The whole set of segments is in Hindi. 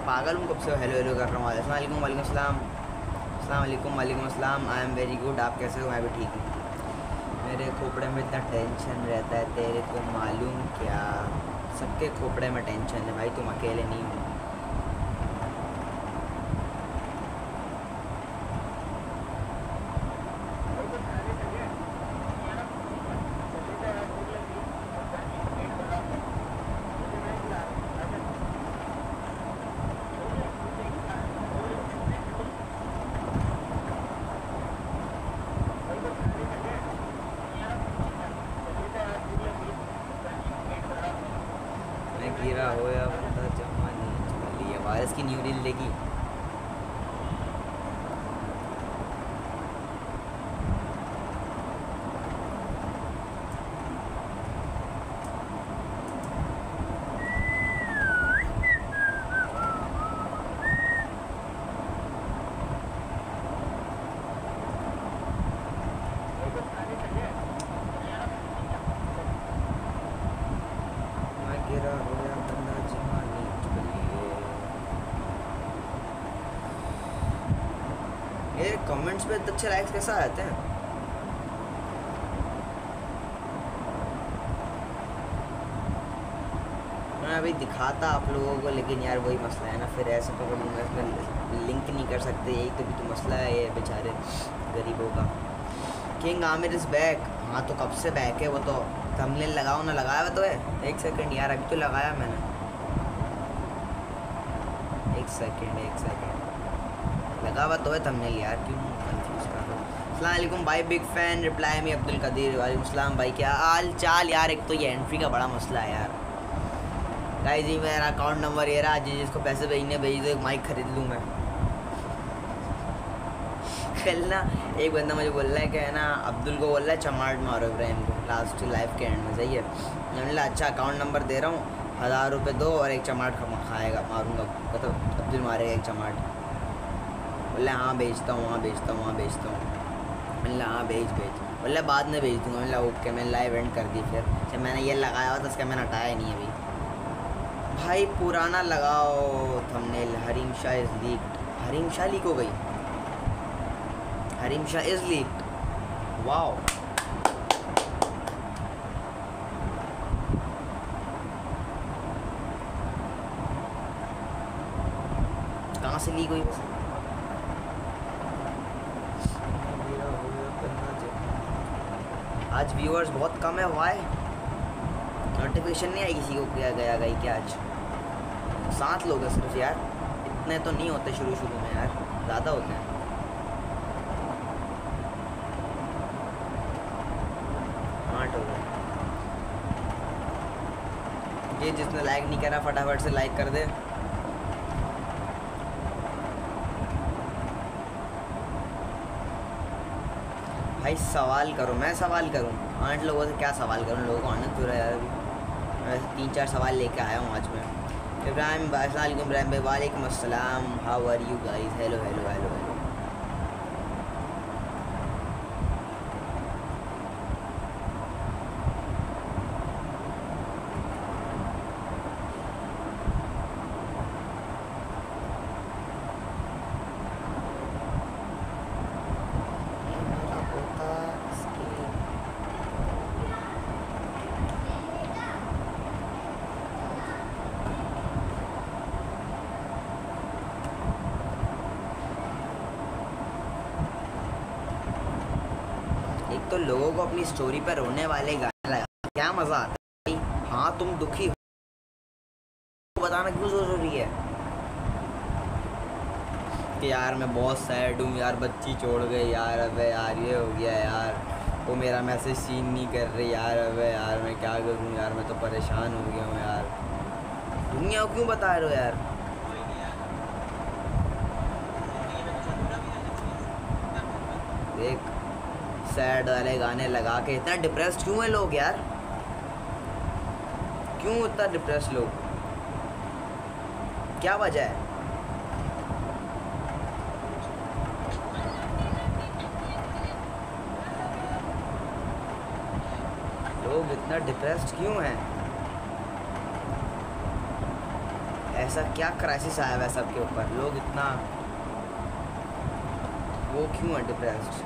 पागल हूँ कब से हेलो हेलो कर रहा हूँ। अस्सलाम वालेकुम, वालेकुम अस्सलाम, अस्सलाम वालेकुम, वालेकुम अस्सलाम। आई एम वेरी गुड, आप कैसे हो? मैं भी ठीक हूँ। मेरे खोपड़े में इतना टेंशन रहता है, तेरे को मालूम क्या? सबके खोपड़े में टेंशन है भाई, तुम अकेले नहीं हो। गिरा हो या बंदा जमा नहीं, ये वायरस की न्यू रील लेगी। कमेंट्स पे अच्छे लाइक्स कैसा आते हैं? मैं अभी दिखाता आप लोगों को, लेकिन यार वही मसला है ना, फिर ऐसे पकड़ लूँगा, इसमें लिंक नहीं कर सकते, यही तो भी तो मसला है ये बेचारे गरीबों का। King Aamir is back. हाँ तो कब से बैक है वो तो, थंबनेल लगाओ ना, लगाया हुआ तो है। एक सेकंड यार, अभी तो लगाया मैंने, एक सेकंड लगा हुआ तो है थंबनेल यार, क्यों कंफ्यूज कर रहा हूँ। अस्सलाम वालेकुम भाई, big fan, reply me Abdul Qadeer. वालेकुम सलाम भाई, क्या हाल चाल यार? एक तो ये एंट्री का बड़ा मसला है यार। गाइस जी मेरा अकाउंट नंबर ये रहा, जिसको पैसे भेजने भेज दो, एक माइक खरीद लूँ मैं। कल ना एक बंदा मुझे बोल रहा है कि है ना, अब्दुल को बोल रहा है चमाट मारो इब्राहिम को लास्ट लाइफ के एंड में, सही है? मैंने बोला अच्छा अकाउंट नंबर दे रहा हूँ, 1000 रुपये दो और एक चमाट खाएगा, मारूँगा, मतलब अब्दुल मारेगा एक चमाट। बोला हाँ भेजता हूँ, वहाँ भेजता हूँ, वहाँ भेजता हूँ। मैंने हाँ भेज बोला बाद में भेज दूँगा। मैंने ओके, मैंने लाइव एंड कर दी। फिर जब मैंने ये लगाया हुआ था उसका मैंने हटाया नहीं अभी। भाई पुराना लगाओ thumbnail. Hareem Shah is leaked. Hareem Shah leak हो गई? Hareem Shah is leaked, wow. कहाँ से लीक हुई? आज व्यूअर्स बहुत कम है, वाई? नोटिफिकेशन नहीं आई किसी को किया गया गई क्या? आज 7 लोग हैं सिर्फ यार, इतने तो नहीं होते शुरू में यार, ज़्यादा होते हैं। हो गए ये, जिसने लाइक नहीं करा फटाफट से लाइक कर दे। भाई सवाल करो, मैं सवाल करूं? 8 लोगों से क्या सवाल करूं? लोगों को आनंद हो रहा है यार। अभी मैं 3-4 सवाल लेके आया हूं आज मैं। इब्राहिम भाई, वालेकुम अस्सलाम, how are you guys? Hello hello hello hello. तो लोगों को अपनी स्टोरी पर रोने वाले गाने लगा, क्या मज़ा आता है? हाँ तुम दुखी हो, बताना क्यों ज़रूरी है कि यार मैं बहुत सैड हूँ यार, बच्ची छोड़ गई यार, अबे यार ये हो गया यार, वो मेरा मैसेज सीन नहीं कर रही यार, अबे यार मैं क्या करूँ यार, मैं तो परेशान हो गया हूँ यार। दुनिया को क्यों बता रहे हो यार? देख सैड वाले गाने लगा के इतना डिप्रेस्ड क्यों है लोग यार? क्यों इतना डिप्रेस्ड लोग? क्या वजह है? लोग इतना डिप्रेस्ड क्यों हैं? ऐसा क्या क्राइसिस आया हुआ है सबके ऊपर, लोग इतना वो क्यों है डिप्रेस्ड।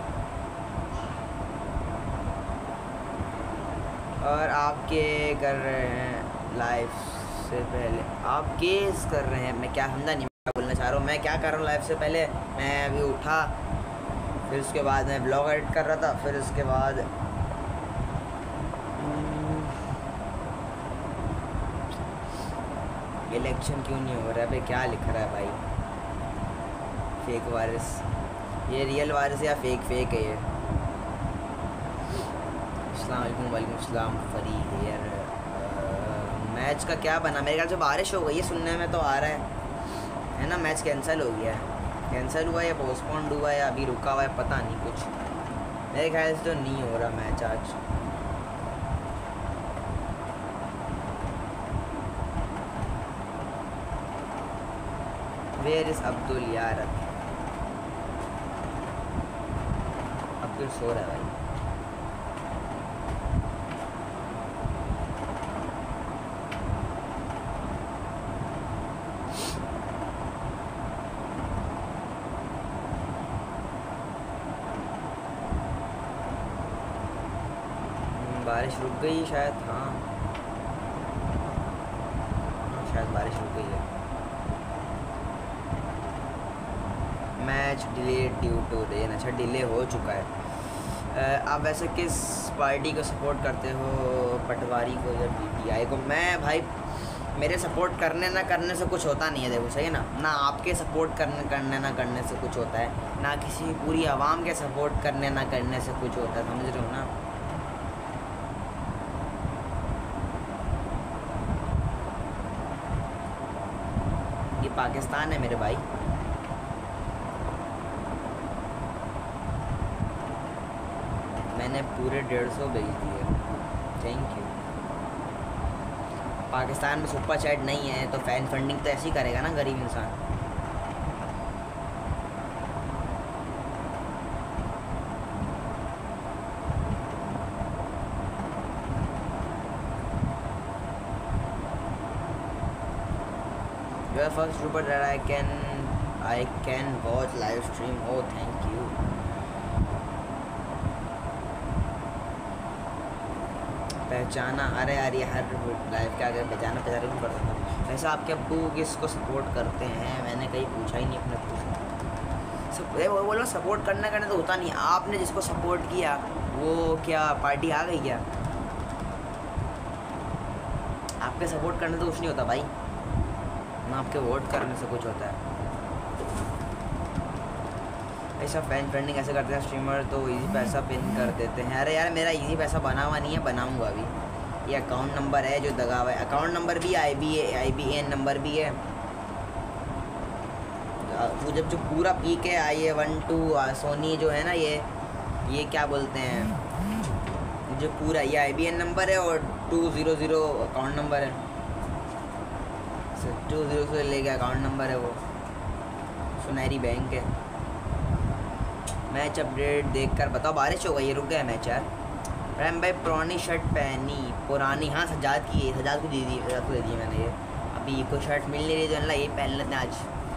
और आपके कर रहे हैं लाइफ से पहले, आप केस कर रहे हैं, मैं क्या समझा नहीं, मैं बोलना चाह रहा हूँ मैं क्या कर रहा हूँ लाइफ से पहले। मैं अभी उठा, फिर उसके बाद मैं ब्लॉग एडिट कर रहा था, फिर उसके बाद इलेक्शन क्यों नहीं हो रहा है भाई, क्या लिख रहा है भाई, फेक वायरस, ये रियल वायरस या फेक है ये। अस्सलाम वालेकुम। वालेकुम अस्सलाम फरी हेयर। मैच का क्या बना, मेरे ख्याल से बारिश हो गई है, सुनने में तो आ रहा है ना, मैच कैंसिल हो गया है, कैंसिल हुआ या पोस्टपोन्ड हुआ या अभी रुका हुआ है, पता नहीं कुछ, मेरे ख्याल से तो नहीं हो रहा मैच आज। वेयर इज़ अब्दुल यार, अब्दुल सो रहा है भाई। बारिश रुक गई शायद, हाँ शायद बारिश रुक गई है। Match delayed due to rain, अच्छा डिले हो चुका है। आप वैसे किस पार्टी को सपोर्ट करते हो, पटवारी को या पीटीआई को? मैं भाई मेरे सपोर्ट करने ना करने से कुछ होता नहीं है, देखो सही है ना आपके सपोर्ट करने ना करने से कुछ होता है, ना किसी पूरी आवाम के सपोर्ट करने ना करने से कुछ होता है, समझ रहे हो ना। ये पाकिस्तान है मेरे भाई, मैंने पूरे 150 भेज दिए, थैंक यू। पाकिस्तान में सुपर चैट नहीं है तो फैन फंडिंग तो ऐसे ही करेगा ना गरीब इंसान। You are first Rupert that I can watch live stream. Oh, thank you. पहचाना, अरे यार ये हर लाइव के आगे पहचाना क्यों पड़ता था। वैसे आपके अब्बू किसको सपोर्ट करते हैं? मैंने कहीं पूछा ही नहीं अपने अब्बू से। वो बोलो सपोर्ट करना तो होता नहीं, आपने जिसको सपोर्ट किया वो क्या पार्टी आ गई क्या? आपके सपोर्ट करने तो कुछ नहीं होता भाई, ना आपके वोट करने से कुछ होता है। ऐसा फैन फ्रेंडिंग ऐसे करते हैं स्ट्रीमर तो इजी पैसा पिन कर देते हैं। अरे यार मेरा इजी पैसा बना हुआ नहीं है, बनाऊंगा अभी। ये अकाउंट नंबर है जो दगा हुआ है, अकाउंट नंबर भी IBAN नंबर भी है। वो जब जो पूरा पीक है IA12 सोनी जो है ना, ये क्या बोलते हैं, जो पूरा ये IBAN नंबर है और 200 अकाउंट नंबर है, 200 से ले गया अकाउंट नंबर है, वो सुनहरी बैंक है। मैच अपडेट देखकर बताओ। बारिश हो गई है, रुक गया मैच यार। रैम भाई पुरानी शर्ट पहनी, पुरानी, हाँ सजाद की है, सजाद को दे दी, सजाद को दे दी मैंने। ये अभी कोई शर्ट मिल नहीं रही तो अल्लाह ये पहन लेते हैं आज।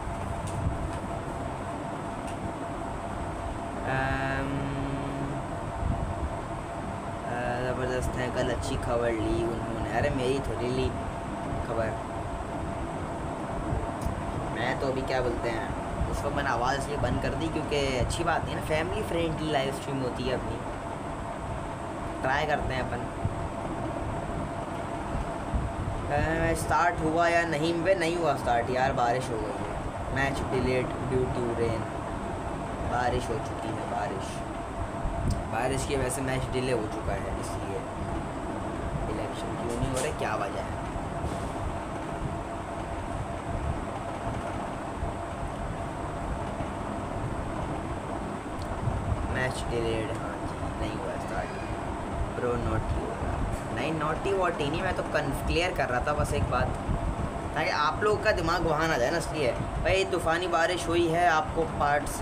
ज़बरदस्त है, कल अच्छी खबर ली उन्होंने। अरे मेरी थोड़ी ली खबर, मैं तो अभी क्या बोलते हैं उस वक्त मैंने आवाज़ इसलिए बंद कर दी क्योंकि अच्छी बात नहीं है ना, फैमिली फ्रेंडली लाइव स्ट्रीम होती है अपनी, ट्राई करते हैं अपन। स्टार्ट हुआ या नहीं? वे नहीं हुआ स्टार्ट यार, बारिश हो गई है। Match delayed due to rain, बारिश हो चुकी है, बारिश की वजह से मैच डिले हो चुका है, इसलिए। इलेक्शन क्यों नहीं हो रहे, क्या वजह है? मैच डिलेड, हाँ जी नहीं हुआ स्टार्ट। प्रो नोटी हो रहा नहीं, नोटी वोटी नहीं, मैं तो क्लियर कर रहा था बस एक बात, ताकि आप लोगों का दिमाग वहाँ ना जाए ना, इसलिए। भाई तूफ़ानी बारिश हुई है, आपको पार्ट्स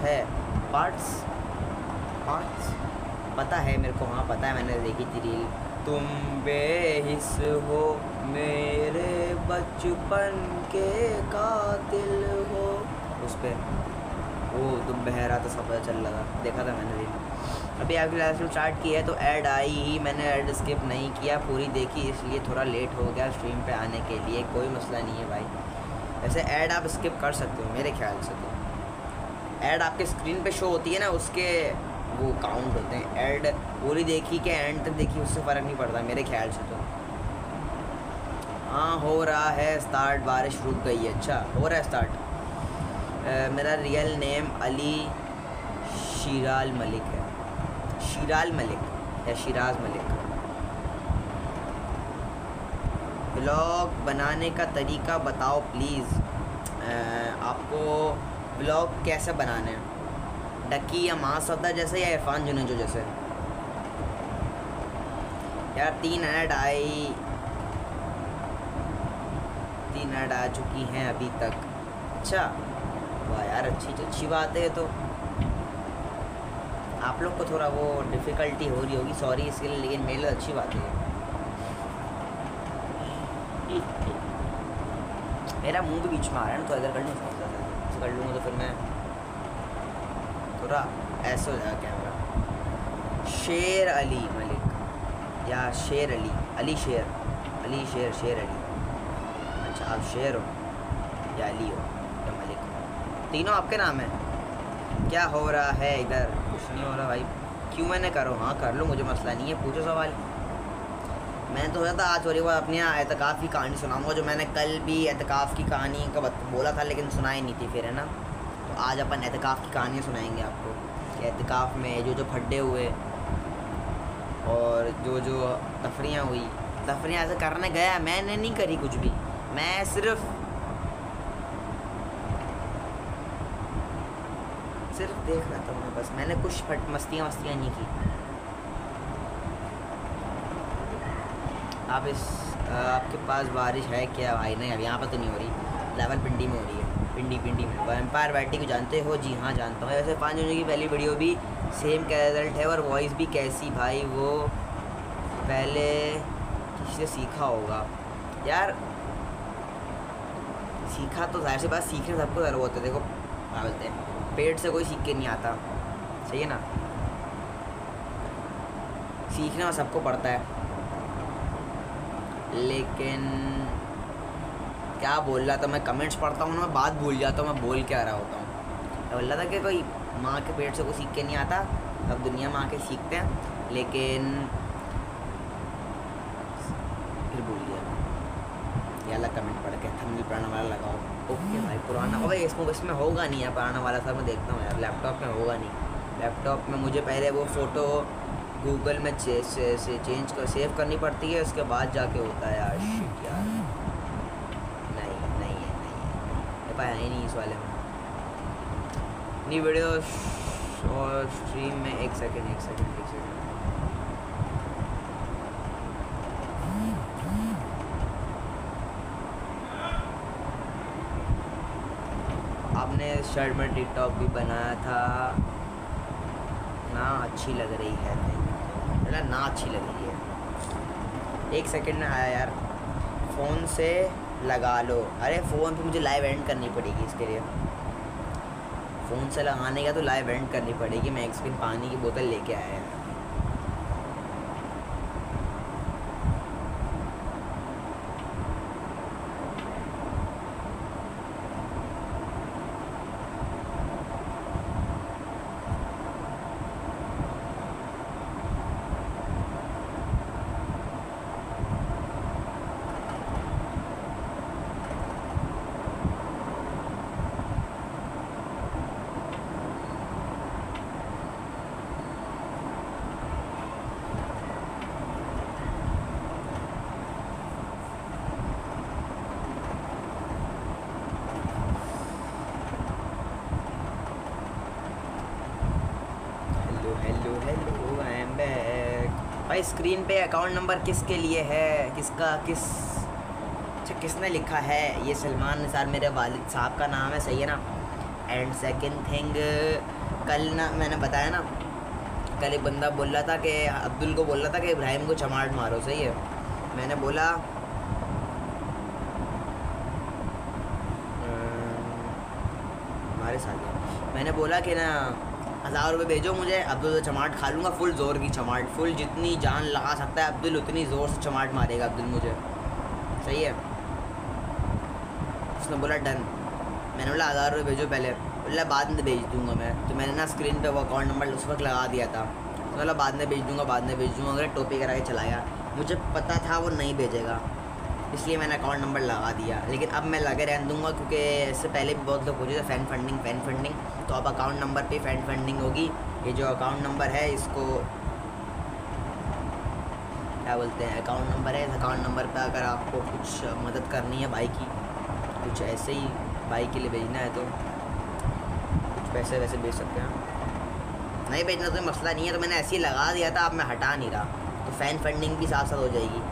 पता है मेरे को, हाँ पता है, मैंने देखी थी रील। तुम बेहिस हो मेरे बचपन के कातिल हो, उस पर वो तुम बहरा तो सब पता चल लगा, देखा था मैंने रील। अभी आपकी लाइव स्टार्ट की है तो ऐड आई ही, मैंने ऐड स्किप नहीं किया, पूरी देखी, इसलिए थोड़ा लेट हो गया स्ट्रीम पे आने के लिए। कोई मसला नहीं है भाई, वैसे ऐड आप स्किप कर सकते हो मेरे ख्याल से। तो ऐड आपके स्क्रीन पे शो होती है ना, उसके वो काउंट होते हैं। ऐड पूरी देखी कि एंड तक देखी, उससे फ़र्क नहीं पड़ता मेरे ख्याल से। तो हाँ हो रहा है स्टार्ट, बारिश रुक गई है। अच्छा हो रहा है स्टार्ट। मेरा रियल नेम अली शिराल मलिक है, शिराल मलिक या शिराज मलिक। ब्लॉग बनाने का तरीका बताओ प्लीज़। आपको ब्लॉग कैसे बनाने हैं, डकी या माँ सौदा जैसे या इरफान जुनेजो जैसे? यार 3 ऐड आ चुकी हैं अभी तक। अच्छा वाह यार, अच्छी बात है। तो आप लोग को थोड़ा वो डिफ़िकल्टी हो रही होगी, सॉरी इसके लिए, लेकिन मेरे लिए अच्छी बात है। मेरा मुंह भी बीच में आ रहा है ना, तो इधर कर नहीं सकता, कर लूँगा तो फिर मैं थोड़ा ऐसे हो जाएगा कैमरा। शेर अली मलिक या शेर अली, अली शेर, शेर अली। अच्छा आप शेर हो या अली हो या मलिक हो, तीनों आपके नाम हैं। क्या हो रहा है इधर? कुछ नहीं हो रहा भाई। क्यों मैंने करो? हाँ कर लो, मुझे मसला नहीं है, पूछो सवाल। मैं तो सोचा था आज थोड़ी बहुत अपनी एतकाफ़ की कहानी सुनाऊंगा, जो मैंने कल भी एतकाफ़ की कहानी का बोला था लेकिन सुनाई नहीं थी फिर, है ना। तो आज अपन एतकाफ़ की कहानी सुनाएंगे आपको कि एतकाफ़ में जो फड्डे हुए और जो तफरियाँ हुई। तफरियाँ ऐसे करने गया, मैंने नहीं करी कुछ भी, मैं सिर्फ देख रहा था मैं, बस मैंने कुछ मस्तियाँ नहीं की। आप आपके पास बारिश है क्या भाई? नहीं अभी यहाँ पर तो नहीं हो रही, लेवल पिंडी में हो रही है, पिंडी में। एम्पायर बैटी को जानते हो? जी हाँ जानता हूँ। ऐसे 5 जनवरी की पहली वीडियो भी सेम रिजल्ट है और वॉइस भी कैसी भाई? वो पहले किसी से सीखा होगा यार, सीखा तो जाहिर सी बात, सीखने सबको ज़रूर होता है। देखो क्या बोलते हैं, पेट से कोई सीख के नहीं आता, सही है ना, सीखना सबको पड़ता है। लेकिन क्या बोल रहा था मैं, कमेंट्स पढ़ता हूँ ना, मैं बात भूल जाता हूँ मैं बोल क्या रहा होता हूँ। तो बोल रहा था कि कोई माँ के पेट से कोई सीख के नहीं आता, सब दुनिया में आके सीखते हैं, लेकिन फिर भूल गया। ये अलग कमेंट पढ़ के थंबनेल पुराना वाला लगाओ। ओके भाई पुराना, अबे इसमें होगा नहीं यार पुराना वाला, सर मैं देखता हूँ यार, लैपटॉप में होगा नहीं। लैपटॉप में मुझे पहले वो फ़ोटो गूगल में सेव करनी पड़ती है, उसके बाद जाके होता है यार। शिट यार, नहीं है नहीं इस वाले में। नहीं वीडियो और स्ट्रीम में एक सेकंड। आपने शर्ट में टिकटॉक भी बनाया था ना, अच्छी लग रही है ना अच्छी लग रही है। 1 सेकंड में आया यार, फ़ोन से लगा लो। अरे फ़ोन पे मुझे लाइव एंड करनी पड़ेगी, इसके लिए फ़ोन से लगाने का तो लाइव एंड करनी पड़ेगी। मैं 1 स्पिन पानी की बोतल लेके आया है। भाई स्क्रीन पे अकाउंट नंबर किसके लिए है, किसने लिखा है? ये सलमान निसार मेरे वालिद साहब का नाम है, सही है ना। एंड सेकंड थिंग, कल ना मैंने बताया ना, कल एक बंदा बोल रहा था कि अब्दुल को बोल रहा था कि इब्राहिम को चमाट मारो, सही है। मैंने बोला तुम्हारे साथ है। मैंने बोला कि ना 1000 रुपये भेजो मुझे, अब्दुल से चमाट खा लूँगा, फुल ज़ोर की चमाट, फुल जितनी जान लगा सकता है अब्दुल उतनी ज़ोर से चमाट मारेगा अब्दुल मुझे, सही है। उसने बोला डन। मैंने बोला 1000 रुपये भेजो पहले, बोला बाद में भेज दूँगा मैं। तो मैंने ना स्क्रीन पे वो अकाउंट नंबर उस वक्त लगा दिया था, तो बोला बाद में भेज दूँगा, बाद में भेज दूँगा। अगर टोपी करा के चला गया, मुझे पता था वो नहीं भेजेगा, इसलिए मैंने अकाउंट नंबर लगा दिया। लेकिन अब मैं लगे रहने दूँगा, क्योंकि इससे पहले भी बहुत लोग पूछे थे फ़ैन फंडिंग, तो अब अकाउंट नंबर पे फ़ैन फंडिंग होगी। ये जो अकाउंट नंबर है इसको क्या बोलते हैं, अकाउंट नंबर है। इस अकाउंट नंबर पे अगर आपको कुछ मदद करनी है भाई की, कुछ ऐसे ही भाई के लिए भेजना है तो कुछ पैसे वैसे भेज सकते हैं। नहीं भेजना तो मसला नहीं है, तो मैंने ऐसे ही लगा दिया था, अब मैं हटा नहीं रहा, तो फ़ैन फंडिंग भी साथ साथ हो जाएगी।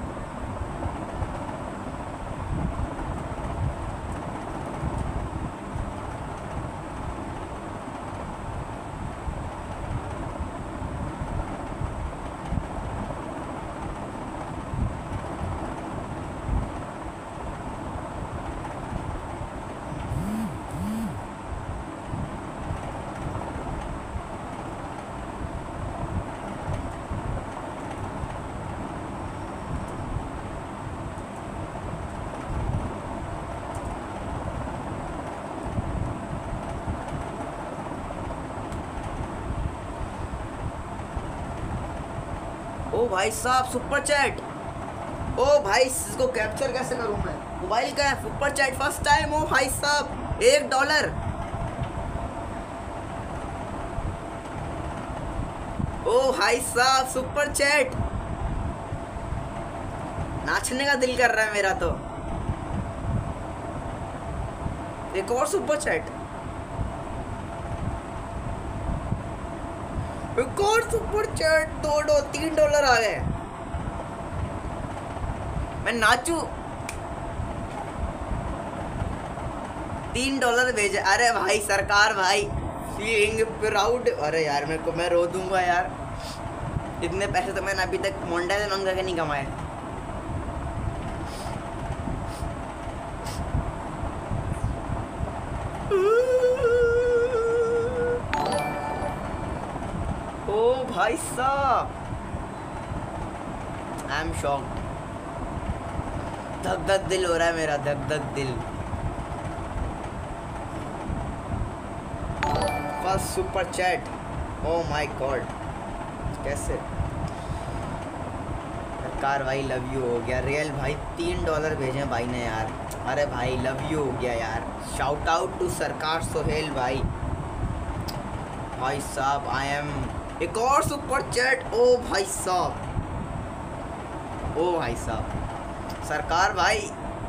ओ भाई साहब सुपर चैट, ओ भाई इसको कैप्चर कैसे करूं मैं, मोबाइल का सुपर चैट फर्स्ट टाइम। ओ भाई साहब $1, ओ भाई साहब सुपर चैट, नाचने का दिल कर रहा है मेरा तो। एक और सुपर चैट, एक और सुपर चैट, $3 आ गए, मैं नाचू। $3 भेजे, अरे भाई सरकार भाई, फीलिंग प्राउड। अरे यार मेरे को, मैं रो दूंगा यार, इतने पैसे तो मैंने अभी तक मोनेटाइजेशन ऑन करके नहीं कमाए। ओ भाई साहब आई एम शॉक्ड, धक धक दिल हो रहा है मेरा, धक धक दिल। First super chat, oh my god, कैसे कार भाई लव यू हो गया। रियल भाई $3 भेजे भाई ने यार, अरे भाई लव यू हो गया यार। शाउट आउट टू सरकार सोहेल भाई, भाई साहब आई एम। एक और सुपर चैट, ओ भाई साहब, ओ भाई साहब सरकार भाई,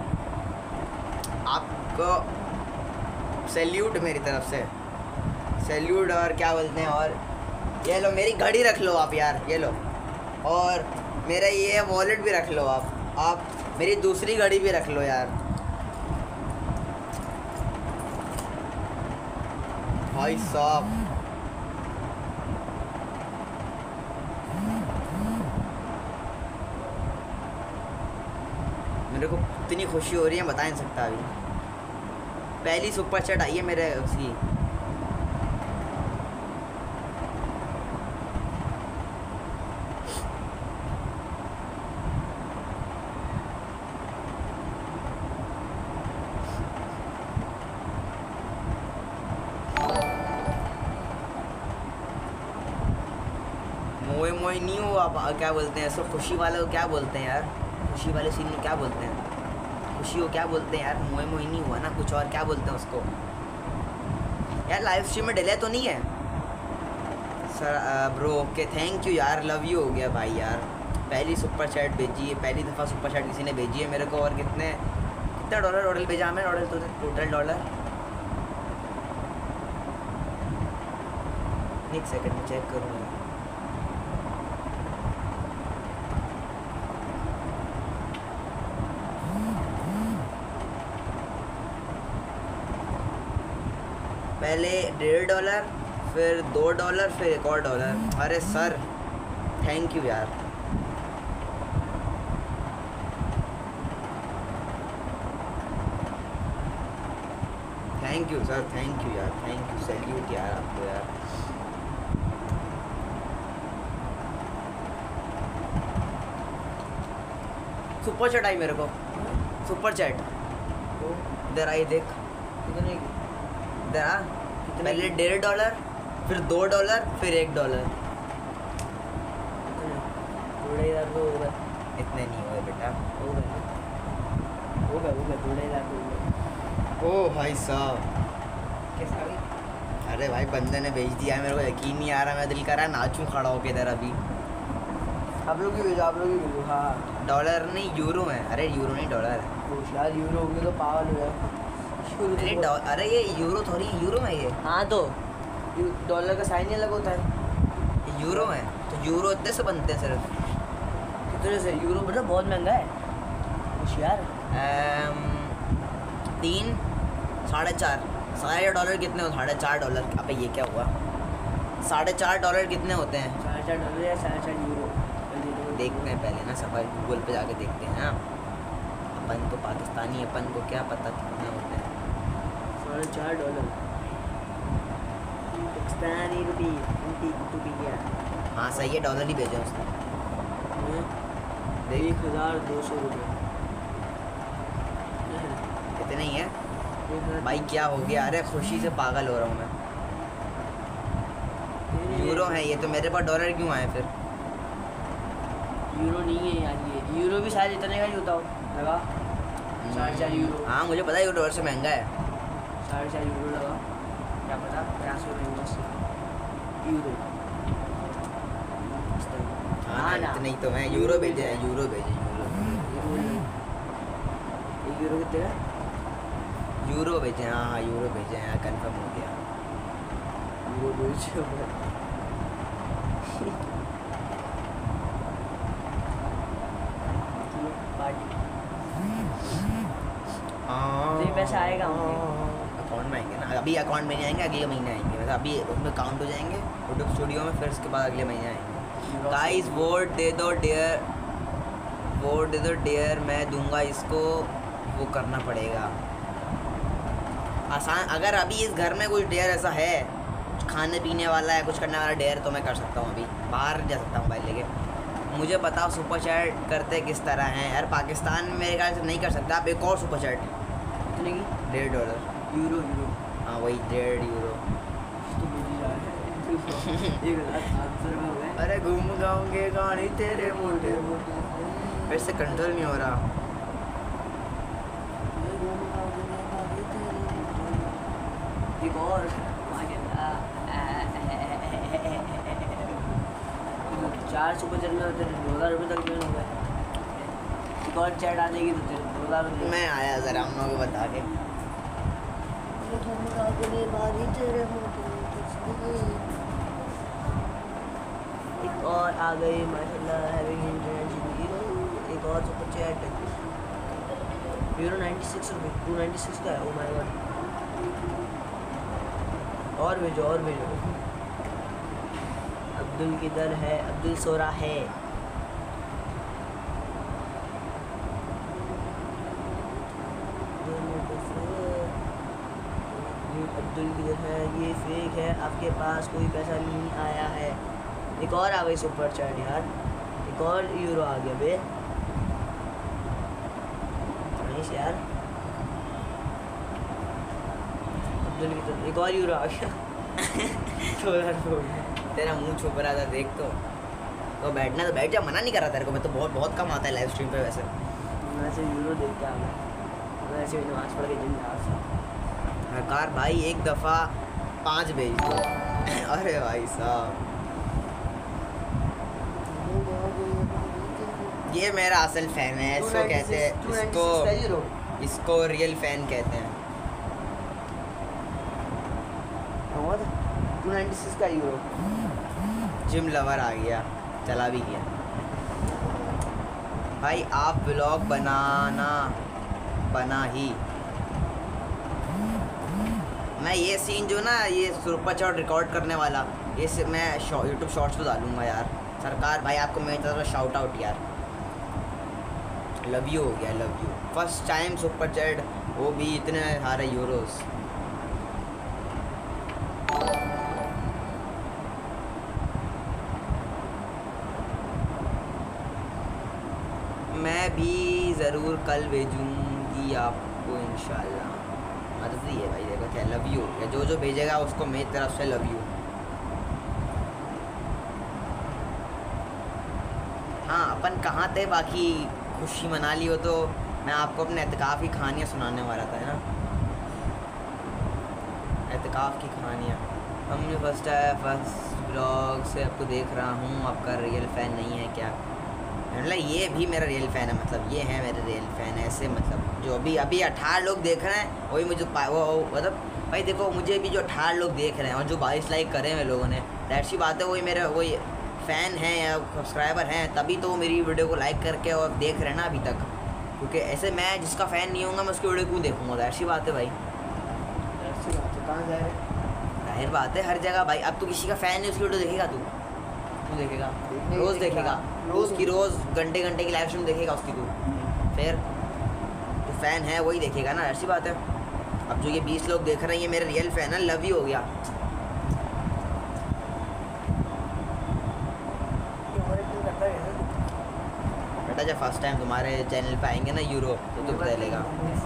आपको सैल्यूट मेरी तरफ से, सैल्यूट। और क्या बोलते हैं, और ये लो मेरी घड़ी रख लो आप यार, ये लो, और मेरा ये वॉलेट भी रख लो आप मेरी दूसरी घड़ी भी रख लो यार। भाई साहब मेरे को इतनी खुशी हो रही है बता नहीं सकता। अभी पहली सुपर चैट आई है मेरे उसकी। मोए मोए नहीं हो आप, क्या बोलते हैं इसको, खुशी वाले को क्या बोलते हैं यार, खुशी वाले सीन में क्या बोलते हैं, खुशी को क्या बोलते हैं यार, मोए मोए नहीं हुआ ना, कुछ और क्या बोलते हैं उसको यार। लाइव स्ट्रीम में डिले तो नहीं है sir bro? Okay thank you यार, लव यू हो गया भाई यार। पहली सुपर चैट भेजी है, पहली दफ़ा सुपर चैट किसी ने भेजी है मेरे को। और कितने डॉलर भेजा हमें, टोटल डॉलर, एक सेकंड में चेक करूँगा। पहले $1.5, फिर $2, फिर एक और $1। अरे सर थैंक यू यार। Thank you sir, thank you यार, थैंक यू, सैल्यूट यार आपको यार। सुपर चैट आई मेरे को, सुपर चैट इधर आई देख, कितने इधर आ, पहले $1.5, फिर $2, फिर $1। थोड़े यार तो होगा, इतने नहीं हुए बेटा, होगा थोड़े यार तो होगा। ओ भाई साहब, कैसा भाई? अरे भाई बंदे ने भेज दिया है, मेरे को यकीन नहीं आ रहा, मैं दिल कर रहा है नाचूं खड़ा होके इधर अभी। आप लोग ही भेजो, आप लोग ही भेजो। हाँ डॉलर नहीं यूरो है, अरे यूरो नहीं डॉलर है। यार यूरो होंगे तो पागल हो जाए। अरे अरे ये यूरो थोड़ी, यूरो है ये। हाँ तो डॉलर का साइन ही अलग होता है। यूरो है तो यूरो इतने से बनते हैं सिर्फ। कितने से? यूरो मतलब बहुत महंगा है होशियार। 3, $4.5 कितने हो? $4.5। अबे ये क्या हुआ? $4.5 कितने होते हैं? $4.5 या $4.5 देखते हैं पहले ना, सफाई गूगल पे जाके देखते हैं। हाँ अपन तो पाकिस्तानी, अपन को क्या पता कितने होते हैं। $4.5 पाकिस्तानी रुपये। हाँ सही है, डॉलर ही भेजे उसने। 1,200 रुपये कितने ही है भाई? क्या हो गया? अरे खुशी से पागल हो रहा हूँ मैं। यूरो है ये तो, मेरे पास डॉलर क्यों आए फिर? यूरो नहीं है यार, ये यूरो भी शायद इतने का ही होता हो लगा। 4.5 यूरो। हाँ मुझे पता है ये डॉलर से महंगा है। 4.5 यूरो लगा, क्या पता 50 यूरो। हाँ ना, इतने ही तो हैं। यूरो भेजे हैं, यूरो भेजे, यूरो कितने का? यूरो भेजे हैं। हाँ यूरो भेजे हैं, कंफर्म हो गया। यूरो भेजे पैसा आएगा अकाउंट में आएंगे ना, अभी अकाउंट में नहीं आएंगे, अगले महीने आएंगे। मतलब अभी उसमें काउंट हो जाएंगे यूट्यूब स्टूडियो में, फिर उसके बाद अगले महीने आएंगे। गाइस वोट दे दो डियर, वोट दे दो डियर, मैं दूंगा इसको। वो करना पड़ेगा आसान। अगर अभी इस घर में कोई डेयर ऐसा है, खाने पीने वाला है, कुछ करने वाला डेयर, तो मैं कर सकता हूँ। अभी बाहर जा सकता हूँ मोबाइल लेके। मुझे बताओ सुपर चैट करते किस तरह हैं यार? पाकिस्तान में मेरे ख्याल से नहीं कर सकता। आप एक और सुपर चैट कितने की? $1.5 यूरो। हाँ वही $1.5। अरे घूम गाऊंगे गाड़ी तेरे मोटे मोटे, फिर से कंट्रोल नहीं हो रहा। एक और 4 सुपर चैट में होते 2,000 रुपये तक पेमेंट हो गए। एक और चैट आ जाएगी तो 2,000 रुपये। मैं आया ज़रा हम लोगों को बता के। एक और आ गई माशाल्लाह, हैविंग इंटरनेट। एक और सुपर चैट यूरो 96 रुपये, 296 का है। ओ माय गॉड, और भेजो। अब्दुल किधर है? अब्दुल सो रहा है। अब्दुल किधर है? ये फेक है, आपके पास कोई पैसा नहीं आया है। एक और आ गई सुपर चैट यार, एक और यूरो आ गया बे। नाइस यार, अब्दुल किधर? एक और यूरो आ गया। तेरा मुंह छुप रहा था, देख तो बैठना तो बैठ जा, मना नहीं कर रहा तेरे को। मैं तो बहुत कम आता है लाइव स्ट्रीम पे वैसे। वैसे यूरो देख के आ गया, वैसे भी नमाज पढ़ के जिम जा रहा था। हकार भाई एक दफ़ा 5 भेज दो। अरे भाई साहब, ये मेरा असल फैन है, इसको कहते हैं, इसको रियल फैन कहते हैं। 296 का यूरो। जिम लवर आ गया, चला भी गया। भाई आप व्लॉग बना ही। मैं ये सीन जो ना, ये सुपर चैट रिकॉर्ड करने वाला, ये मैं यूट्यूब शॉर्ट्स पे डालूंगा यार। सरकार भाई आपको मेरी तरफ से शाउट आउट यार, लव यू हो गया, love you. First time super chat, वो भी इतने सारे यूरोस। ज़रूर कल भेजूँगी आपको इंशाल्लाह। मर्जी है भाई, देखो क्या लव यू, जो जो भेजेगा उसको मेरी तरफ से लव यू। हाँ अपन कहाँ थे, बाकी खुशी मना ली हो तो मैं आपको अपने एहतिकाफ़ की कहानियाँ सुनाने वाला था, है ना, एहतिकाफ़ की कहानियाँ। हमने फर्स्ट ब्लॉग से आपको देख रहा हूँ, आपका रियल फ़ैन नहीं है क्या? मतलब ये भी मेरा रियल फ़ैन है, मतलब ये है मेरे रियल फ़ैन है ऐसे, मतलब जो अभी 18 लोग देख रहे हैं वही मुझे वो मतलब भाई देखो, मुझे भी जो 18 लोग देख रहे हैं और जो 22 लाइक करे हैं लोगों ने, दैट सी बात है, वही मेरे वही फ़ैन हैं या सब्सक्राइबर हैं, तभी तो मेरी वीडियो को लाइक करके और देख रहे हैं ना अभी तक। क्योंकि ऐसे मैं जिसका फ़ैन नहीं होऊंगा मैं उसकी वीडियो क्यों देखूँगा? दैट सी बात है भाई, ऐसी बात है, कहाँ जा रहे हैं? जाहिर बात है हर जगह भाई। अब तू किसी का फ़ैन है उसकी वीडियो देखेगा? तू देखेगा, रोज़ देखेगा, रोज़ की रोज़ घंटे घंटे की लाइव स्ट्रीम देखेगा उसकी तू, फिर जो फ़ैन है वही देखेगा ना, ऐसी बात है। अब जो ये 20 लोग देख रहे हैं ये मेरे रियल फ़ैन है, लव यू हो गया। बेटा जब फर्स्ट टाइम तुम्हारे चैनल पे आएंगे ना यूरो तो तुझे पता चलेगा,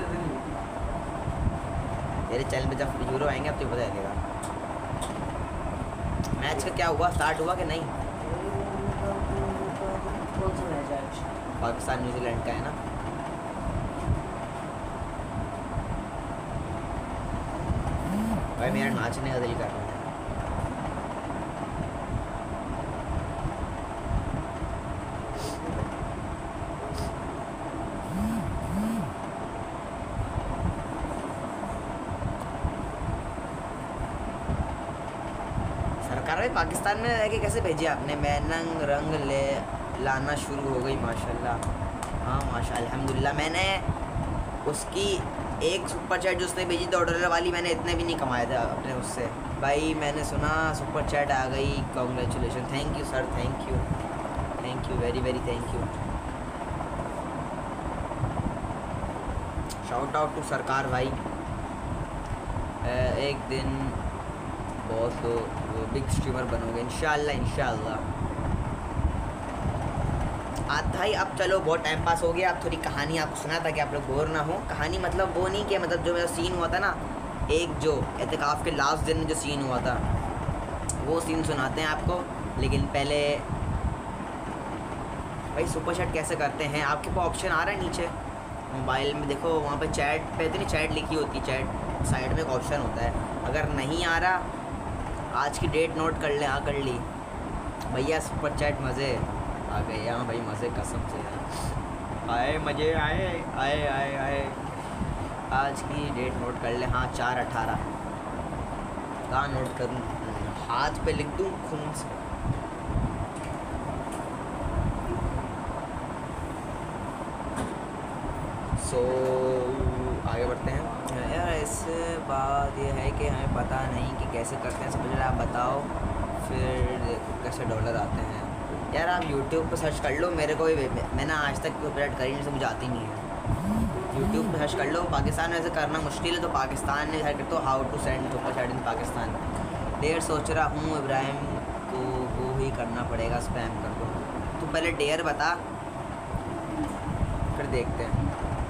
तेरे चैनल पे जब यूरो आएंगे अब तुझे पता चलेगा। मैच का क्या हुआ, स्टार्ट हुआ कि नहीं? कौन सा मैच है आज? पाकिस्तान न्यूजीलैंड का है ना। भाई मेरा नाचने का दिल कर रहा है। सरकार भाई पाकिस्तान में रह के कैसे भेजी आपने? मैनंग रंग ले लाना शुरू हो गई माशाल्लाह। हाँ माशा अल्हम्दुलिल्लाह। मैंने उसकी एक सुपर चैट जो उसने भेजी थी $1 वाली, मैंने इतने भी नहीं कमाए थे अपने उससे। भाई मैंने सुना सुपर चैट आ गई, congratulation. Thank you sir, thank you very very thank you. Shout out to Sarkar भाई। एक दिन बहुत बिग स्ट्रीमर बनोगे इंशाल्लाह। भाई अब चलो बहुत टाइम पास हो गया, अब थोड़ी कहानी आपको सुना था कि आप लोग बोर ना हो। कहानी मतलब वो नहीं कि मतलब जो मेरा सीन हुआ था ना, एक जो एहतिकाफ़ के लास्ट दिन में जो सीन हुआ था वो सीन सुनाते हैं आपको। लेकिन पहले भाई सुपर चैट कैसे करते हैं, आपके पास ऑप्शन आ रहा है नीचे मोबाइल में, देखो वहाँ पे चैट पे इतनी चैट लिखी होती है, चैट साइड में एक ऑप्शन होता है। अगर नहीं आ रहा आज की डेट नोट कर ले, हाँ कर ली भैया, सुपर चैट मज़े आ गए। हाँ भाई मज़े कसम से आए, मज़े आए आए आए आए। आज की डेट नोट कर ले, हाँ 4/18। कहाँ नोट करूँ, हाथ पे लिख दूँ खून से? सो आगे बढ़ते हैं यार। इससे बात ये है कि हमें पता नहीं कि कैसे करते हैं, समझ रहे आप बताओ, फिर देखो कैसे $1 आते हैं। यार आप YouTube पर सर्च कर लो, मेरे को भी मैंने आज तक ऑपरेट करी नहीं, मुझे आती नहीं है। YouTube पर सर्च कर लो। पाकिस्तान में ऐसे करना मुश्किल है तो पाकिस्तान में सर्च कर दो, how to send super chat in Pakistan. डेयर सोच रहा हूँ इब्राहिम को वो ही करना पड़ेगा, स्पैम कर दो। तू पहले डेयर बता फिर देखते हैं।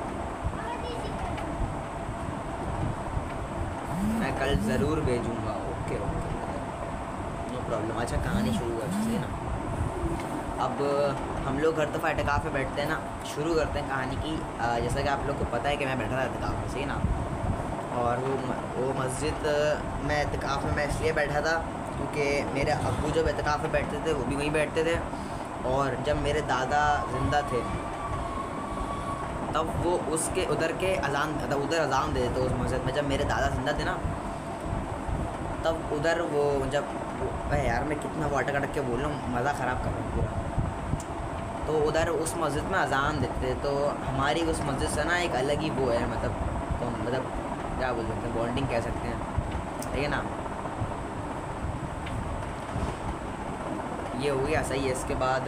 मैं कल ज़रूर भेजूँगा। Okay no problem. अच्छा कहानी शुरू करते हैं ना। अब हम लोग हर दफ़ा एहतिकाफ़ में बैठते हैं ना, शुरू करते हैं कहानी की। जैसा कि आप लोग को पता है कि मैं बैठा था एहतिकाफ़ में, सही ना। और वो मस्जिद में एहतिकाफ़ में मैं इसलिए बैठा था क्योंकि मेरे अब्बू जब एहतिकाफ़ में बैठते थे वो भी वहीं बैठते थे, और जब मेरे दादा ज़िंदा थे तब वो उसके उधर के उधर अज़ान देते थे उस मस्जिद में। जब मेरे दादा ज़िंदा थे ना तब उधर वो जब यार मैं कितना वाटर कटक के बोल रहा हूँ, मज़ा ख़राब कर रहा हूँ पूरा। तो उधर उस मस्जिद में अज़ान देते थे, तो हमारी उस मस्जिद से ना एक अलग ही वो है, मतलब क्या बोल सकते हैं, बॉन्डिंग कह सकते हैं, ठीक है ना। ये हो गया सही है। इसके बाद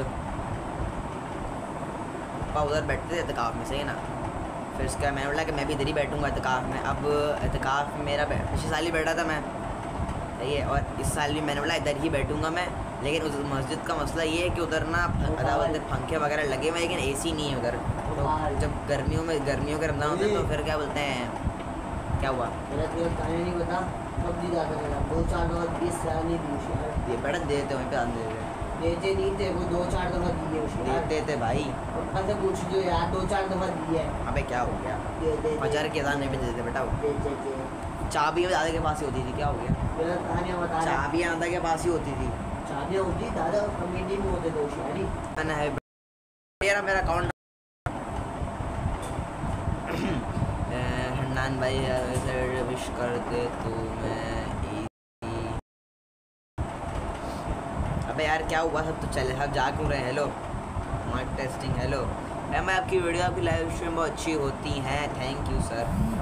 पापा उधर बैठते थे एहतिकाफ़ में, सही है ना। फिर इसका मैंने बोला कि मैं भी इधर ही बैठूँगा एहतिकाफ़ में। अब एहतिकाफ़ मेरा पिछले साल ही बैठा था मैं, सही है, और इस साल भी मैंने बोला इधर ही बैठूँगा मैं। लेकिन उस मस्जिद का मसला ये है कि उधर ना पंखे वगैरह लगे हुए हैं लेकिन AC नहीं है उधर, तो जब गर्मियों के रमजान होते हैं तो फिर क्या बोलते हैं, क्या हुआ? मेरा तुझे बताने नहीं पता कब दी जाता मेरा 2-4 दफ़ा 20 साल नहीं दी यार। ये बड़ा देते वहीं पे आने देते देते नहीं थे वो 2-4 दफ़ा दिए उसने देते थे भाई। पापा से पूछ जो यार 2-4 दफ़ा दिए है। अबे क्या हो गया? दे फजर के अज़ान में भी देते बेटा वो। दे चाबियाँ दादा के पास ही होती थी, क्या हो गया? मेरा कहानियाँ बता रहा चाबियाँ दादा के पास ही होती थी। चाबियाँ होती दादा कमेटी में होते थे होशियारी। ना है मेरा अकाउंट हन्नान भाई ऐसे विश कर दे तो मैं अबे यार क्या हुआ? सब तो चले, सब जा क्यों रहे? Hello mike testing. Hello ma'am, आपकी वीडियो आपकी लाइव स्ट्रीम बहुत अच्छी होती हैं, थैंक यू सर।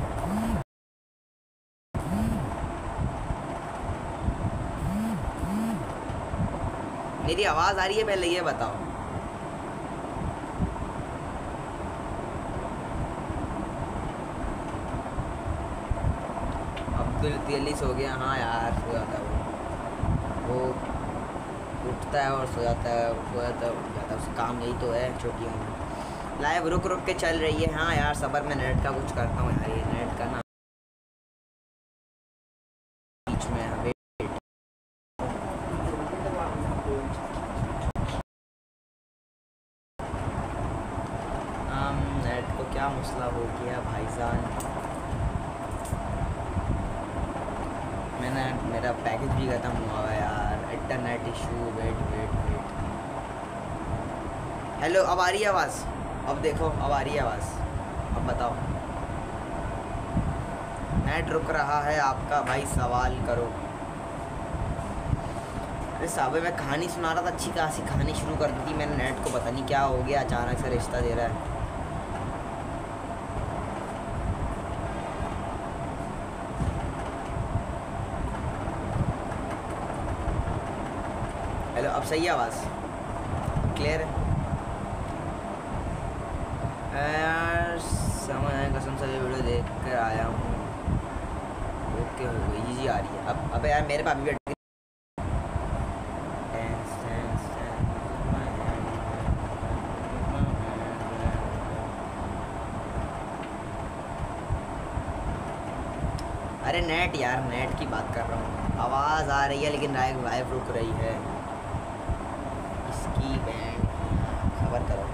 मेरी आवाज़ आ रही है पहले ये बताओ? अब्दुल 43 हो गया। हाँ यार सो जाता है वो उठता है और सो जाता है, सो जाता है उठ जाता है, उसका काम यही तो है छुट्टियों में। लाइव रुक रुक के चल रही है। हाँ यार सबर में नेट का कुछ करता हूँ यार, ये नेट का ना बीच में नेट को क्या मसला हो गया भाईजान? मैंने मेरा पैकेज भी ख़त्म हुआ है यार, इंटरनेट इशू। वेट। हेलो अब आ रही है आवाज़? अब देखो अब आ रही है आवाज़, अब बताओ। नेट रुक रहा है आपका भाई, सवाल करो। अरे साहब मैं कहानी सुना रहा था, अच्छी खासी कहानी शुरू कर दी थी मैंने, नेट को पता नहीं क्या हो गया, अचानक से रिश्ता दे रहा है। हेलो अब सही है आवाज़? क्लियर है यार? समझ आए कसम से वीडियो देख कर आया हूँ। ओके हो गई जी, आ रही है अब। अबे यार मेरे पास भी अरे नेट यार, नेट की बात कर रहा हूँ। आवाज़ आ रही है लेकिन लाइव रुक रही है। इसकी बैंड खबर करो।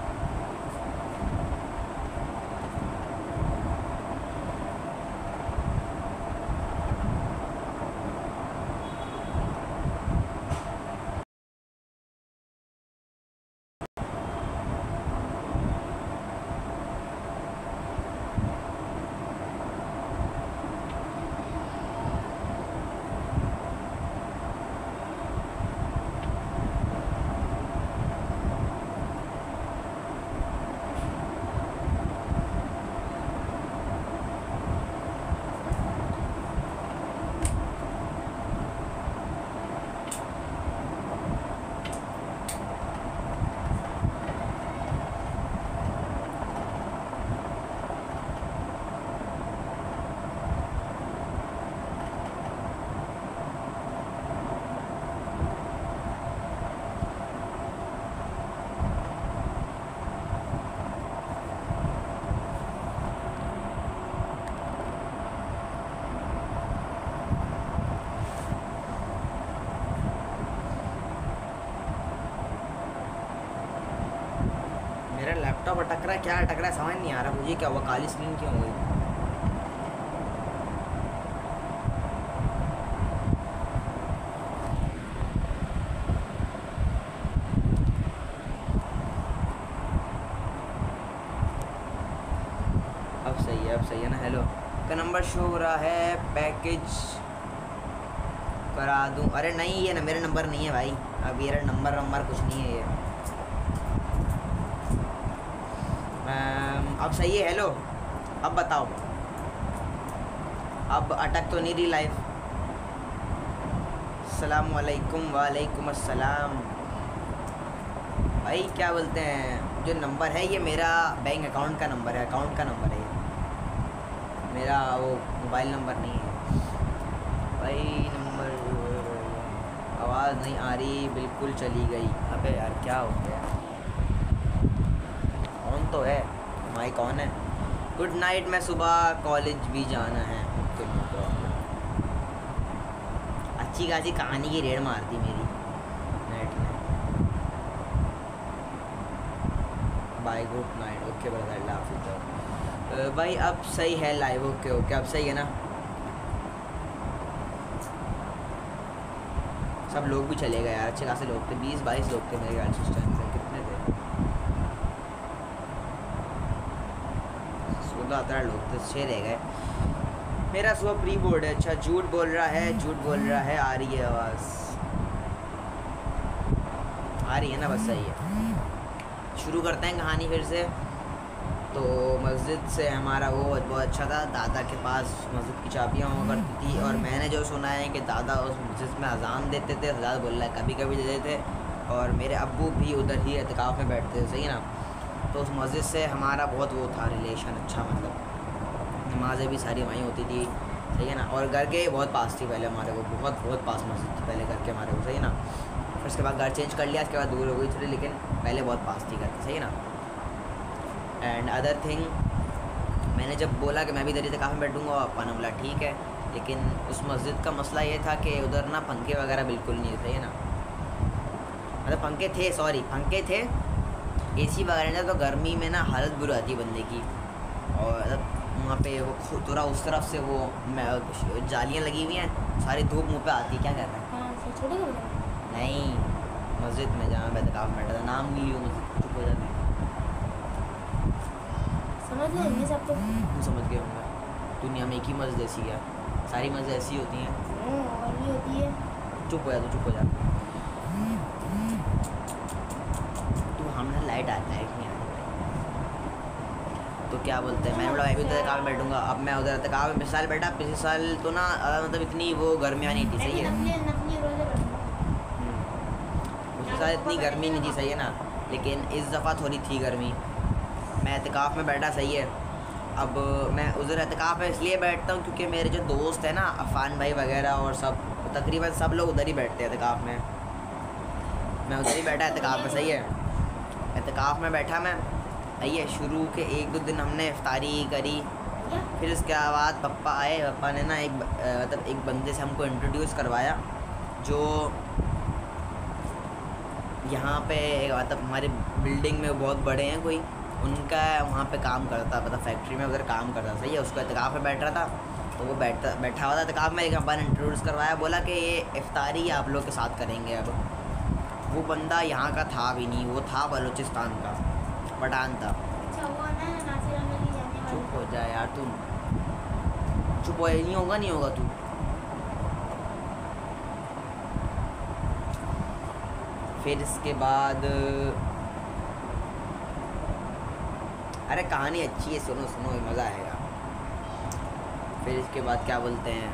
लैपटॉप अटक रहा है, क्या अटक रहा है समझ नहीं आ रहा मुझे, क्या हुआ? काली स्क्रीन क्यों हो गई? अब सही है ना? हेलो का नंबर शो हो रहा है, पैकेज करा दूं? अरे नहीं ये ना मेरा नंबर नहीं है भाई, अब मेरा नंबर कुछ नहीं है ये। अब सही है? हेलो अब बताओ, अब अटक तो नहीं रही लाइफ? अस्सलाम वालेकुम। वालेकुम अस्सलाम भाई, क्या बोलते हैं, जो नंबर है ये मेरा बैंक अकाउंट का नंबर है, अकाउंट का नंबर है ये मेरा, वो मोबाइल नंबर नहीं है भाई। नंबर आवाज़ नहीं आ रही, बिल्कुल चली गई। अबे यार क्या हो गया? ऑन तो है भाई कौन है? गुड नाइट, मैं सुबह कॉलेज भी जाना है। Okay no problem. अच्छी खासी कहानी की रेड मार दी मेरी नेट ने। Bye good night. Okay brother, अल्लाह हाफिज़ भाई। अब सही है लाइव? ओके ओके, अब सही है ना? सब लोग भी चले गए यार, अच्छे खासे लोग थे, 20-22 लोग थे मेरे ख्याल से उस टाइम पे। कितने थे? 16-17 लोग थे, 6 रह गए। मेरा सुबह प्री बोर्ड है। अच्छा, झूठ बोल रहा है, झूठ बोल रहा है। आ रही है आवाज़? आ रही है ना? बस सही है। शुरू करते हैं कहानी फिर से। तो मस्जिद से हमारा वो बहुत अच्छा था। दादा के पास मस्जिद की चाबियाँ हुआ करती थी, और मैंने जो सुना है कि दादा उस मस्जिद में अजान देते थे, ज़्यादा बोल रहा है, कभी कभी देते थे। और मेरे अब्बू भी उधर ही एतकाफ़ में बैठते थे, सही है ना? तो उस मस्जिद से हमारा बहुत वो था रिलेशन अच्छा, मतलब नमाज़ें भी सारी वहीं होती थी, सही है ना? और घर के बहुत पास थी पहले हमारे को, बहुत पास मस्जिद थी पहले घर के हमारे को, सही है ना? फिर उसके बाद घर चेंज कर लिया, उसके बाद दूर हो गई थोड़ी, लेकिन पहले बहुत पास थी घर के, सही है ना? एंड अदर थिंग, मैंने जब बोला कि मैं भी इधर एतकाफ़ में बैठूँगा, पापा ने बोला ठीक है। लेकिन उस मस्जिद का मसला ये था कि उधर ना पंखे वगैरह बिल्कुल नहीं थे, ना? मतलब पंखे थे, सॉरी पंखे थे, एसी वगैरह नहीं था, तो गर्मी में ना हालत बुरी आती है बंदे की। और वहाँ पे वो थोड़ा उस तरफ से वो जालियाँ लगी हुई हैं, सारी धूप मुँह पे आती है। क्या कर रहा है? नहीं, मस्जिद में जहाँ मैं एतकाफ़ में बैठा था, नाम नहीं लियो मस्जिद, चुप हो जाती। समझ गए सब तो? तू समझ गया होगा। दुनिया में एक ही मस्जिद ऐसी है, सारी मस्जिद ऐसी होती हैं। और भी होती है। चुप हो जा, तू चुप हो जा। तू हमने लाइट आता है नहीं आती भाई। तो क्या बोलते हैं, मैंने बोला मैं भी उधर एतकाफ़ में बैठूँगा। अब मैं उधर एतकाफ़ में पिछले साल बैठा, पिछले साल तो ना मतलब इतनी वो गर्मियाँ नहीं थी, सही है? पिछले साल इतनी गर्मी नहीं थी, सही है ना? लेकिन इस दफ़ा थोड़ी थी गर्मी। मैं एतकाफ़ में बैठा, सही है। अब मैं उधर एतकाफ़ में इसलिए बैठता हूँ क्योंकि मेरे जो दोस्त हैं ना, अफ़ान भाई वगैरह और सब, तकरीबन सब लोग उधर ही बैठते हैं एतकाफ़ में। मैं उधर ही बैठा एतकाफ़ में, सही है? एतकाफ़ में बैठा मैं, सही है। शुरू के 1-2 दिन हमने इफ्तारी करी, फिर उसके बाद पप्पा आए। पप्पा ने ना एक बंदे से हमको इंट्रोड्यूस करवाया, जो यहाँ पे मतलब हमारे बिल्डिंग में बहुत बड़े हैं कोई, उनका वहाँ पे काम करता, मतलब फैक्ट्री में उधर काम करता, सही है। उसको एतकाफ़ में बैठ रहा था, तो वो बैठा हुआ था एतकाफ़ में। एक अब्बा ने इंट्रोड्यूस करवाया, बोला कि ये इफ्तारी आप लोग के साथ करेंगे। अब वो बंदा यहाँ का था भी नहीं, वो था बलूचिस्तान का, पठान था। चुप हो जा यार तू, चुप हो, नहीं होगा तू। फिर इसके बाद अरे कहानी अच्छी है, सुनो सुनो, मज़ा आएगा। फिर इसके बाद क्या बोलते हैं,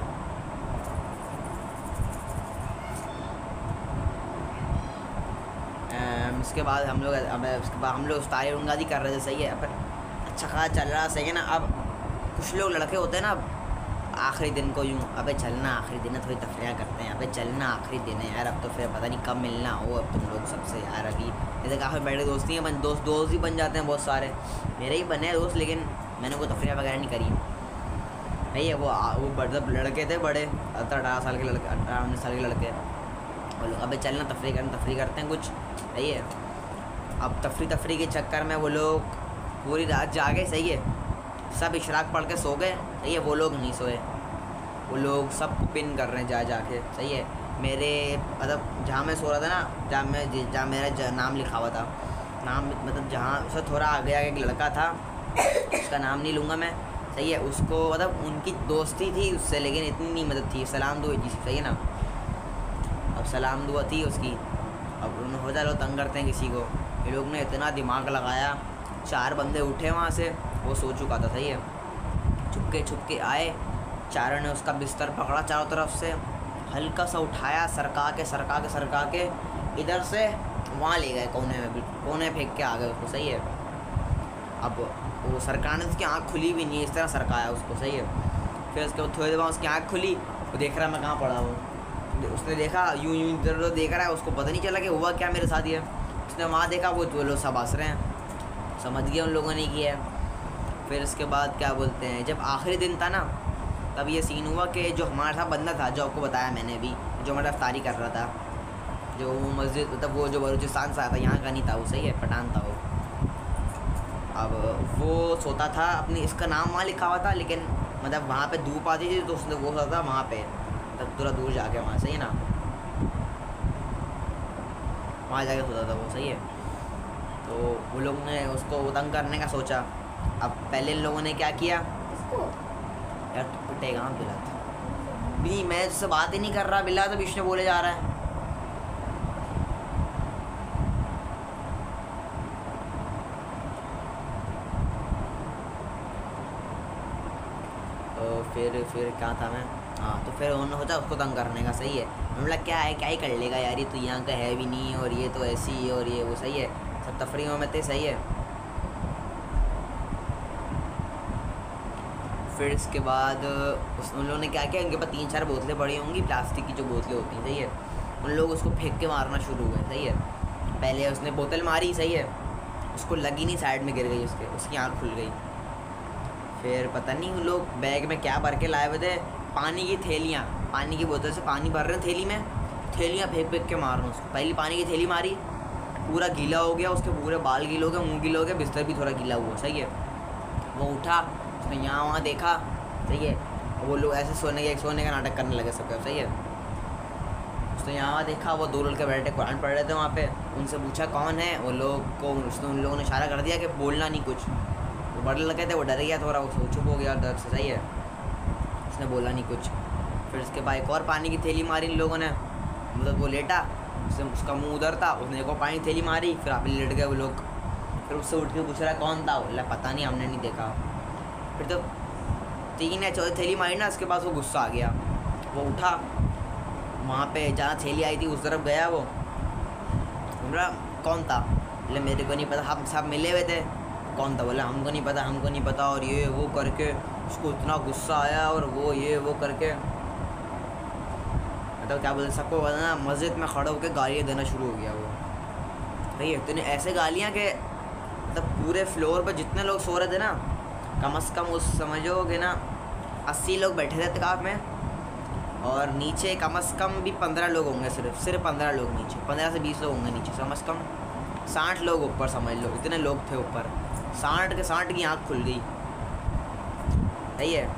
उसके बाद हम लोग इफ्तारी उंगादी कर रहे थे, सही है। पर अच्छा खासा चल रहा, सही है ना? अब कुछ लोग लड़के होते हैं ना, आखिरी दिन को यूँ, अबे चलना आखिरी दिन है, थोड़ी तफरियाँ करते हैं, अबे चलना आखिरी दिन है यार, अब तो फिर पता नहीं कब मिलना हो अब तुम लोग सबसे यार। अभी जैसे काफ़ी बड़े दोस्ती हैं, दोस्त ही बन जाते हैं बहुत सारे। मेरे ही बने हैं दोस्त, लेकिन मैंने कोई तफरियाँ वगैरह नहीं करी, नहीं है। वो मतलब लड़के थे बड़े, 18 साल के लड़के, 18-19 साल के लड़के, वो लोग अबे चलना तफरी करते हैं कुछ, सही है। अब तफरी के चक्कर में वो लोग पूरी रात जागे, सही है। सब इशराक पढ़ के सो गए, सही है। वो लोग नहीं सोए, वो लोग सब पिन कर रहे हैं जाके, सही है। मेरे मतलब जहाँ मैं सो रहा था ना, जहाँ मेरा नाम लिखा हुआ था, नाम मतलब जहाँ उससे थोड़ा आगे एक लड़का था, उसका नाम नहीं लूँगा मैं, सही है। उसको मतलब उनकी दोस्ती थी उससे, लेकिन इतनी नहीं मदद थी, सलाम दुआ जी, सही है ना? अब सलाम दुआ थी उसकी, अब उन्होंने हो जाए लोग तंग करते हैं किसी को, ये लोग ने इतना दिमाग लगाया, 4 बंदे उठे वहाँ से, वो सो चुका था, सही है। छुपके आए, चारों ने उसका बिस्तर पकड़ा चारों तरफ से, हल्का सा उठाया, सरका के इधर से वहाँ ले गए कोने फेंक के आ गए उसको, सही है। अब वो सरकाने, उसकी आँख खुली भी नहीं, इस तरह सरकाया उसको, सही है। फिर उसके बाद थोड़ी देर बाद उसकी आँख खुली, वो देख रहा मैं कहाँ पड़ा हूँ, उसने देखा यूँ इधर देख रहा है, उसको पता नहीं चला कि हुआ क्या मेरे साथ ये। उसने वहाँ देखा, वो लोग सब हंस रहे हैं, समझ गया उन लोगों ने किया है। फिर इसके बाद क्या बोलते हैं, जब आखिरी दिन था ना तब ये सीन हुआ कि जो हमारे साथ बंदा था, जो आपको बताया मैंने अभी, जो हमारा अफ्तारी कर रहा था, जो मस्जिद मतलब वो जो बलूचिस्तान से आया था, यहाँ का नहीं था वो, सही है, पठान था वो। अब वो सोता था अपनी, इसका नाम वहाँ लिखा हुआ था, लेकिन मतलब वहाँ पे धूप आती थी तो उसने वो सोता था वहाँ पे, तब थोड़ा दूर जाके वहाँ, सही है ना, वहाँ जाके सोता था वो, सही है। तो वो लोग ने उसको तंग करने का सोचा। अब पहले इन लोगों ने क्या किया, इसको यार तू पिटेगा हाँ बिला भी, मैं उससे बात ही नहीं कर रहा, बिला तो बीच में बोले जा रहा है। तो फिर क्या था मैं, हाँ तो फिर उन्होंने सोचा उसको तंग करने का, सही है। उन्होंने बोला क्या है, क्या ही कर लेगा यार, ये तो यहाँ का है भी नहीं, और ये तो ऐसी ही, और ये वो, सही है, सब तफरीहों में थे, सही है। फिर इसके बाद उन लोगों ने क्या किया, उनके पास 3-4 बोतलें पड़ी होंगी, प्लास्टिक की जो बोतलें होती हैं, सही है। उन लोग उसको फेंक के मारना शुरू हुए, सही है। पहले उसने बोतल मारी, सही है, उसको लगी नहीं, साइड में गिर गई, उसकी आँख खुल गई। फिर पता नहीं उन लोग बैग में क्या भर के लाए हुए थे, पानी की थैलियाँ, पानी की बोतल से पानी भर रहे हैं थैली में, थैलियाँ फेंक के मार रहे हैं उसको। पहली पानी की थैली मारी, पूरा गीला हो गया, उसके पूरे बाल गीले हो गए, मुँह गीला हो गया, बिस्तर भी थोड़ा गीला हुआ, सही है। वो उठा, उसने यहाँ वहाँ देखा, सही है, वो लोग ऐसे सोने का नाटक करने लगे सब, सही है। उसने यहाँ वहाँ देखा, वो 2 लड़के बैठे कुरान पढ़ रहे थे वहाँ पे, उनसे पूछा कौन है, वो लोग को उसने उन लोगों ने इशारा कर दिया कि बोलना नहीं कुछ। वो बड़े लगे थे, वो डर गया थोड़ा, वो चुप हो गया डर से, सही है, उसने बोला नहीं कुछ। फिर उसके बाद एक और पानी की थैली मारी इन लोगों ने, मतलब वो लेटा, उसका मुँह उधर था, उसने एक और पानी की थैली मारी, फिर आप लेट गए वो लोग। फिर उससे उठ के पूछ रहा कौन था, बोला पता नहीं, हमने नहीं देखा। फिर तो 3 या 4 थैली मारी ना, उसके पास वो गुस्सा आ गया, वो उठा, वहाँ पे जहाँ थैली आई थी उस तरफ गया, वो बोला कौन था, बोले मेरे को नहीं पता, हम सब मिले हुए थे, कौन था, बोला हमको नहीं पता, और ये वो करके उसको इतना गुस्सा आया, और वो ये वो करके, मतलब क्या बोलते, सबको पता ना, मस्जिद में खड़ा होकर गालियाँ देना शुरू हो गया वो, सही है। तो ऐसे गालियाँ कि मतलब पूरे फ्लोर पर जितने लोग सो रहे थे ना, कम से कम उस समझोगे ना 80 लोग बैठे थे इत्तेकाफ़ में, और नीचे कम से कम भी 15 लोग होंगे, सिर्फ 15 लोग नीचे, 15 से 20 लोग होंगे नीचे, कम से कम 60 लोग ऊपर, समझ लो इतने लोग थे ऊपर। 60 के 60 की आँख खुल गई, सही है,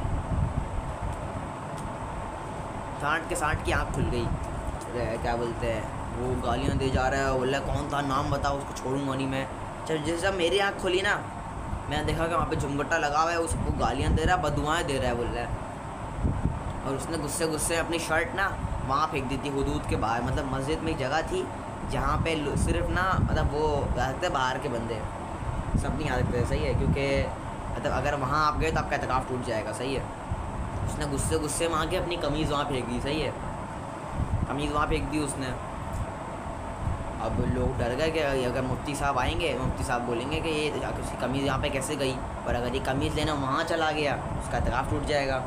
60 के 60 की आँख खुल गई। क्या बोलते हैं, वो गालियाँ दे जा रहा है, बोला कौन था, नाम बताओ, उसको छोड़ूंगा नहीं मैं। चल जैसे मेरी आँख खुली ना, मैंने देखा कि वहाँ पे झुमगट्टा लगा हुआ है, उसको गालियाँ दे रहा है, बदुआएँ दे रहा है, बोल रहा है। और उसने गुस्से अपनी शर्ट ना वहाँ फेंक दी थी हुदूद के बाहर, मतलब मस्जिद में एक जगह थी जहाँ पे सिर्फ ना मतलब वो आ सकते बाहर के बंदे, सब नहीं आ सकते, सही है, क्योंकि मतलब अगर वहाँ आप गए तो आपका इत्तेकाफ़ टूट जाएगा, सही है। उसने गुस्से में आके अपनी कमीज़ वहाँ फेंक दी, सही है, कमीज़ वहाँ फेंक दी उसने। अब लोग डर गए कि अगर मुफ्ती साहब आएंगे, मुफ्ती साहब बोलेंगे कि ये उसकी कमीज़ यहाँ पे कैसे गई, और अगर ये कमीज़ लेना वहाँ चला गया उसका इत्तेकाफ़ टूट जाएगा।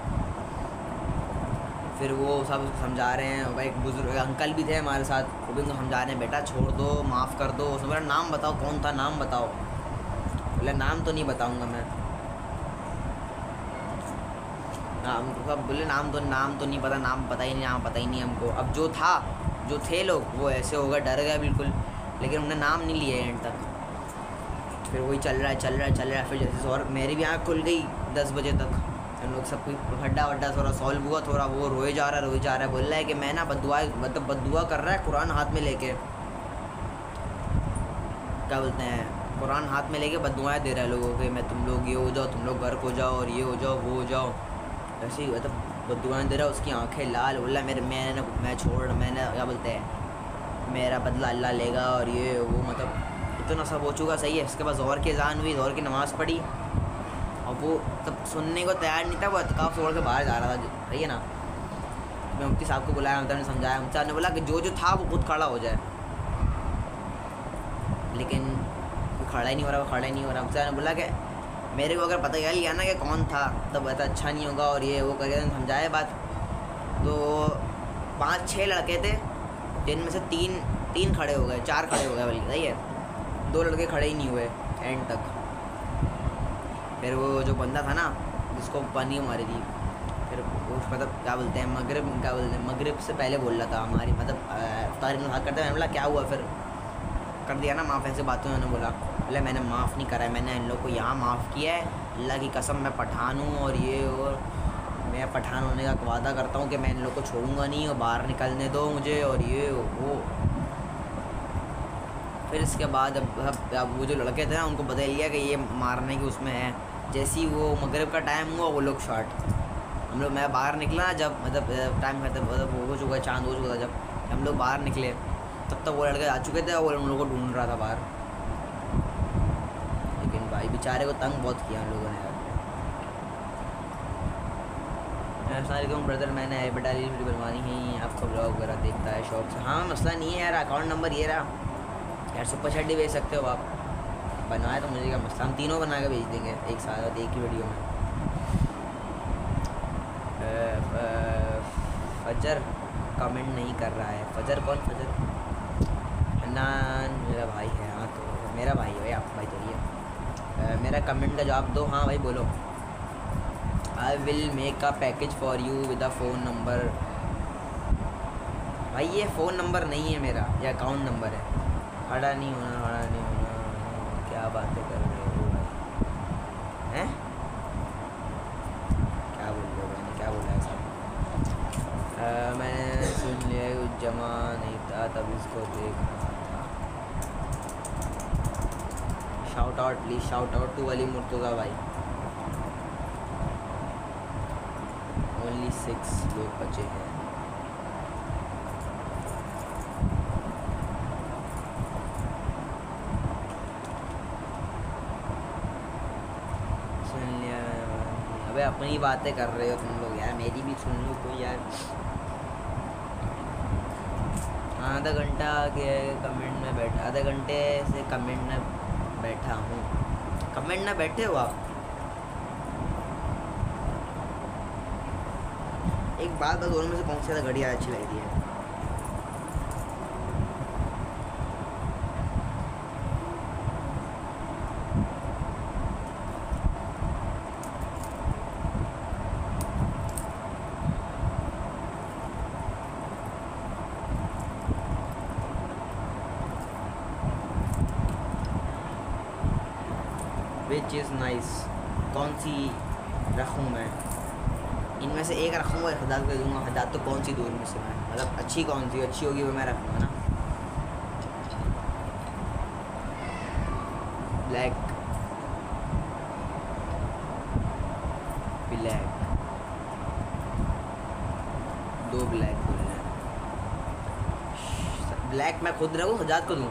फिर वो सब उसको समझा रहे हैं, भाई एक बुजुर्ग अंकल भी थे हमारे साथ, वो भी उनको समझा रहे हैं, बेटा छोड़ दो, माफ़ कर दो। उसने बोला नाम बताओ कौन था, नाम बताओ, बोले नाम तो नहीं बताऊँगा मैं, नाम सब बोले नाम तो नहीं पता, नाम पता ही नहीं हमको। अब जो थे लोग वो ऐसे हो गए, डर गए बिल्कुल, लेकिन उन्होंने नाम नहीं लिया एंड तक। फिर वही चल रहा है। फिर जैसे और मेरी भी आँख खुल गई 10 बजे तक, हम लोग सब कुछ हड्डा थोड़ा सॉल्व हुआ, थोड़ा वो रोए जा रहा है, बोल रहा है कि मैं ना बद्दुआ कर रहा है, कुरान हाथ में लेके, क्या बोलते हैं, कुरान हाथ में लेके बद्दुआएँ दे रहा है लोगों के, मैं तुम लोग ये हो जाओ, तुम लोग गर्क हो जाओ, और ये हो जाओ वो हो जाओ, ऐसे ही मतलब बद्दुआएँ दे रहा है। उसकी आंखें लाल, बोला मैंने क्या बोलते हैं, मेरा बदला अल्लाह लेगा, और ये वो मतलब इतना सब हो चुका, सही है। इसके बाद ज़ोहर की अज़ान हुई, ज़ोहर की नमाज़ पढ़ी, और वो तब सुनने को तैयार नहीं था, वो इत्तेकाफ़ छोड़ के बाहर जा रहा था, सही है ना। मैं मुफ्ती साहब को बुलाया, मुफ्ती ने समझाया, मुफ्ती साहब ने बोला कि जो था वो खुद खड़ा हो जाए, लेकिन खड़ा ही नहीं हो रहा। मुफ्ती साहब ने बोला कि मेरे को अगर पता चल गया ना कि कौन था तब ऐसा अच्छा नहीं होगा, और ये वो करके समझाया बात। तो 5-6 लड़के थे, जिनमें से 3 खड़े हो गए, 4 खड़े हो गए बल्कि, सही है, 2 लड़के खड़े ही नहीं हुए एंड तक। फिर वो जो बंदा था ना जिसको पानी मारी थी, फिर वो मतलब क्या बोलते हैं मगरिब से पहले बोल रहा था हमारी मतलब तारीख में करते मैंने बोला क्या हुआ, फिर कर दिया ना माफ़, ऐसे बातों उन्होंने बोला बोले मैंने माफ़ नहीं करा है, मैंने इन लोग को यहाँ माफ़ किया है, अल्लाह की कसम मैं पठान हूँ और ये और मैं पठान होने का वादा करता हूँ कि मैं इन लोग को छोड़ूंगा नहीं और बाहर निकलने दो मुझे और ये वो। फिर इसके बाद अब वो जो लड़के थे ना उनको बता लिया कि ये मारने की उसमें है। जैसे ही वो मगरिब का टाइम हुआ वो लोग शॉट, हम लोग मैं बाहर निकला जब मतलब टाइम खत्म मतलब हो चुका चांद हो चुका था, जब हम लोग बाहर निकले तब तक वो लड़के आ चुके थे और उन लोगों को ढूंढ रहा था बाहर। लेकिन भाई बेचारे को तंग बहुत किया उन लोगों ने यार। अस्सलाम ब्रदर, मैंने एडवर्टाइज वीडियो बनवानी है, आपका ब्लॉग वगैरह देखता है शौक से। हाँ मसला नहीं है यार, अकाउंट नंबर ये रहा यार, सुपर चैट भी भेज सकते हो आप, बनवाए तो मुझे क्या मसला, हम तीनों बना के भेज देंगे एक साथ एक ही वीडियो में। फजर कमेंट नहीं कर रहा है, फजर कौन फजर? हन्नान मेरा भाई है। हाँ तो मेरा भाई है भाई, आपका भाई तो है। मेरा कमेंट का जवाब दो। हाँ भाई बोलो। I will make a package for you with a phone number. भाई ये फ़ोन नंबर नहीं है मेरा, ये अकाउंट नंबर है। खड़ा नहीं होना, क्या बातें कर रहे हो भाई? हैं क्या बोल रहे हो? मैंने क्या बोला है सब? मैंने सुन लिया कुछ जमा नहीं था तब इसको देख रहा था। Shout out please, shout out to Wali Murtaza भाई। ओनली 6 लोग बचे हैं। सुन लिया। अबे अपनी बातें कर रहे हो तुम लोग यार, मेरी भी सुन लो कोई यार। आधा घंटा के कमेंट में बैठा, आधे घंटे से कमेंट में बैठा हूँ। कमेंट में बैठे हो आप? एक बात बस, दोनों में से कौन सी ज़्यादा घड़ी अच्छी लग रही है? Which is nice. कौन सी रखूँ मैं? इनमें से एक रखूँगा, हदात कर दूँगा। हदात तो कौन सी दूर में से मैं मतलब अच्छी कौन सी अच्छी होगी वो मैं रखूँगा ना। ब्लैक ब्लैक, 2 ब्लैक बोलना है। ब्लैक मैं खुद रखूँ, हदात को दूँ?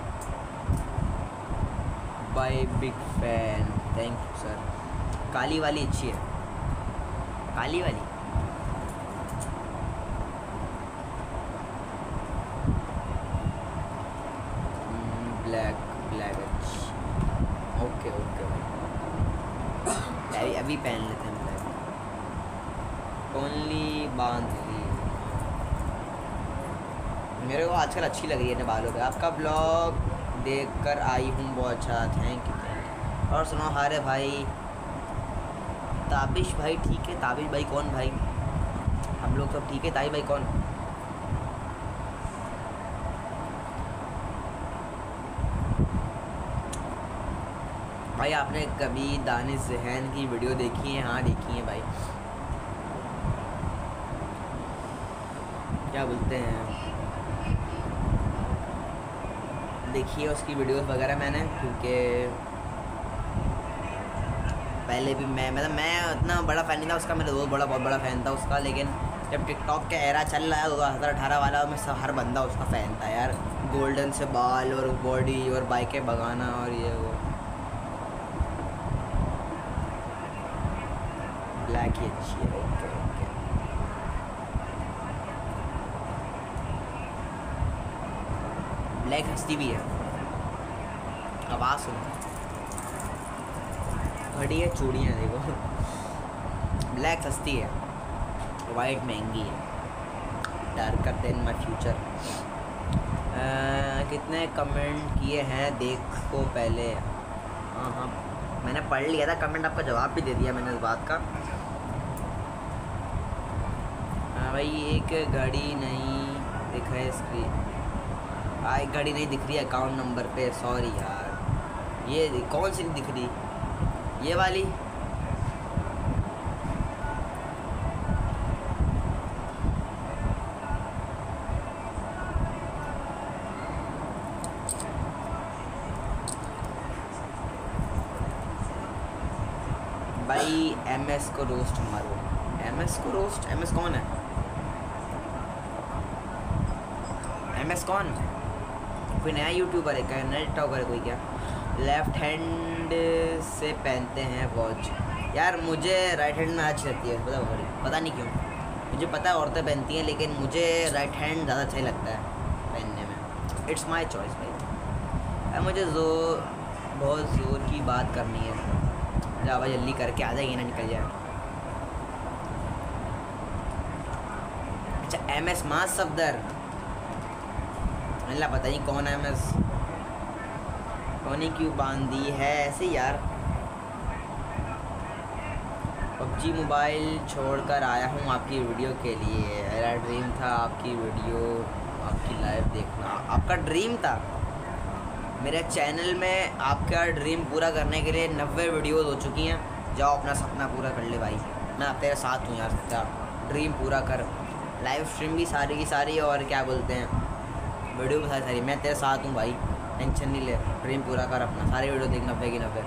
Bye big fan, thank you sir. काली वाली अच्छी है, काली वाली। ब्लैक ब्लैक अच्छी, ओके ओके भाई अभी पहन लेते हैं ब्लैक। ओनली बांध ली, मेरे को आजकल अच्छी लग रही है बालों पे। आपका ब्लॉग देखकर आई हूँ, बहुत अच्छा, थैंक यू। और सुनो हारे भाई, ताबिश भाई ठीक है? ताबिश भाई कौन भाई? हम लोग सब ठीक है। ताबिश भाई कौन? भाई आपने कभी दानिश जहन की वीडियो देखी है? हाँ देखी है भाई। क्या बोलते हैं, देखिए उसकी वीडियोस वगैरह मैंने, क्योंकि पहले भी मैं इतना बड़ा फ़ैन नहीं था उसका, मेरा दोस्त बहुत बड़ा फ़ैन था उसका। लेकिन जब टिकटॉक का एरा चल रहा है 2018 वाला, मैं हर बंदा उसका फ़ैन था यार। गोल्डन से बाल और बॉडी और बाइकें भगाना और ये वो। ब्लैक ही अच्छी है। Okay okay. ब्लैक हंसती भी है, आवाज़ सुनो। घड़ी है, चूड़ियाँ देखो। ब्लैक सस्ती है, वाइट महंगी है। Darker than my future. कितने कमेंट किए हैं देखो पहले। हाँ हाँ मैंने पढ़ लिया था कमेंट, आपका जवाब भी दे दिया मैंने इस बात का। हाँ भाई, एक घड़ी नहीं दिख रहा है स्क्रीन, एक घड़ी नहीं दिख रही है अकाउंट नंबर पे, सॉरी यार। ये कौन सी नहीं दिख रही, ये वाली? भाई MS को रोस्ट मारो। MS को रोस्ट? MS कौन है? MS कौन? कोई नया यूट्यूबर है क्या, नया टिकटॉकर है कोई क्या? लेफ्ट हैंड से पहनते हैं वॉच। यार मुझे राइट हैंड में अच्छी लगती है, पता नहीं क्यों। मुझे पता है औरतें पहनती हैं, लेकिन मुझे राइट हैंड ज़्यादा अच्छा लगता है पहनने में। इट्स माई चॉइस भाई। मुझे बहुत ज़ोर की बात करनी है, जा भाई जल्दी करके आ जाएगी ना, निकल जाए। अच्छा MS मास सफदर, अल्लाह पता नहीं कौन है MS। टोनी क्यों बांधी है ऐसे यार? PUBG मोबाइल छोड़कर आया हूँ आपकी वीडियो के लिए। मेरा ड्रीम था आपकी वीडियो, आपकी लाइव देखना। आपका ड्रीम था? मेरे चैनल में आपका ड्रीम पूरा करने के लिए 90 वीडियोस हो चुकी हैं। जाओ अपना सपना पूरा कर ले भाई, मैं आप तेरे साथ हूँ यार। ड्रीम पूरा कर, लाइव स्ट्रीम भी सारी की सारी, और क्या बोलते हैं वीडियो भी सारी सारी, मैं तेरे साथ हूँ भाई, टेंशन नहीं ले। ड्रीम पूरा कर अपना, सारी वीडियो देख 90 की 90।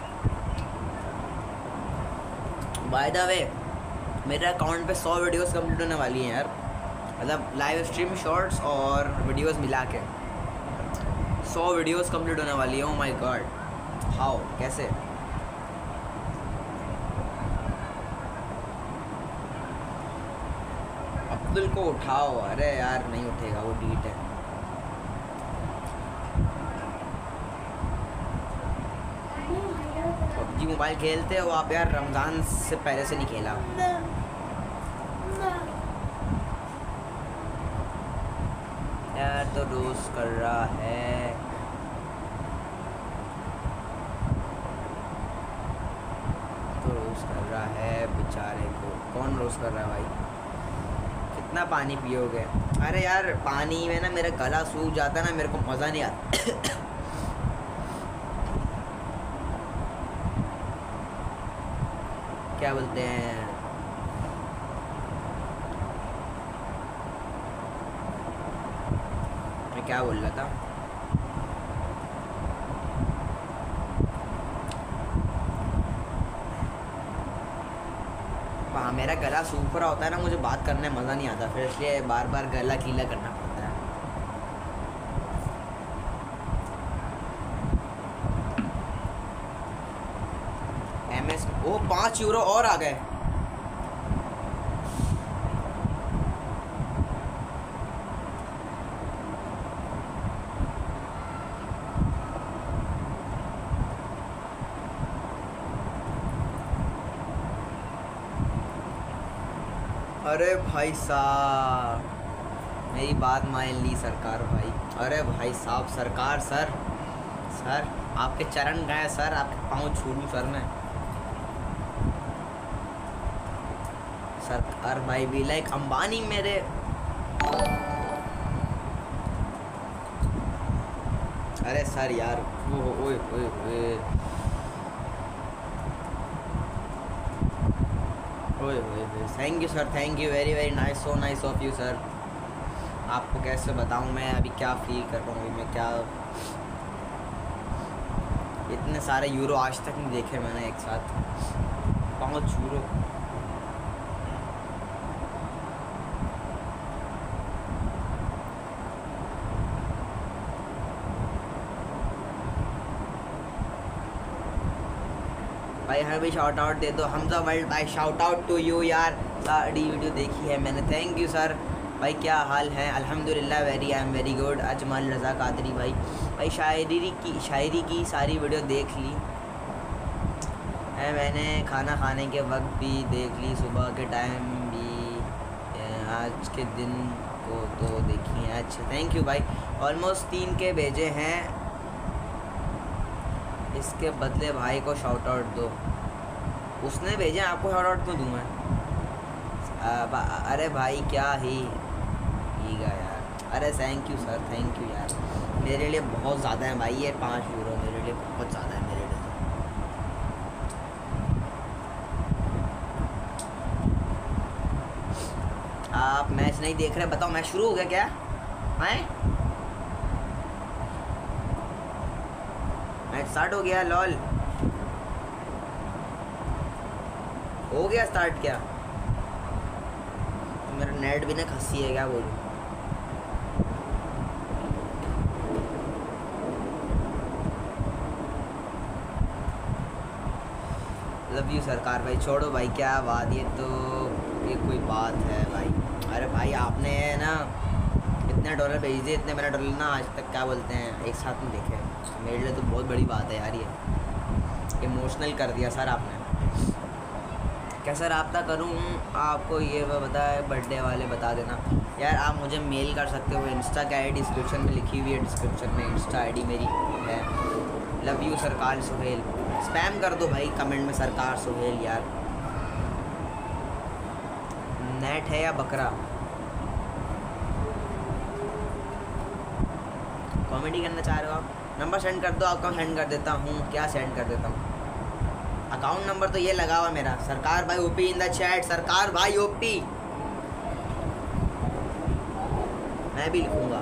बाय द वे मेरे अकाउंट पे 100 वीडियोस कंप्लीट होने वाली हैं यार, मतलब लाइव स्ट्रीम शॉर्ट्स और वीडियोस मिला के 100 वीडियोस कंप्लीट होने वाली है। ओह माय गॉड, हाउ, कैसे? अब्दुल को उठाओ। अरे यार नहीं उठेगा, वो डीट है। PUBG मोबाइल खेलते हो आप यार? रमज़ान से पहले से नहीं खेला यार, तो रोज कर रहा है। तो रोज कर रहा है बेचारे को। कौन रोज कर रहा है भाई? कितना पानी पियोगे? अरे यार पानी में ना मेरा गला सूख जाता है ना, मेरे को मज़ा नहीं आता। क्या बोलते हैं, मैं क्या बोल रहा था? हाँ, मेरा गला सूख रहा होता है ना, मुझे बात करने में मज़ा नहीं आता, फिर इसलिए बार बार गला गीला करना पड़ता है। MS वो 5 यूरो और आ गए। अरे भाई साहब, मेरी बात मान ली सरकार भाई। अरे भाई साहब, सरकार, सर आपके चरण गए सर, आपके पाँव छू लूँ सर मैं। सरकार भाई भी लाइक अंबानी मेरे। अरे सर यार, ओए ओए ओए thank you sir, thank you, very very nice, so nice of you sir. आपको कैसे बताऊं मैं अभी क्या फील कर रहा हूँ, मैं क्या, इतने सारे यूरो आज तक नहीं देखे मैंने एक साथ, 5 यूरो। भाई हमें भी शाउट आउट दे दो, हमजा वर्ल्ड भाई, शाउट आउट टू यू यार। सारी वीडियो देखी है मैंने, थैंक यू सर। भाई क्या हाल है? अल्हम्दुलिल्लाह, I am very good. Ajmal Raza Qadri भाई शायरी की सारी वीडियो देख ली है मैंने, खाना खाने के वक्त भी देख ली, सुबह के टाइम भी, आज के दिन को तो देखी है। अच्छा थैंक यू भाई, ऑलमोस्ट 3 के भेजे हैं। इसके बदले भाई को शाउट आउट दो। उसने भेजे, आपको शाउट आउट क्यों दूँ मैं? अरे भाई क्या ही गया यार। अरे thank you sir, thank you यार। मेरे लिए बहुत ज़्यादा है भाई, ये 5 यूरो मेरे लिए बहुत ज़्यादा है मेरे लिए। आप मैच नहीं देख रहे? बताओ मैच शुरू हो गया क्या? हैं? मैच स्टार्ट हो गया? लॉल हो गया स्टार्ट क्या? मेरा नेट भी ना खस्सी है, क्या बोलूं? लव यू सरकार भाई। छोड़ो भाई, क्या बात, ये तो ये कोई बात है भाई। अरे भाई आपने ना इतने डॉलर भेज दिए, इतने मेरा डॉलर ना आज तक क्या बोलते हैं एक साथ में देखे। मेरे लिए तो बहुत बड़ी बात है यार, ये इमोशनल कर दिया सर आपने। कैसा रब्ता करूँ आपको ये बताए, बर्थडे वाले बता देना यार। आप मुझे मेल कर सकते हो, इंस्टा की आई डी डिस्क्रिप्शन में लिखी हुई है, डिस्क्रिप्शन में इंस्टा आई डी मेरी है। लव यू सरकार सुहेल। स्पैम कर दो भाई कमेंट में सरकार सुहेल यार। नेट है या बकरा? कॉमेडी करना चाह रहे हो आप? नंबर सेंड कर दो, आपका सेंड कर देता हूँ। क्या सेंड कर देता हूँ? अकाउंट नंबर तो ये लगा हुआ मेरा, सरकार भाई ओपी इन द चैट। सरकार भाई ओपी मैं भी लिखूंगा।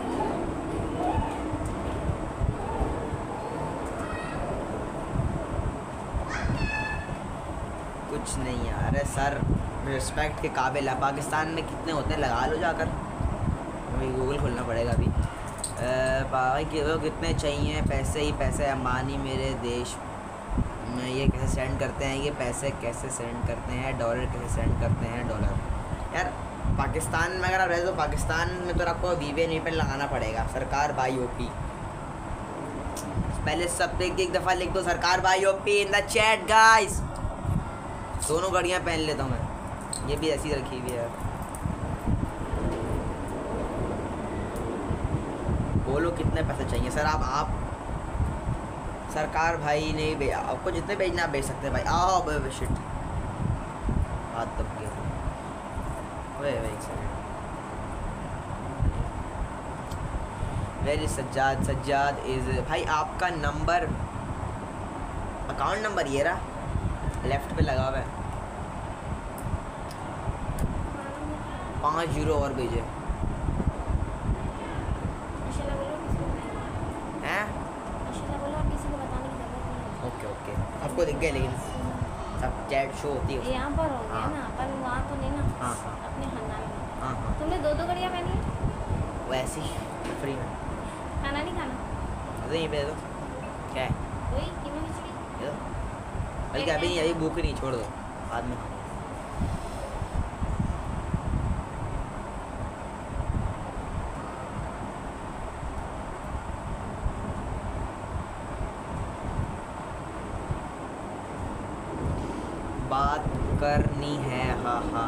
कुछ नहीं यार। अरे सर रिस्पेक्ट के काबिल है। पाकिस्तान में कितने होते हैं लगा लो जाकर, मुझे गूगल खोलना पड़ेगा अभी। भाई कितने चाहिए? पैसे ही पैसे। अंबानी मेरे देश में ये कैसे सेंड करते हैं? ये पैसे कैसे सेंड करते हैं? डॉलर कैसे सेंड करते हैं? डॉलर यार पाकिस्तान में अगर आप रहे तो पाकिस्तान में तो आपको VPN लगाना पड़ेगा। सरकार भाई ओपी पहले सब एक दफ़ा लिख दो, सरकार भाई OP in the chat guys. दोनों घड़ियाँ पहन लेता हूँ मैं, ये भी ऐसी रखी हुई है। बोलो कितने पैसे चाहिए सर? आप सरकार भाई नहीं भेज, आपको जितने भेजना आप भेज सकते हैं भाई। आओ शिट हाथ दब गया। एक सेकंड। वेरी सज्जाद इज भाई आपका नंबर, अकाउंट नंबर ये रहा लेफ्ट पे लगा हुआ है। 5 यूरो और भेजे हैं? ओके आपको दिख गए, लेकिन सब चैट शो होती है यहाँ पर हो गया ना, पर वहाँ तो नहीं ना। हाँ अपने खानदान में। हाँ तुमने 2 घड़ियाँ पहनी है? वैसे ही फ्री में। खाना नहीं खाना? तो यहीं पे दो। क्या है? वही कीमा खिचड़ी। ये दो। बल्कि अभी नहीं, अभी भूख नहीं, छोड़ दो बाद में। बात करनी है, हाँ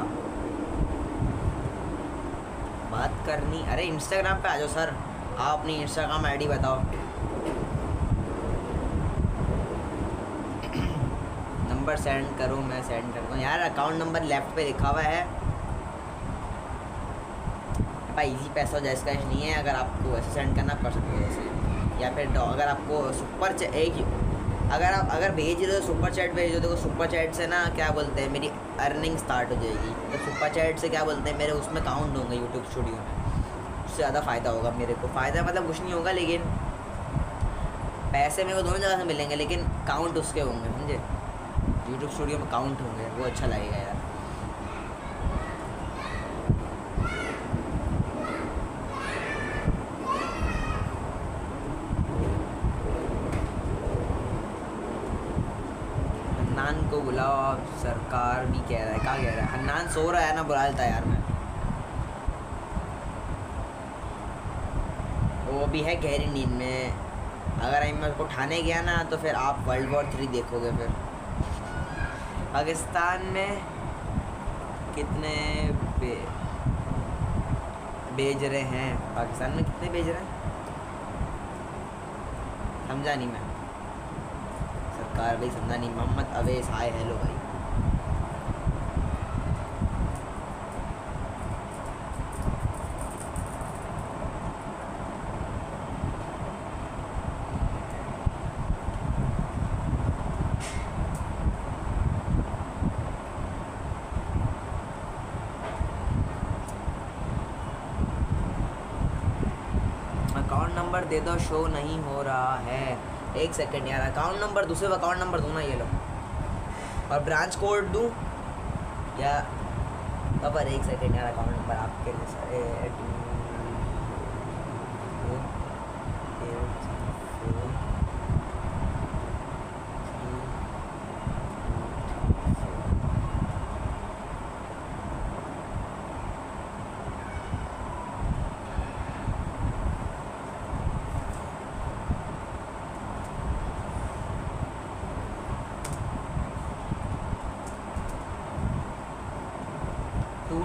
बात करनी। अरे इंस्टाग्राम पे आ जाओ सर, आप अपनी इंस्टाग्राम आईडी बताओ। नंबर सेंड करो, मैं सेंड करता हूँ यार। अकाउंट नंबर लेफ्ट पे लिखा हुआ है भाई। इजी पैसा जैस कैश नहीं है, अगर आपको वैसे सेंड करना कर सकते हो वैसे। या फिर अगर आपको सुपर अगर भेज रहे हो सुपर चैट भेज दो। देखो सुपर चैट से ना क्या बोलते हैं, मेरी अर्निंग स्टार्ट हो जाएगी। तो सुपर चैट से क्या बोलते हैं, मेरे उसमें काउंट होंगे यूट्यूब स्टूडियो में। उससे ज़्यादा फ़ायदा होगा मेरे को। फ़ायदा मतलब कुछ नहीं होगा, लेकिन पैसे मेरे को दोनों जगह से मिलेंगे, लेकिन काउंट उसके होंगे, समझे? यूट्यूब स्टूडियो में काउंट होंगे, वो अच्छा लगेगा यार। हन्नान को बुलाओ आप, सरकार भी कह रहा है। क्या कह रहा है? हन्नान सो रहा है ना, बुला लेता यार मैं। वो भी है गहरी नींद में। अगर मैं उसको उठाने गया ना तो फिर आप World War 3 देखोगे। फिर पाकिस्तान में कितने भेज रहे हैं? पाकिस्तान में कितने भेज रहे हैं समझा नहीं मैं। कार भाई समझा नहीं। मोहम्मद अवेस हाय हेलो भाई। अकाउंट नंबर दे दो, शो नहीं हो रहा है। एक सेकंड यार, अकाउंट नंबर दूसरे अकाउंट नंबर दूँ ना ये लो, और ब्रांच कोड दूँ या पर एक सेकंड यार, अकाउंट नंबर आपके लिए टू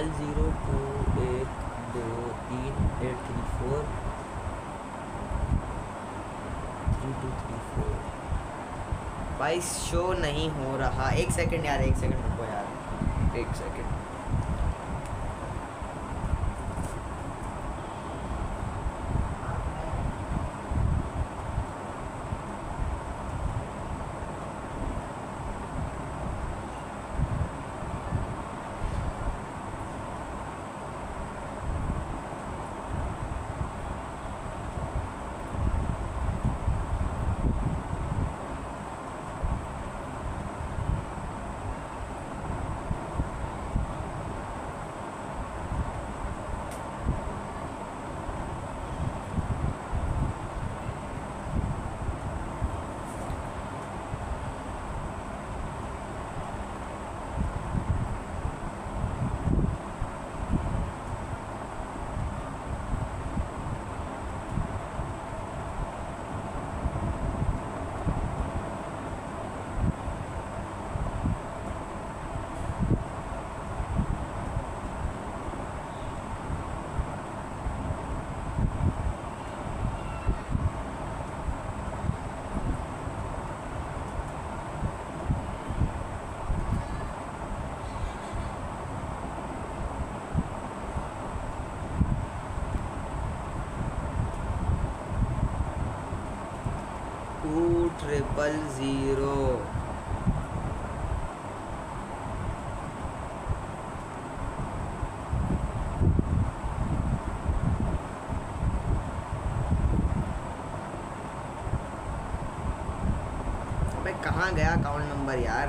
0002123834 भाई शो नहीं हो रहा। एक सेकंड यार, एक सेकंड रुको यार, एक सेकंड। ट्रिपल ज़ीरो भाई कहाँ गया अकाउंट नंबर यार?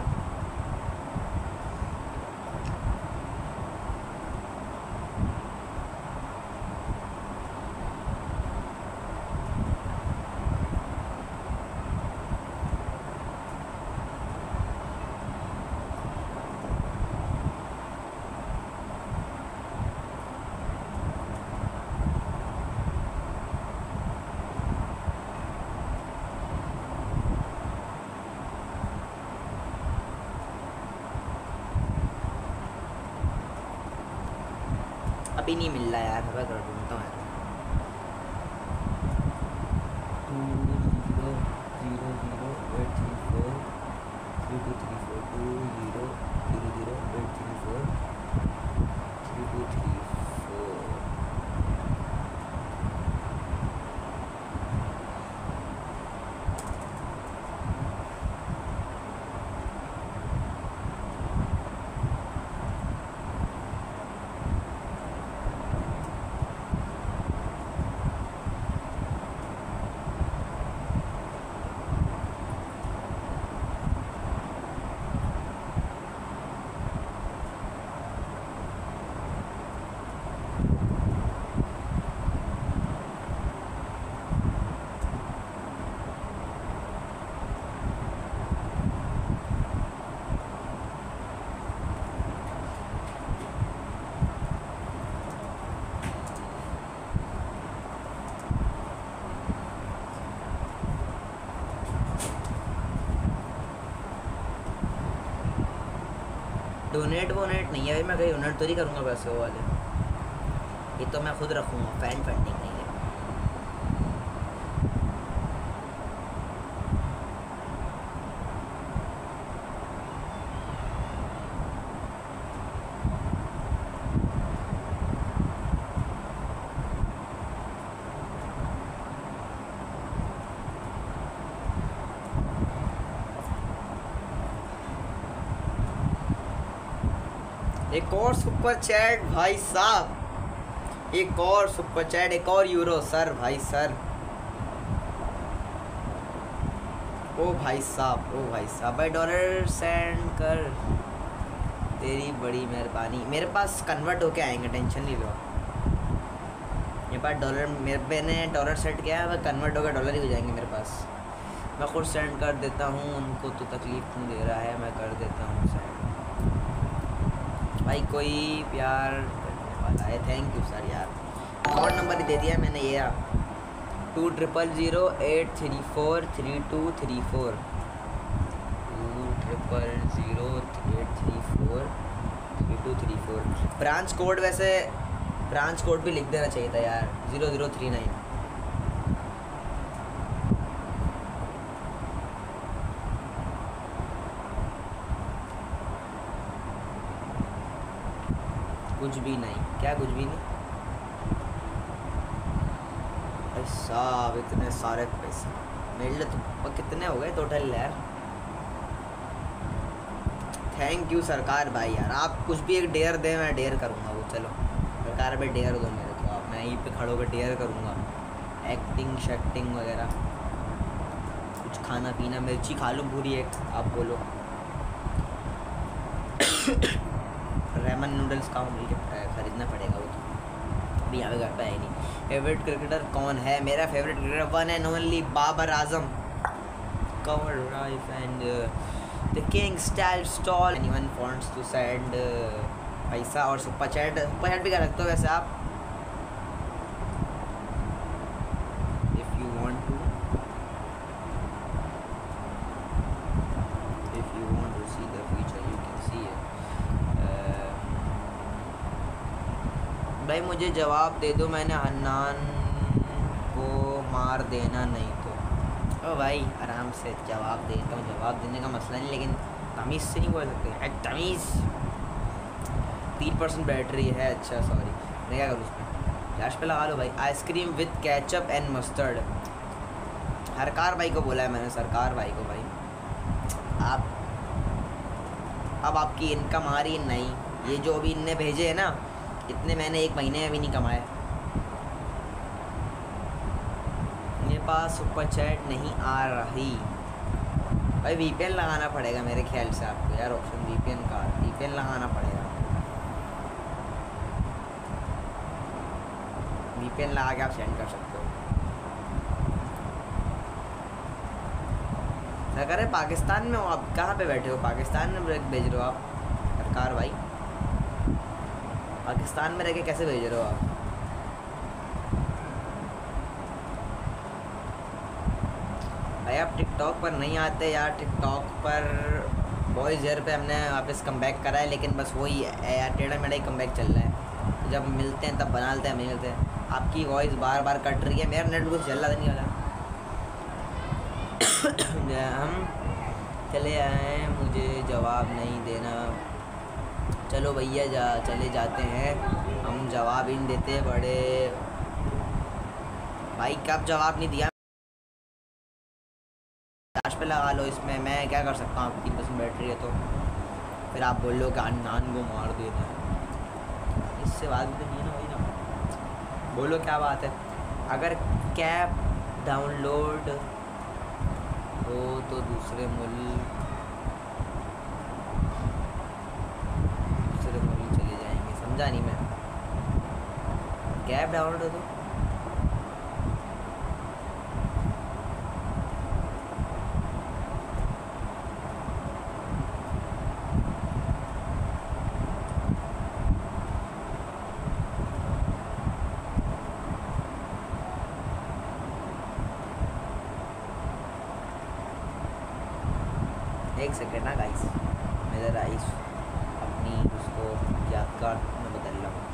अभी नहीं मिल रहा यार, हमें कर ढूंढता हूँ यार। 'डोनेट वोनेट नहीं है भाई, मैं कहीं डोनेट तो नहीं करूँगा पैसे वो वाले, ये तो मैं खुद रखूँगा, फैन फंडिंग नहीं है। एक और सुपर चैट भाई साहब, एक और सुपर चैट, एक और यूरो सर भाई सर। ओ भाई साहब, ओ भाई साहब, भाई डॉलर सेंड कर, तेरी बड़ी मेहरबानी। मेरे पास कन्वर्ट होके आएंगे, टेंशन नहीं लो। मेरे पास डॉलर, मैंने डॉलर सेट किया है, वह कन्वर्ट होकर डॉलर ही हो जाएंगे मेरे पास। मैं खुद सेंड कर देता हूँ, उनको तो तकलीफ नहीं दे रहा है, मैं कर देता हूँ सेंड। भाई कोई प्यार करने वाला है, थैंक यू सर यार। अकाउंट नंबर ही दे दिया मैंने, ये 200083432324 20008334 ब्रांच कोड, वैसे ब्रांच कोड भी लिख देना चाहिए था यार, 0039। कुछ भी नहीं, क्या कुछ भी नहीं भाई साहब, इतने सारे पैसे मेरे लिए तो कितने हो गए टोटल यार। थैंक यू सरकार भाई यार, आप कुछ भी एक डेयर दें, मैं डेयर करूँगा वो। चलो सरकार पे डेयर दो मेरे को, आप मैं यहीं पे खड़ो कर डेयर करूँगा। एक्टिंग शैक्टिंग वगैरह कुछ खाना पीना, मिर्ची खा लूँ पूरी एक, आप बोलो। रेमन नूडल्स का मिल के ख़रीदना पड़ेगा वो तो, अभी यहाँ पे घर पे है नहीं। फेवरेट क्रिकेटर कौन है? मेरा favourite cricketer one and only Babar Azam, cover राइफ and the king style stall. Anyone wants to send पैसा और सुपर चैट भी कर सकते हो वैसे आप, if you want to see the future you can see it. भाई मुझे जवाब दे दो, मैंने हन्नान को मार देना नहीं तो। ओ भाई आराम से जवाब देता हूँ, जवाब देने का मसला नहीं, लेकिन तमीज़ से नहीं बोल सकते। तमीज़ 3% बैटरी है, अच्छा सॉरी, मैं क्या करूँ उसमें, फ्लैश पे लगा लो भाई। Ice cream with ketchup and mustard, Sarkar भाई को बोला है मैंने, सरकार भाई को। भाई आप अब आपकी इनकम आ रही नहीं, ये जो अभी इनने भेजे है ना, इतने मैंने एक महीने में भी नहीं कमाए। मेरे पास सुपर चैट नहीं आ रही भाई, वीपीएन लगाना पड़ेगा मेरे ख्याल से आपको यार, ऑप्शन वीपीएन का, वीपीएन लगाना पड़ेगा। वीपीएन लगा के आप सेंड कर सकते हो। अगर है पाकिस्तान में हो आप, कहाँ पे बैठे हो? पाकिस्तान में भेज रहे हो आप सरकार भाई? पाकिस्तान में रह के कैसे भेज रहे हो आप? भाई आप टिकटॉक पर नहीं आते यार, टिकटॉक पर बॉयज़ ईयर पे हमने वापस कम बैक करा है, लेकिन बस वही है यार, टेढ़ा मेढ़ा ही कम बैक चल रहा है। तो जब मिलते हैं तब बना लेते हैं, मिलते हैं। आपकी वॉइस बार बार कट रही है, मेरा नेट कुछ चल रहा नहीं वाला। हम चले आए, मुझे जवाब नहीं देना। चलो भैया चले जाते हैं, हम जवाब ही नहीं देते बड़े भाई। कब जवाब नहीं दिया? फ्लैश पे लगा लो इसमें, मैं क्या कर सकता हूँ? 3% बैटरी है तो फिर आप बोल लो कि अन्नान को मार देना, इससे बात भी नहीं ना वही ना। बोलो क्या बात है? अगर कैब डाउनलोड हो तो दूसरे मुल्क चले जाएंगे, समझा नहीं मैं। कैब डाउनलोड हो तो एक सेकेंड ना गाइस, मेरा राइस अपनी उसको यादगार में बदल रहा हूँ।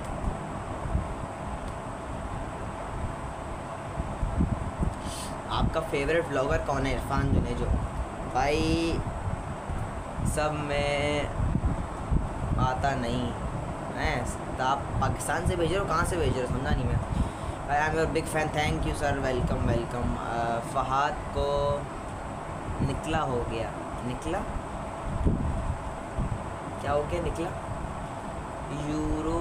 आपका आपका फेवरेट व्लॉगर कौन है? इरफान जुनेजो भाई। सब में आता नहीं है तो आप पाकिस्तान से भेज रहे हो, कहाँ से भेज रहे हो समझा नहीं मैं। I am your big fan, thank you sir, welcome welcome. Fahad को निकला हो गया, निकला क्या हो गया? निकला यूरो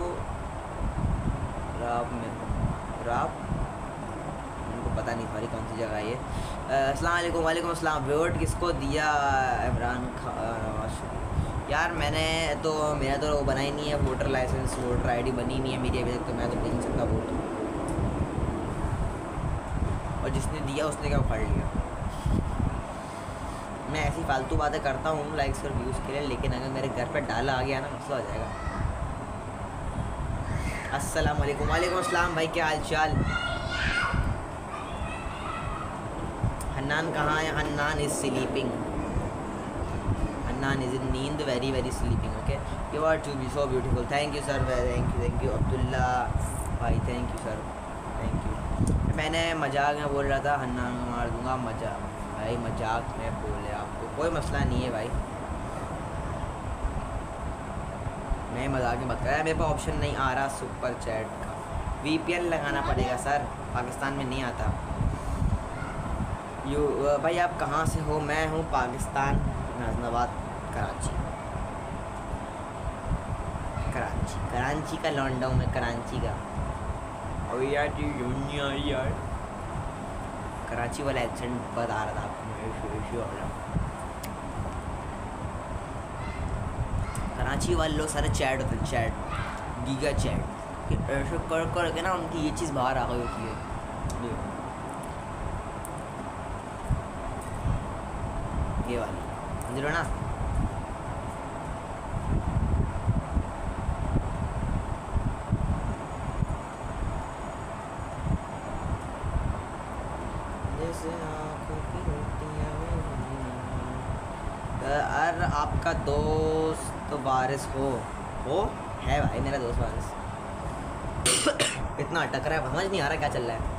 राब में, राब उनको पता नहीं सॉरी कौन सी जगह है ये। अस्सलाम वालेकुम। वालेकुम अस्सलाम। वोट किसको दिया? इमरान खान। यार मैंने तो, मेरा तो वो बना ही नहीं है वोटर लाइसेंस, वोटर आईडी बनी नहीं है मेरी अभी तक, तो मैं तो दे नहीं सकता वोट। और जिसने दिया उसने क्या उखाड़ लिया। मैं ऐसी फालतू बातें करता हूँ लाइक्स और व्यूज़ के लिए, लेकिन अगर मेरे घर पर डाला आ गया ना मसला हो जाएगा। अस्सलाम वालेकुम। वालेकुम अस्सलाम भाई, क्या हाल चाल? हन्नान कहाँ है? Hannan is sleeping, Hannan is in नींद, very very sleeping. Okay, you are to be so beautiful, thank you sir, thank you Abdullah भाई, thank you sir, thank you. मैंने मजाक में बोल रहा था हन्नान मार दूंगा, मजाक भाई, मजाक में बोले आपको, कोई मसला नहीं है भाई, मैं मजाक में बात कर रहा। मेरे पास ऑप्शन नहीं आ रहा सुपर चैट का, VPN लगाना पड़ेगा सर, पाकिस्तान में नहीं आता। यू भाई आप कहाँ से हो? मैं हूँ पाकिस्तान, नाजनाबाद, कराची। कराची, कराची का लौंडा हूँ मैं, कराची का। और यार यार कराची वाला एक्सेंट बता रहा था आपको। कराची वाले लोग सारे चैट होते हैं, चैट, गीगा चैट, ऐसे कर कर के ना उनकी ये चीज़ बाहर आ गई होती है। ये वाली समझ ना। अर आपका दोस्त वारिस हो है भाई, मेरा दोस्त वारिस। इतना अटक रहा है, समझ नहीं आ रहा क्या चल रहा है।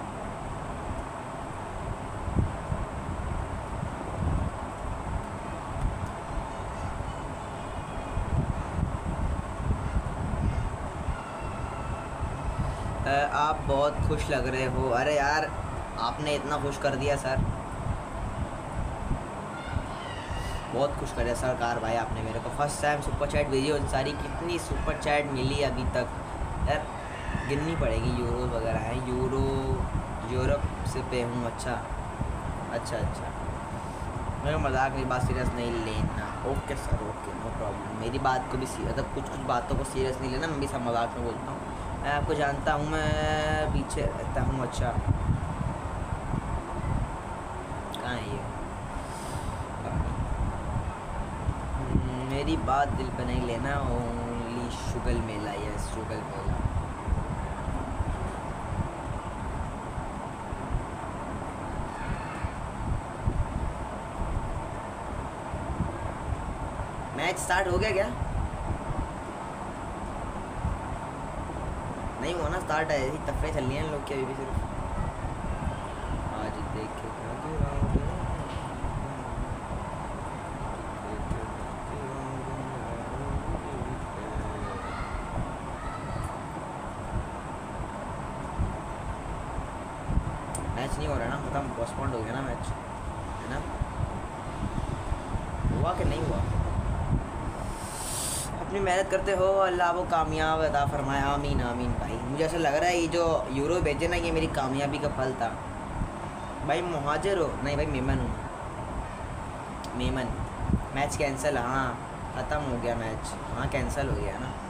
आप बहुत खुश लग रहे हो। अरे यार आपने इतना खुश कर दिया सर, बहुत खुश कर दिया सरकार भाई आपने मेरे को। फर्स्ट टाइम सुपर चैट भेजी और सारी कितनी सुपर चैट मिली अभी तक यार, गिननी पड़ेगी। यूरो वगैरह है, यूरोप से पे हूँ। अच्छा अच्छा अच्छा, मेरा मजाक, मेरी बात सीरियस नहीं लेना। Okay sir, okay, no problem. मेरी बात को भी मतलब कुछ बातों को सीरियस नहीं लेना, मैं भी सब मजाक में बोलता हूँ। मैं आपको जानता हूँ, मैं पीछे रहता हूँ। अच्छा कहाँ है ये? मेरी बात दिल पे नहीं लेना, ओनली शुगल मेला, यस शुगल मेला। मैच स्टार्ट हो गया क्या? नहीं हुआ ना स्टार्ट, है तफरे चल रही हैं लोग की अभी भी सिर्फ। आज देखे मैच नहीं हो रहा ना, खत्म, पोस्टपोन्ड हो गया ना मैच, है ना? हुआ कि नहीं हुआ? अपनी मेहनत करते हो, अल्लाह वो कामयाब अता फरमाए, आमीन आमीन। भाई मुझे ऐसा लग रहा है ये जो यूरो भेजे ना, ये मेरी कामयाबी का फल था। भाई मुहाजिर हो? नहीं भाई मेमन हूँ, मेमन। मैच कैंसिल, हाँ ख़त्म हो गया मैच, हाँ कैंसिल हो गया ना।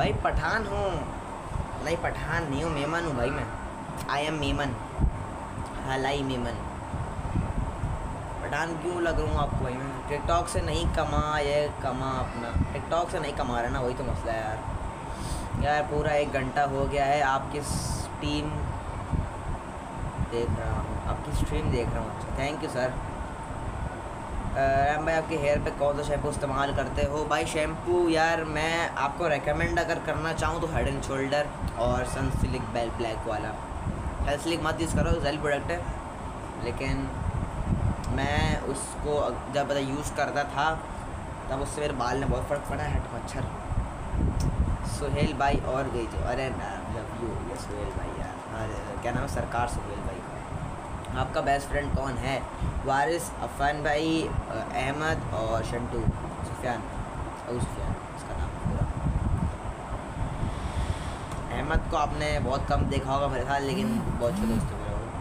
भाई पठान हूँ, नहीं पठान नहीं हूँ, मेमन हूँ भाई मैं। आई एम मेमन, हलाई मेमन। पठान क्यों लग रहा हूँ आपको भाई मैं? टिकटॉक से नहीं कमा अपना, टिकटॉक से नहीं कमा रहा ना, वही तो मसला है यार। पूरा 1 घंटा हो गया है आपकी स्ट्रीम देख रहा हूँ, आपकी स्ट्रीम देख रहा हूँ। अच्छा थैंक यू सर। राम भाई आपके हेयर पे कौन सा शैम्पू इस्तेमाल करते हो? भाई शैम्पू यार मैं आपको रेकमेंड अगर करना चाहूँ तो हेड एंड शोल्डर और सनसिल्क ब्लैक वाला। सनसिल्क मत यूज़ करो, जेल प्रोडक्ट है, लेकिन मैं उसको जब यूज़ करता था तब उससे मेरे बाल में बहुत फ़र्क पड़ा है। हट मच्छर। सुहेल भाई और गई जो, अरे लव यू ये सुहेल भाई यार, अरे क्या नाम है, सरकार सुहेल भाई का। आपका बेस्ट फ्रेंड कौन है? वारिस, अफान भाई, अहमद और शंटू, सुफियान, अबू सुफियान इसका नाम पूरा। अहमद को आपने बहुत कम देखा होगा मेरे साथ, लेकिन बहुत अच्छे दोस्त है मेरा वो।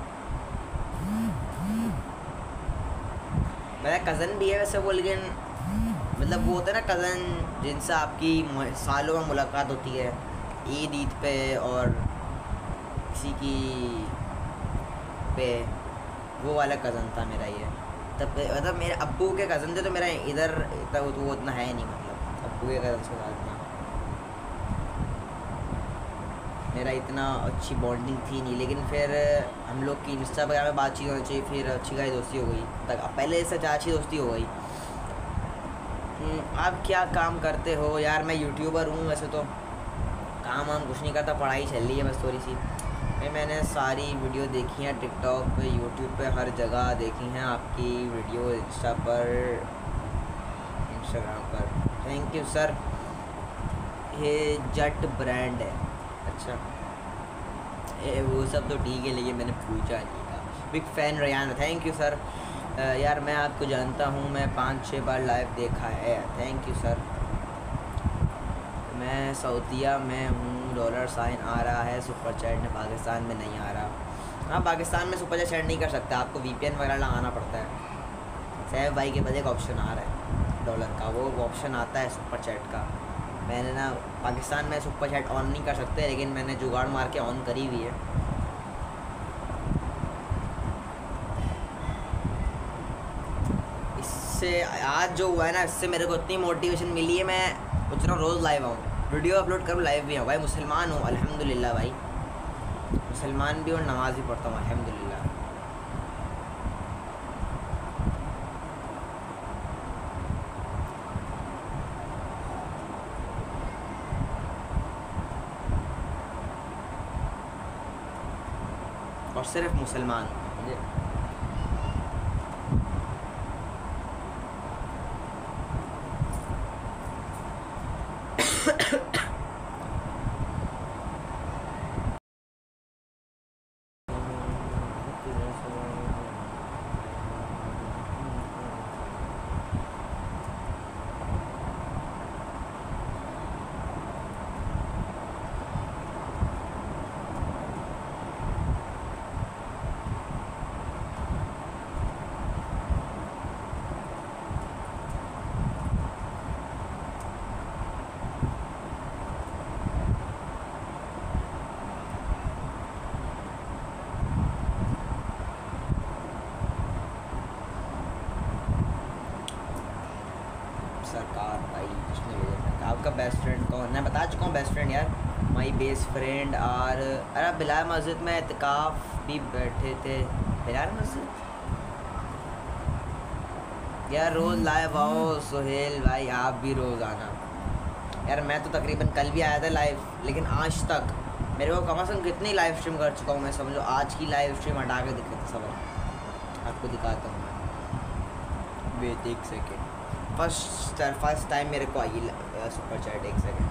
मेरा कज़न भी है वैसे वो, लेकिन मतलब वो होता है ना कज़न जिनसे आपकी सालों में मुलाकात होती है, ईद पे और किसी की पे, वो वाला कज़न था मेरा ये। तब मतलब मेरे अब्बू के कज़न थे, तो मेरा इधर तब वो उतना है नहीं, मतलब अब्बू के कज़न से साथ में मेरा इतना अच्छी बॉन्डिंग थी नहीं। लेकिन फिर हम लोग की इंस्टा वगैरह में बातचीत होनी चाहिए, फिर अच्छी खासी दोस्ती हो गई, तक पहले से अच्छी दोस्ती हो गई। आप क्या काम करते हो? यार मैं यूट्यूबर हूँ वैसे तो, काम वाम कुछ नहीं करता, पढ़ाई चल रही है बस थोड़ी सी। मैंने सारी वीडियो देखी हैं टिकटॉक पे, यूट्यूब पे, हर जगह देखी हैं आपकी वीडियो, इंस्टा पर, इंस्टाग्राम पर। Thank you sir. ये जट ब्रांड है, अच्छा वो सब तो ठीक है, लेकिन मैंने पूछा नहीं था। Big fan Rayan, thank you sir. यार मैं आपको जानता हूँ, मैं 5-6 बार लाइव देखा है। Thank you sir. मैं सऊदीया में हूँ, डॉलर साइन आ रहा है, सुपर चैट में पाकिस्तान में नहीं आ रहा। हाँ पाकिस्तान में सुपर चैट नहीं कर सकता, आपको VPN वगैरह लगाना पड़ता है। सैफ भाई के पास एक ऑप्शन आ रहा है डॉलर का, वो ऑप्शन आता है सुपर चैट का। मैंने ना पाकिस्तान में सुपर चैट ऑन नहीं कर सकते, लेकिन मैंने जुगाड़ मार के ऑन करी हुई है। इससे आज जो हुआ है ना, इससे मेरे को इतनी मोटिवेशन मिली है, मैं सोच रहा हूँ रोज़ लाइव आऊँ, वीडियो अपलोड करूँ, लाइव भी आऊँ। भाई मुसलमान हूँ अल्हम्दुलिल्लाह, भाई मुसलमान भी और नमाज भी पढ़ता हूँ अल्हम्दुलिल्लाह। और सिर्फ मुसलमान समझे। सरकार भाई जिसने भेजा। आपका बेस्ट फ्रेंड कौन? मैं बता चुका हूँ बेस्ट फ्रेंड यार, माई बेस्ट फ्रेंड। और अरे बिलाल मस्जिद में एतकाफ़ भी बैठे थे। बिलाल मस्जिद यार रोज़ लाइव आओ सुहेल भाई, आप भी रोज़ आना यार। मैं तो तकरीबन कल भी आया था लाइव, लेकिन आज तक मेरे को कम से कम कितनी लाइव स्ट्रीम कर चुका हूँ मैं, समझो आज की लाइव स्ट्रीम हटा के दिखाता सब आपको दिखाता हूँ मैं। वेट एक सेकेंड, फर्स्ट टाइम मेरे को आई सुपर चैट, एक सेकेंड।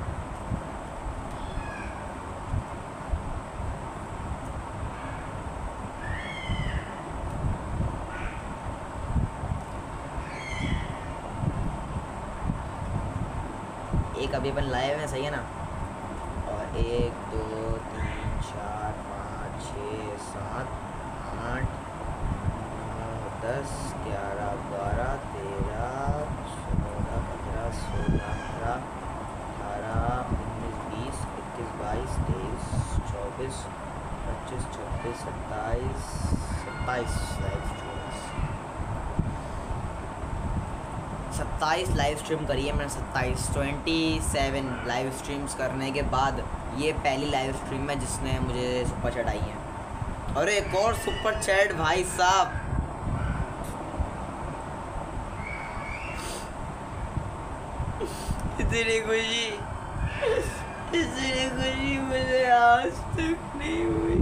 एक अभी अपन लाइव है, सही है ना? और 1 2 3 4 5 6 7 8 9 10 11 12 13 14 15 16 17 18 19 21, 22, 23, 24, 25, 26, 27, 27 लाइव स्ट्रीम्स, 27 लाइव स्ट्रीम करी है मैंने। 27 लाइव स्ट्रीम्स करने के बाद ये पहली लाइव स्ट्रीम है जिसने मुझे सुपर चैट आई है। और एक और सुपर चैट भाई साहब, इतनी खुशी मुझे आज तक नहीं हुई।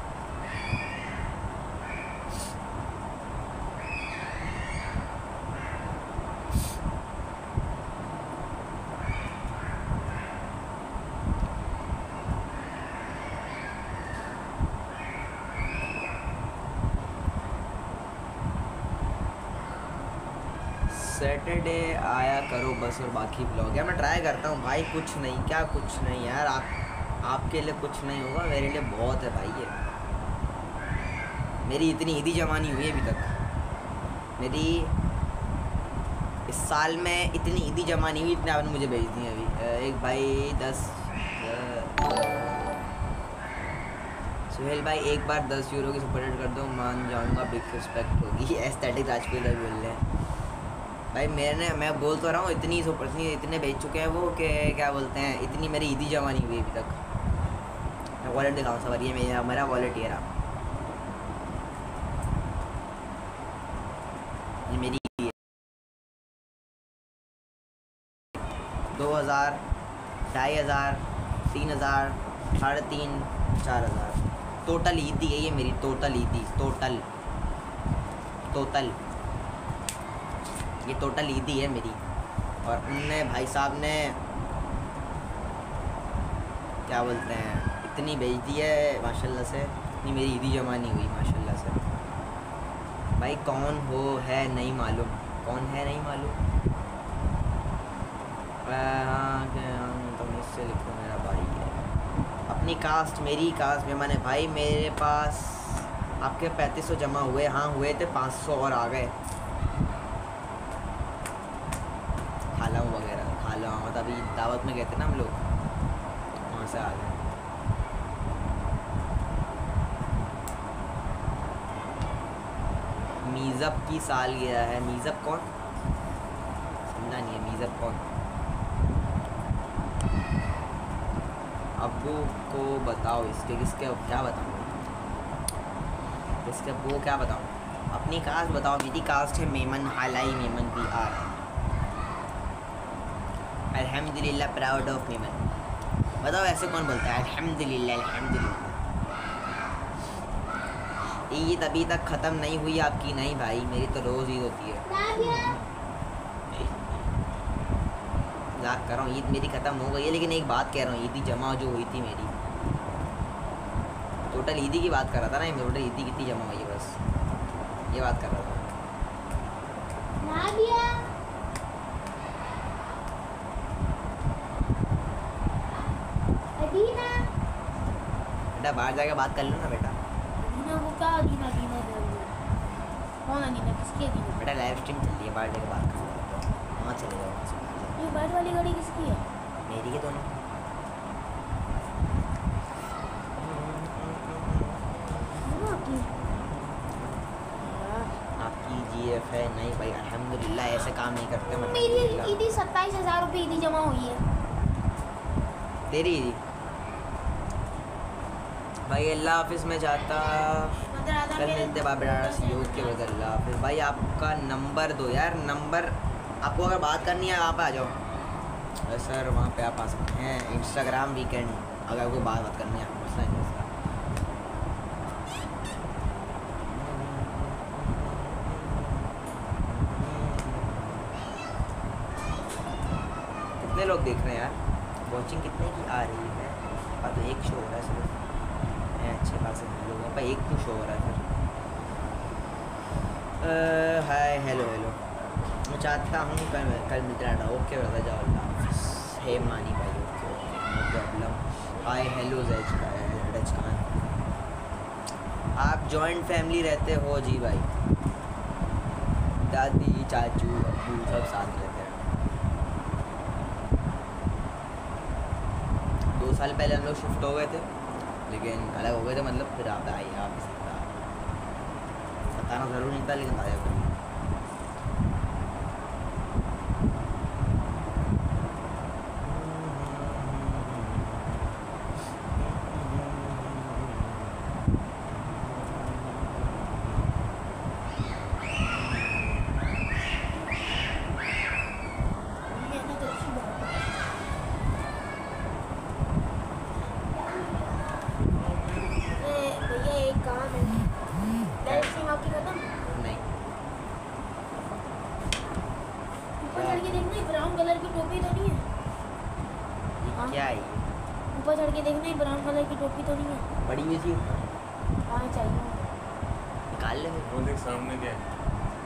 सैटरडे आया करो बस और बाकी ब्लॉग। यार मैं ट्राई करता हूँ भाई, कुछ नहीं, क्या कुछ नहीं यार, आपके लिए कुछ नहीं होगा, मेरे लिए बहुत है भाई। ये मेरी इतनी ईदी जमा नहीं हुई अभी तक, मेरी इस साल में इतनी ईदी जमा नहीं हुई इतने आपने मुझे भेज दी अभी। एक भाई 10 सुहेल भाई एक बार 10 यूरो की सुपर चैट कर दो, मान जाऊँगा, बिग रिस्पेक्ट होगी। एस्थेटिक राजपूत भाई बोल रहे हैं भाई। मैं बोल तो रहा हूँ इतने भेज चुके हैं वो कि क्या बोलते हैं, इतनी मेरी ईदी जमा नहीं हुई अभी तक। मैं वॉलेट दिखाऊँ सवार, ये मेरा वॉलेट ये रहा, ये मेरी 2000, 2500, 3000, 3,500, 4,000 टोटल ईदी है ये मेरी, टोटल ईदी, टोटल ये टोटल ईदी है मेरी। और उनने भाई साहब ने क्या बोलते हैं इतनी भेज दी है माशाल्लाह से, इतनी मेरी ईदी जमा नहीं हुई माशाल्लाह से। भाई कौन हो है नहीं मालूम, कौन है नहीं मालूम। तो इससे लिखो मेरा भाई है, अपनी कास्ट, मेरी कास्ट में मैंने भाई मेरे पास आपके 3500 जमा हुए, हाँ हुए थे, 500 और आ गए। खालाऊँ वगैरह, खालाऊँ मतलब अभी दावत में गए थे ना हम लोग, वहाँ से आ गए। मीज़अप की सालगिरह है। मीज़अप कौन, समझा नहीं है, मीज़अप कौन? अब्बू को बताओ इसके, किसके क्या बताऊँ, इसके वो क्या बताऊँ? अपनी कास्ट बताओ। मेरी कास्ट है मेमन, हालाई मेमन भी आ है। अल्हम्दुलिल्लाह, प्राउड ऑफ मेमन। बताओ ऐसे कौन बोलता है अल्हम्दुलिल्लाह, अल्हम्दुलिल्लाह? ईद अभी तक ख़त्म नहीं हुई आपकी? नहीं भाई, मेरी तो रोज़ ईद होती है। मजाक कर रहा हूँ, ईद मेरी ख़त्म हो गई है, लेकिन एक बात कह रहा हूँ, ईदी जमा जो हुई थी मेरी, टोटल ईदी की बात कर रहा था ना, टोटल ईदी कितनी जमा हुई है, बस ये बात कर रहा था। बेटा बाहर जाके बात कर लो ना बेटा। वो क्या अदीना दीना दे रही है? कौन अदीना, किसकी अदीना? बेटा लाइव स्ट्रीम चल रही है, बाहर जाके बात कर लो, वहाँ चले जाओ, वहाँ से ये बैट वाली गाड़ी किसकी है? मेरी के दोनों। आपकी GF है? नहीं भाई अल्हम्दुलिल्लाह, ऐसे काम नहीं करते। मेरी ईदी 27,000 रुपये ईदी जमा हुई है। तेरी ईदी भाई। अल्लाह हाफिज़ में जाता, कल मिलते बाबा योग के बदल। अल्लाह हाफिज़ भाई। आपका नंबर दो यार, नंबर आपको अगर बात करनी है आप आ जाओ सर, वहाँ पे आप आ सकते हैं। इंस्टाग्राम वीकेंड, अगर कोई बात करनी है आपको, मसला नहीं है। कितने लोग देख रहे हैं यार, वॉचिंग कितने की आ रही है? अब तो एक शो हो रहा है सिर्फ, अच्छे खासे लोग हैं भाई, एक तो शो हो रहा है फिर। हाय हेलो हेलो, मैं चाहता हूँ कल मिलते रहना। ओके बता जाओ, अल्लाह हाफिज़। हे मानी भाई, okay no problem. Hi hello जज खान, आप जॉइंट फैमिली रहते हो? जी भाई, दादी चाचू अब्बू सब साथ रहते हैं। 2 साल पहले हम लोग शिफ्ट हो गए थे, लेकिन अलग हो गए थे, मतलब फिर आप आइए, आप भी सकता बताना ज़रूर नहीं था, लेकिन आया फिर। मेहनत अच्छी बात है। अरे भैया एक काम है, लाइफ सिंह आपकी खत्म। नहीं, ऊपर चढ़ के देखना, ब्राउन कलर की टोपी तो नहीं है? ये हाँ। क्या है ये? ऊपर चढ़ के देखना, ब्राउन कलर की टोपी तो नहीं है? बड़ी हुई थी, हाँ चाहिए। निकाल ले। वो देख सामने क्या है,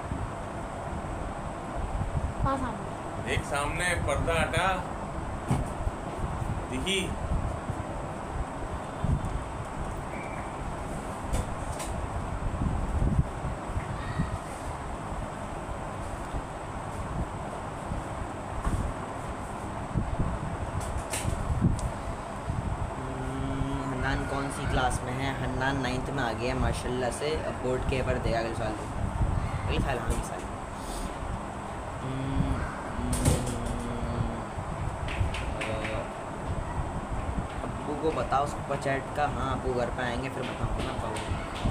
हाँ सामने। देख सामने पर्दा हटा, दिखी? हन्नान कौन सी क्लास में है? हन्नान 9th में आ गया है माशाल्लाह से। अब बोर्ड के पेपर देगा अगले साल, अगले साल, हाँ अगले साल। अब्बू को बताओ सुपर चैट का। हाँ अब्बू घर पे आएंगे फिर बताऊँगा ना पाऊँ।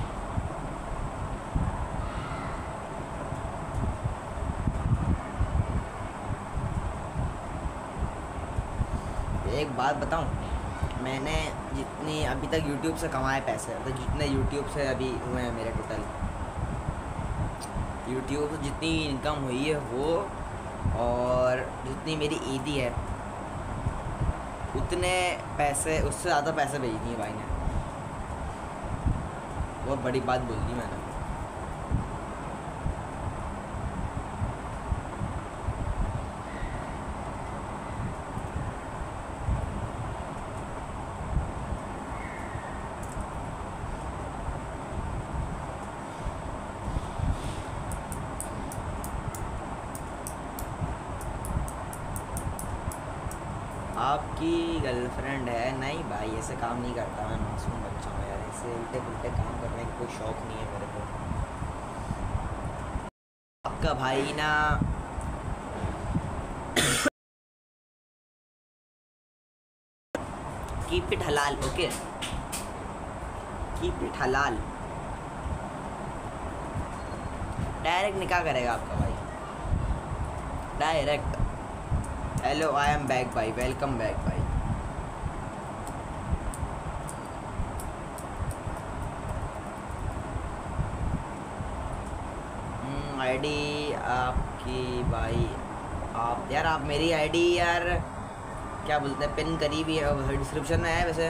एक बात बताऊँ, मैंने जितनी अभी तक यूट्यूब से कमाए पैसे, तो जितने यूट्यूब से अभी हुए हैं मेरे टोटल, यूट्यूब से जितनी इनकम हुई है वो, और जितनी मेरी ईदी है, उतने पैसे, उससे ज़्यादा पैसे भेज दिए भाई ने। बहुत बड़ी बात बोल दी मैंने। आपकी गर्लफ्रेंड है? नहीं भाई, ऐसे काम नहीं करता मैं, मासूम बच्चा हूँ यार, ऐसे उल्टे पुल्टे काम करने का कोई शौक नहीं है मेरे को। आपका भाई ना कीप इट हलाल, ओके, कीप इट हलाल। डायरेक्ट निकाह करेगा आपका भाई, direct. Hello I am back भाई, वेलकम बैक भाई। आईडी आपकी भाई, आप यार, आप मेरी आईडी यार क्या बोलते हैं, पिन करी भी है, डिस्क्रिप्शन में है वैसे।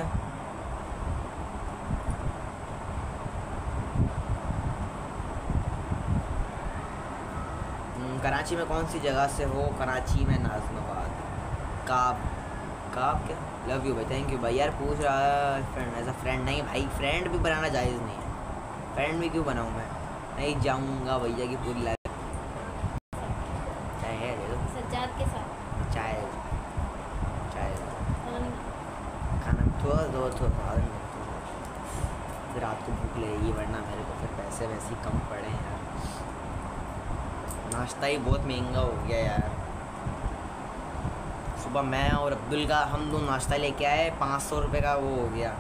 कराची में कौन सी जगह से हो? कराची में नाजमाबाद। काब, काब क्या? लव यू भाई, थैंक यू भाई। यार पूछ रहा है फ्रेंड, एज अ फ्रेंड नहीं भाई, फ्रेंड भी बनाना जायज़ नहीं है, फ्रेंड भी क्यों बनाऊँ मैं? नहीं जाऊँगा भैया की पूरी लाइफ। चाहे है दे दो, सज्जाद के साथ चाय चाय और खाना थोड़ा फिर रात को भूख लगेगी, वरना मेरे को फिर पैसे वैसे ही कम पड़े हैं यार। नाश्ता ही बहुत महंगा हो गया यार। सुबह मैं और अब्दुल का, हम दो नाश्ता लेके आए, 500 रुपये का वो हो गया।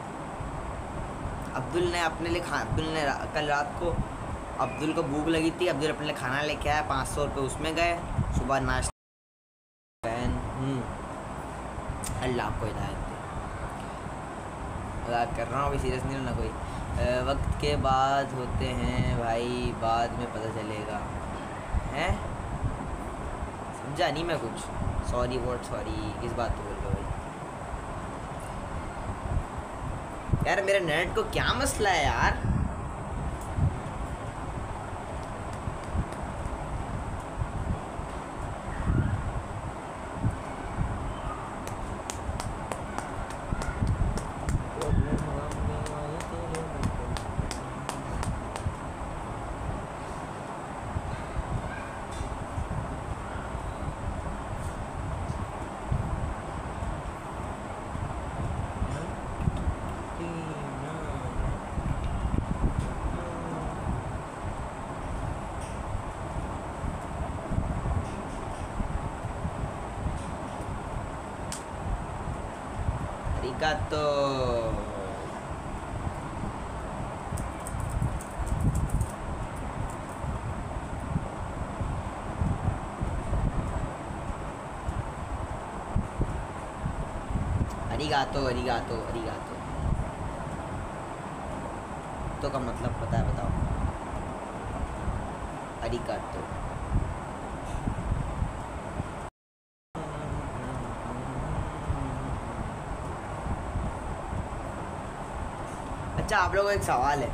अब्दुल ने अपने लिए अब्दुल ने कल रात को, अब्दुल को भूख लगी थी, अब्दुल अपने लिए खाना लेके आया, 500 रुपये उसमें गए। सुबह नाश्ता अल्लाह आपको हिदायत दे, मजाक कर रहा हूँ, अभी सीरियस नहीं होना कोई। वक्त के बाद होते हैं भाई, बाद में पता चलेगा। हैं समझा नहीं मैं कुछ। सॉरी वॉट सॉरी, किस बात पे बोल रहे हो भाई? यार मेरे नेट को क्या मसला है यार? अरिगातो। अरिगातो अरिगातो अरिगातो तो का मतलब पता है, बताओ। अरिगातो अच्छा, आप लोगों को एक सवाल है।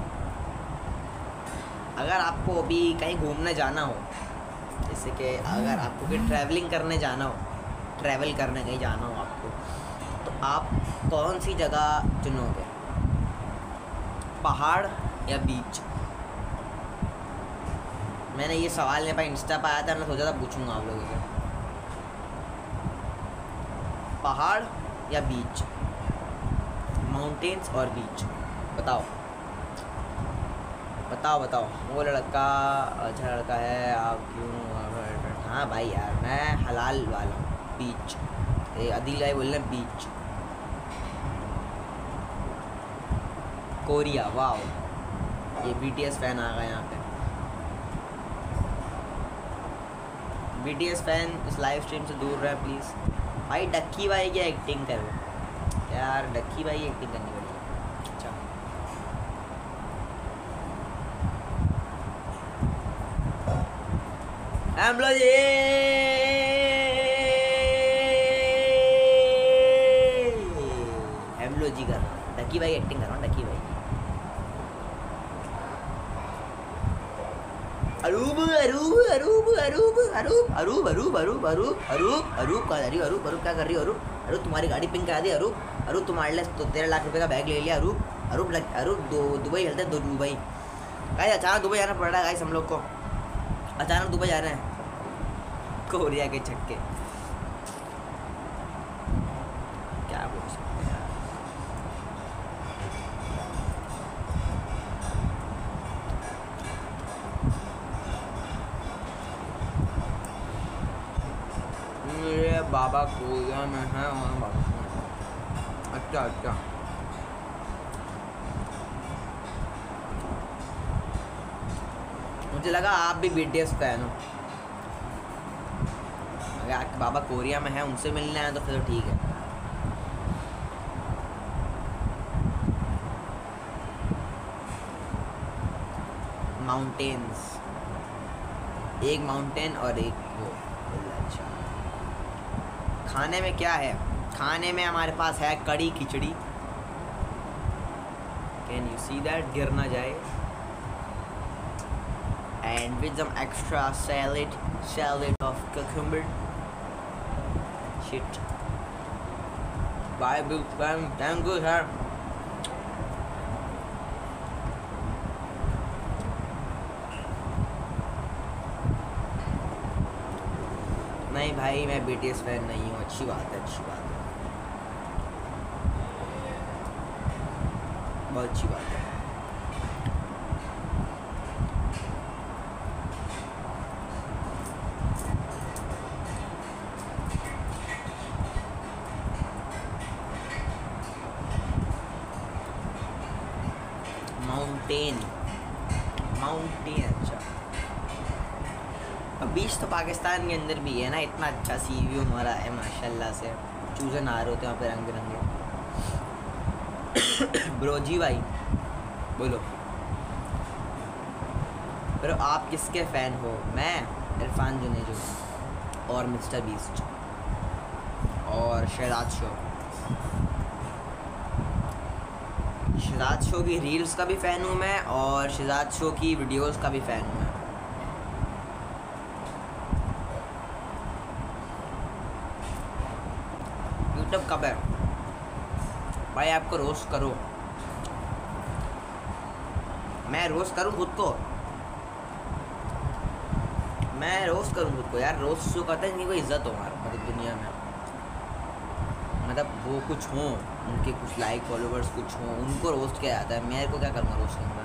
अगर आपको अभी कहीं घूमने जाना हो, जैसे कि अगर आपको कहीं ट्रैवलिंग करने जाना हो, ट्रैवल करने कहीं जाना हो आपको, तो आप कौन सी जगह चुनोगे, पहाड़ या बीच? मैंने ये सवाल मेरे पास इंस्टा पर आया था, मैं सोचा था पूछूंगा आप लोगों से। पहाड़ या बीच, माउंटेन्स और बीच, बताओ बताओ बताओ। वो लड़का अच्छा लड़का है, आप क्यों? हाँ भाई यार, मैं हलाल वाला हूँ। बीच, अदिल भाई बोल रहे हैं बीच। कोरिया, वाओ, ये BTS फैन आ गया यहाँ पे। BTS फैन इस लाइव स्ट्रीम से दूर रहे प्लीज़। भाई डक्की भाई की एक्टिंग करो यार, डक्की भाई एक्टिंग करनी पड़ेगी। अच्छा, हम लोग जी कर रहा हूँ, डक्की भाई एक्टिंग कर रहा हूँ, डक्की भाई की। अरूब अरूब अरूब अरूब अरूब अरूब अरूब अरूब अरूब अरूब अरूब अरूब क्या कर रही हो अरूब? अरूब तुम्हारी गाड़ी पिंक करा दी अरूब। अरूब तुम्हारे लिए तो 13 लाख रुपए का बैग ले लिया अरूब। अरूब अरूब दुबई चलते हैं, दुबई गाइस। अचानक दुबई जाना पड़ रहा है गाइस हम लोग को, अचानक दुबई जा रहे हैं कोरिया के छक्के। क्या बोल सकते हैं यार। मेरे बाबा कोरिया में है और बाबा। अच्छा अच्छा, मुझे लगा आप भी BTS फैन हो। अगर आपके बाबा कोरिया में है, उनसे मिलने आए तो फिर तो ठीक है। माउंटेन्स, एक माउंटेन और एक वो। अच्छा, खाने में क्या है? खाने में हमारे पास है कड़ी खिचड़ी। Can you see that? गिर ना जाए। And with some extra salad of cucumber. Shit. Bye, big fan. Thank you, sir. नहीं भाई, मैं BTS फैन नहीं हूँ। अच्छी बात है, अच्छी बात है, बहुत अच्छी बात है। माउंटेन अच्छा। अब बीच तो पाकिस्तान के अंदर भी है ना, इतना अच्छा सी व्यू हमारा है माशाल्लाह से। चूजे नहा रहे होते हैं वहाँ पे रंग बिरंगे। ब्रो जी भाई बोलो ब्रो, आप किसके फ़ैन हो? मैं इरफान जुनेजो और मिस्टर बीस्ट और शहजाद शो। शहजाद शो की रील्स का भी फ़ैन हूँ मैं, और शहजाद शो की वीडियोस का भी फ़ैन हूँ मैं। यूट्यूब कब है भाई? आपको रोस्ट करो, मैं रोस्ट करूँ खुद को? मैं रोस्ट करूँ खुद को यार? रोस्ट शो करता है इनकी कोई इज्जत हो हमारे मतलब दुनिया में, मतलब वो कुछ हों, उनके कुछ लाइक फॉलोवर्स कुछ हों, उनको रोस्ट किया जाता है। मेरे को क्या करना रोस्ट करना?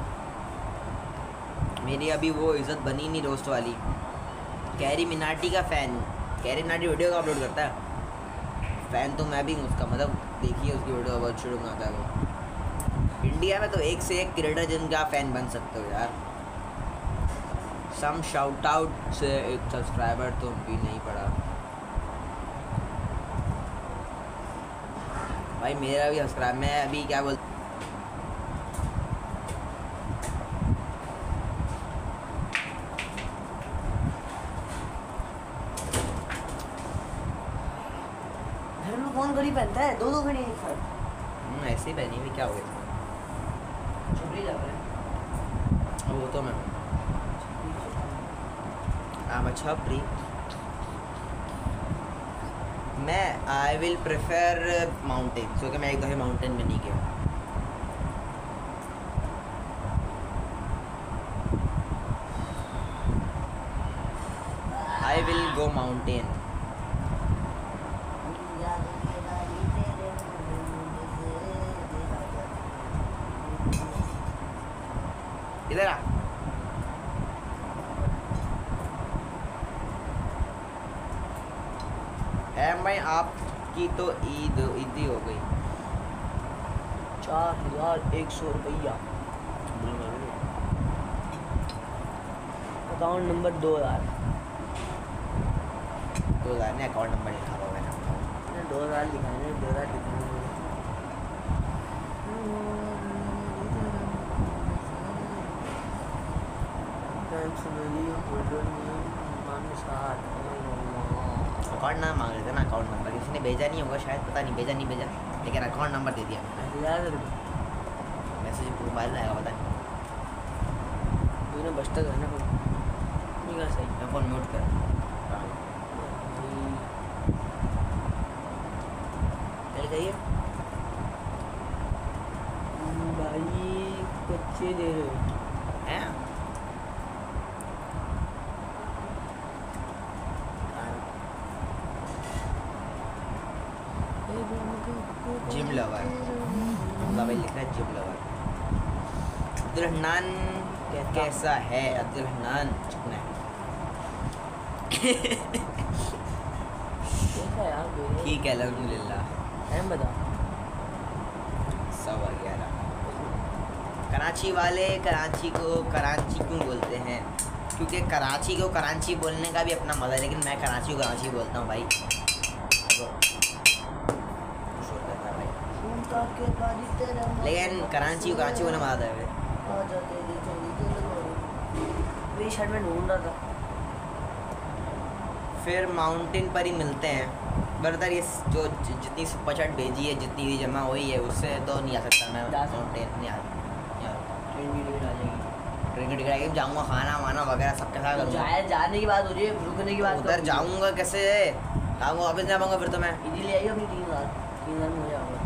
मेरी अभी वो इज़्ज़त बनी नहीं रोस्ट वाली। कैरी मिनाटी का फ़ैन हूँ। कैरी मिनाटी वीडियो का अपलोड करता है, फ़ैन तो मैं भी हूँ उसका, मतलब देखिए उसकी वीडियो, बहुत शुरू बनाता है वो। इंडिया में तो एक से एक क्रिएटर जिनका फैन बन सकते हो यार। सम शाउट आउट से एक सब्सक्राइबर तो भी नहीं पड़ा भाई, मेरा भी सब्सक्राइब, मैं अभी क्या बोल घर में कौन घड़ी पहनता है? दो घड़ी एक साथ। ऐसे ही पहनी हुई, क्या हो गया? छुपड़ी लग रहा है। वो तो मैं हूँ। छपरी मैं आई विल प्रेफर माउंटेन, क्योंकि मैं एक दफ़े माउंटेन में नहीं गया। I will go mountain. इधर आ। भाई आपकी तो ईद ही हो गई। 4100 रुपया। अकाउंट नंबर 2000 ने अकाउंट नंबर लिखा हुआ है ना। 2000 दिखाने 2000 दिखाने। अकाउंट नाम मांग रहे थे ना, अकाउंट नंबर किसी ने भेजा नहीं होगा शायद, पता नहीं भेजा नहीं भेजा, लेकिन अकाउंट नंबर दे दिया। मैसेज मोबाइल में आएगा, पता नहीं। तूने बचता करना नहीं कहा सही। मैं फ़ोन म्यूट कर। चल गई भाई बच्चे दे रहे हो हैं? जिम लवर, भाई लिख रहा है जिम लवर। अब्दुल हन्नान कैसा है? अब्दुल हन्नान चिकना है। कैसा है यार? ठीक है अल्हम्दुलिल्लाह। टाइम बता। 11:15। कराची वाले कराची को कराची क्यों बोलते हैं? क्योंकि कराची को कराची बोलने का भी अपना मज़ा है, लेकिन मैं कराची को कराची बोलता हूँ भाई। लेकिन कराची को कराची बोलने मज़ा आता है। मेरी शर्ट में ढूंढ रहा था। फिर माउंटेन पर ही मिलते हैं। बरदर ये जो जितनी सुपर चैट भेजी है, जितनी भी जमा हुई है, उससे तो नहीं आ सकता मैं माउंटेन। नहीं आ ट्रेन की टिकट आ जाएगी। ट्रेन की टिकट आएगी, जाऊँगा, खाना वाना वगैरह सब के साथ करूँगा। जाने की बात हो रही है, रुकने की बात। उधर जाऊँगा कैसे? आऊँगा वापस नहीं आ पाऊँगा फिर तो मैं। इजीली आई अपनी 3,000 में हो जाऊँगा।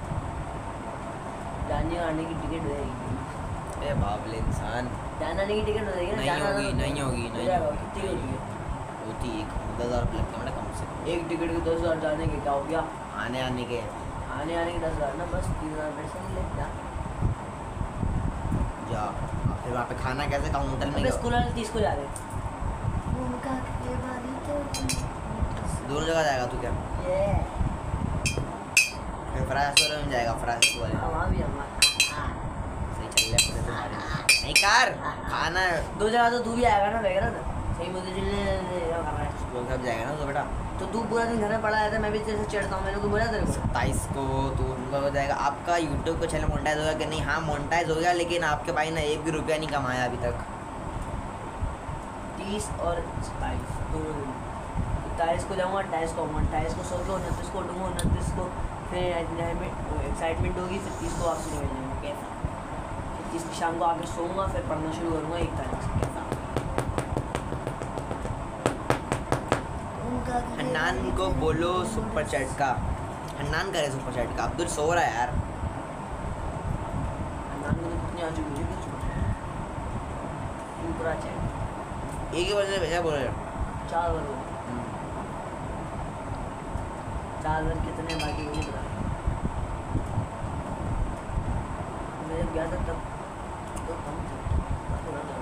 जाने आने की टिकट हो जाएगी। ए बाबले इंसान, जाने आने की टिकट हो जाएगी ना? नहीं होगी, नहीं होगी, हो नहीं जाएगा। होगी। कितनी हो रही है? होती 10,000 रुपये लगता है कम से कम। एक टिकट के 10,000 जाने के क्या हो गया? आने आने के आने के 10,000 ना, बस 3,000 पैसे ले जा। जा। फिर वहाँ पे खाना कैसे खाऊँ? होटल में अबे क्या? स्कूल वाले 30 को जा रहे हैं। दोनों जगह जाएगा तू क्या? फिर फ्रांस वाले में जाएगा, फ्रांस वाले वहाँ भी हमारा सही चल रहा है तुम्हारे। नहीं कार खाना दो जगह तो तू भी आएगा ना, रहेगा ना? सही मुझे वो सब जाएगा ना तो बेटा। तो तू पूरा दिन घर में पड़ा रहता है, मैं भी जैसे चढ़ता हूँ। मैंने को बोला तेरे को 27 को तो उनका हो जाएगा। आपका यूट्यूब का चैनल मोनेटाइज होगा कि नहीं? हाँ मोनेटाइज हो गया, लेकिन आपके भाई ने 1 भी रुपया नहीं कमाया अभी तक। 30 और 22 दोनों दिन। 27 को जाऊँगा, 28 को आऊँगा, 28 को सो के 29 को उठूँगा, 29 को फिर एक्साइटमेंट होगी, फिर 30 को वापस निकल जाऊँगा। कैसा? फिर 30 की शाम को आकर सोऊंगा, फिर पढ़ना शुरू करूँगा 1 तारीख से। कैसा? हन्नान को बोलो सुपर चैट का। हन्नान करे सुपर चैट का। अब्दुल सो रहा है यार। हन्नान को तो कितनी आ चुकी है? पूरा चैट एक ही बजे भेजा बोल रहे 4 बार 4 बार कितने बाकी मुझे पता नहीं। मैं जब गया था तब तो कम थे। थोड़ा सा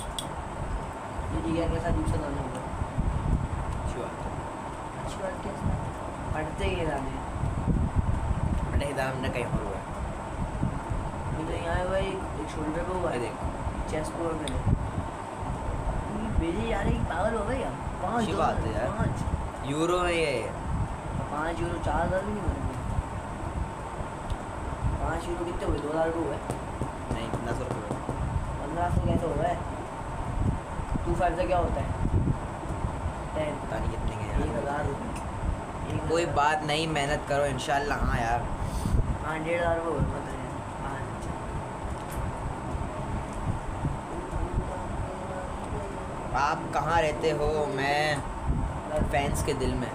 ये डिगर के साथ दूसरा गाना हुआ। अच्छी बात है। अच्छी बात क्या सामने कहीं और हुआ है। ये तो यहाँ हुआ है, एक शोल्डर पे हुआ ये है, देख चेस्ट पे हुआ मेरे। मेरी यार एक पागल हो गई यार। अच्छी बात है यार। 5 यूरो है ये। 5 यूरो 4000 भी नहीं बनेंगे। 5 यूरो कितने हुए? 2000 रुपये हुए। नहीं 1500 रुपये। 1500 कैसे हो गए? 25 से क्या होता है? 10 पता नहीं कितने के यार। 1000 रुपये। कोई बात नहीं, मेहनत करो इंशाल्लाह। हाँ यार, हाँ 1500 रुपये हुए मतलब यार। आप कहाँ रहते हो? मैं फैंस के दिल में।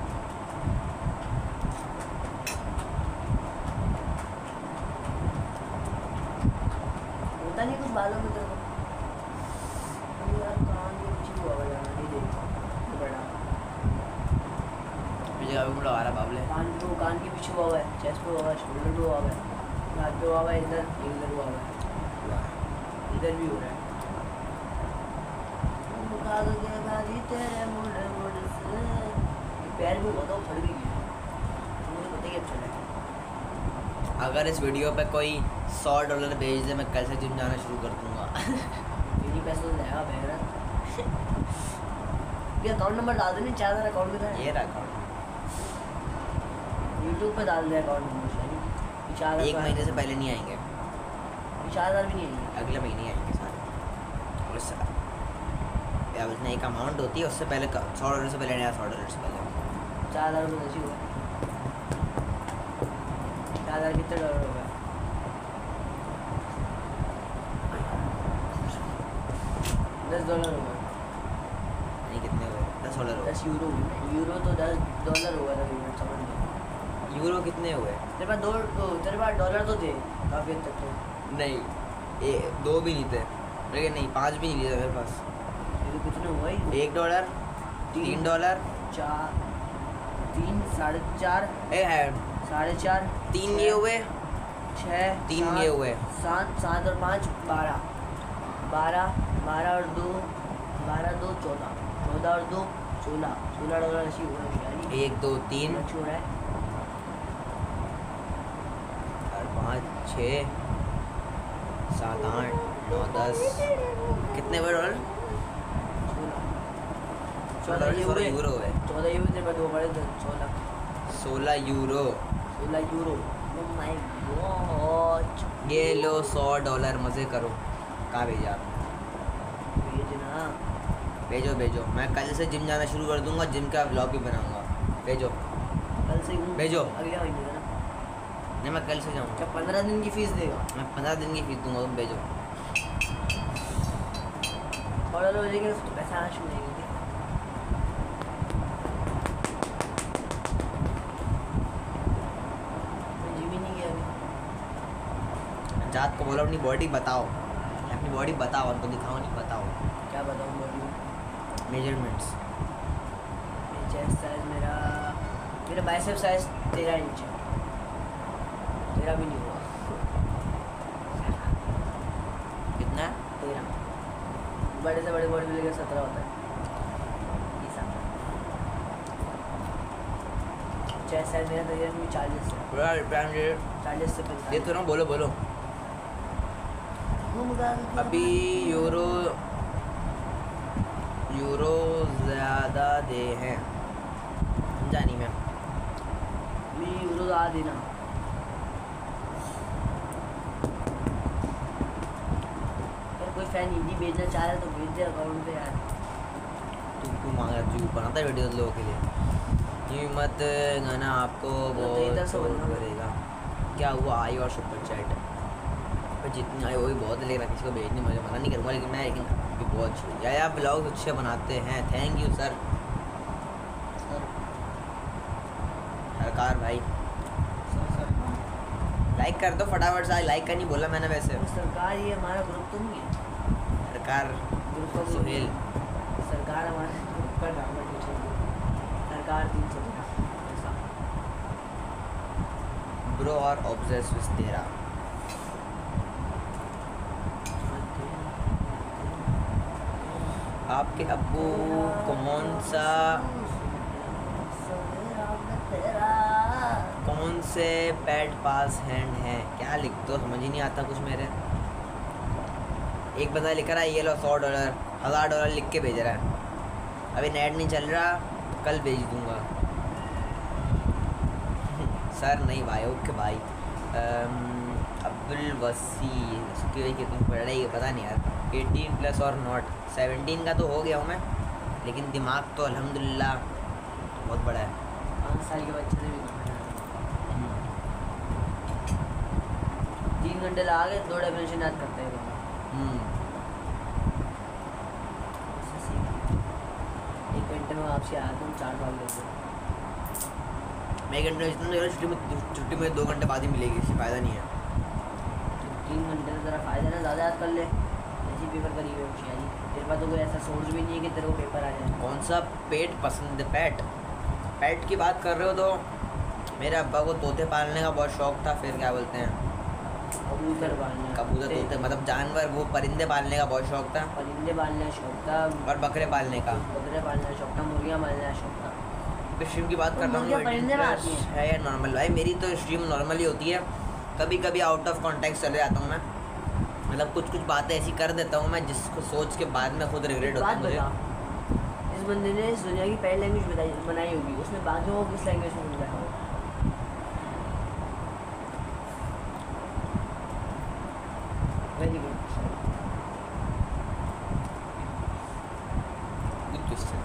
होता नहीं कुछ बालों में तेरे को? अरे यार कान के पीछे हुआ हुआ यार, नहीं देख बड़ा मुझे अभी मुझे लगा रहा बाबले। कान के पीछे हुआ हुआ है, चेस्ट पे हुआ हुआ है, शोल्डर पे हुआ हुआ है, हाथ पे हुआ हुआ है, इधर हुआ हुआ है, इधर भी हो रहा है। तेरे मुड़ मुड़ से पैर भी बहुत फट गई है, मुझे पता ही अब चला है। अगर इस वीडियो पे कोई $100 भेज दे, मैं कल से जिम जाना शुरू कर दूंगा। मेरी पैसे तो जाएगा बहरा। ये अकाउंट नंबर डाल देने, 4000 अकाउंट में था। ये रखा यूट्यूब पे डाल दे अकाउंट नंबर, 4000 एक महीने से पहले नहीं आएंगे, 4000 भी नहीं आएंगे। अगले महीने आएंगे सारे। और या उसने एक अमाउंट होती है, उससे पहले $100 से पहले नहीं आया, $100 से पहले। 4000 रुपये बची हुआ है। 4000 कितने डॉलर हो गए? $10 हो गए। नहीं कितने हुए? $10 हुए। 10 यूरो हुए। यूरो तो $10 हुआ था समझ लो। यूरो कितने हुए? तेरे पास तेरे पास डॉलर तो थे काफ़ी हद तक तो। नहीं, 2 भी नहीं थे, लेकिन नहीं 5 भी नहीं थे मेरे पास। ये तो कितने हुआ ही? $1, $3, 4 3 4.5 ए है 4.5 3 ये हुए, 6 3 ये हुए, 7 और 5 12 12 12 और 2 14 14 और 2 $16 ऐसी हुआ है यार। 1 2 3 अच्छी हो रहा है। 5 6 7 8 9 10 कितने हुए डॉलर? 14 यूरो हुए। 14 यूरो तेरे पास 2 बड़े 16 16 euro. 16 euro. Oh my god. ये लो $100, मज़े करो। कहाँ भेजा? भेजना। भेजो भेजो, मैं कल से जिम जाना शुरू कर दूंगा, जिम का व्लॉग भी बनाऊंगा। भेजो। कल से हूँ। भेजो। अगले महीने का ना? नहीं मैं कल से जाऊँगा, क्या 15 दिन की फीस देगा? मैं 15 दिन की फीस दूंगा, तुम भेजो। $100 हो जाएगा तो पैसा आना शुरू हो जाएगा। मैं जिम ही नहीं गया अभी। जात को बोलो अपनी बॉडी बताओ, अपनी बॉडी बताओ, उनको दिखाओ नहीं, बताओ। क्या बताऊँ बॉडी में? मेजरमेंट्स। चेस्ट साइज मेरा बाइसेप साइज 13 इंच है। 13 भी नहीं हुआ। कितना है? 13। बड़े से बड़े बॉडी बिल्डर का 17 होता है। चेस्ट साइज मेरा तकरीबन 40 है। 40 से 45। ये तो ना बोलो बोलो। अभी यूरो ज़्यादा दे हैं, समझा नहीं मैं। अभी यूरो तो आ देना। अगर कोई फैन हिंदी भेजना चाह रहा है तो भेज दे अकाउंट पे यार। तू मांगा तू बनाता है वीडियो लोगों के लिए। ये मत गाना आपको तो इधर बहुत से बोलना करेगा। क्या हुआ? आई और सुपर चैट पर जितनी आई वही बहुत है, लेकिन मैं किसी को भेजने मुझे मना नहीं करूँगा, लेकिन अभी बहुत या ब्लॉग अच्छे बनाते हैं। Thank you sir. सरकार भाई लाइक कर दो फटाफट से। लाइक का नहीं बोला मैंने वैसे। सरकार ये हमारा ग्रुप तो नहीं है। सरकार ग्रुप का सुहेल। सरकार हमारे ग्रुप का नाम है। सरकार 313 ऐसा। ब्रो और ऑब्सेस विद तेरा। आपके अब्बू कौन कौन से पैड पास हैंड है? क्या लिख दो, समझ ही नहीं आता कुछ मेरे। एक बंदा लिख रहा है ये लो $100 $1000 लिख के भेज रहा है। अभी नेट नहीं चल रहा, कल भेज दूंगा। सर नहीं भाई, ओके भाई। अब्दुल वसी उसकी वही कितनी पढ़ रही है पता नहीं यार। 18+ और नॉट 17 का तो हो गया हूँ मैं, लेकिन दिमाग तो अल्हम्दुलिल्लाह बहुत बड़ा है। 5 साल के बच्चे से भी कम है। 3 घंटे लगा के 2 डेफिनेशन याद करते हैं। एक घंटे में आपसे आता हूँ 4 साल लेंगे। मैं 1 घंटे जितना छुट्टी में 2 घंटे बाद ही मिलेगी, इससे फ़ायदा नहीं है। 3 घंटे से ज़रा फ़ायदा ना, ज़्यादा याद कर ले। ऐसी पेपर करी हुई होशियारी, तेरे पास तो कोई ऐसा सोर्स भी नहीं है कि तेरे को पेपर आ जाए। कौन सा पेट पसंद है? पेट की बात कर रहे हो तो मेरे अब्बा को तोते पालने का बहुत शौक था। फिर क्या बोलते हैं, कबूतर पालने, कबूतर तोते मतलब जानवर, वो परिंदे पालने का बहुत शौक था। परिंदे पालने का शौक था, और बकरे पालने का, बकरे पालने का शौक था, मुर्गियाँ पालने का शौक था। स्ट्रीम की बात कर रहा मुर्गियाँ हूँ, परिंदे में आती हैं। है या नॉर्मल? भाई मेरी तो स्ट्रीम नॉर्मल ही होती है। कभी कभी आउट ऑफ कॉन्टेक्स्ट चले जाता हूँ मैं, मतलब कुछ बातें ऐसी कर देता हूँ मैं जिसको सोच के बाद में खुद रिग्रेट होता है मुझे। इस बंदे ने इस दुनिया की पहली लैंग्वेज बनाई होगी, उसने बाकियों को किस लैंग्वेज में समझाया होगा? Very good question.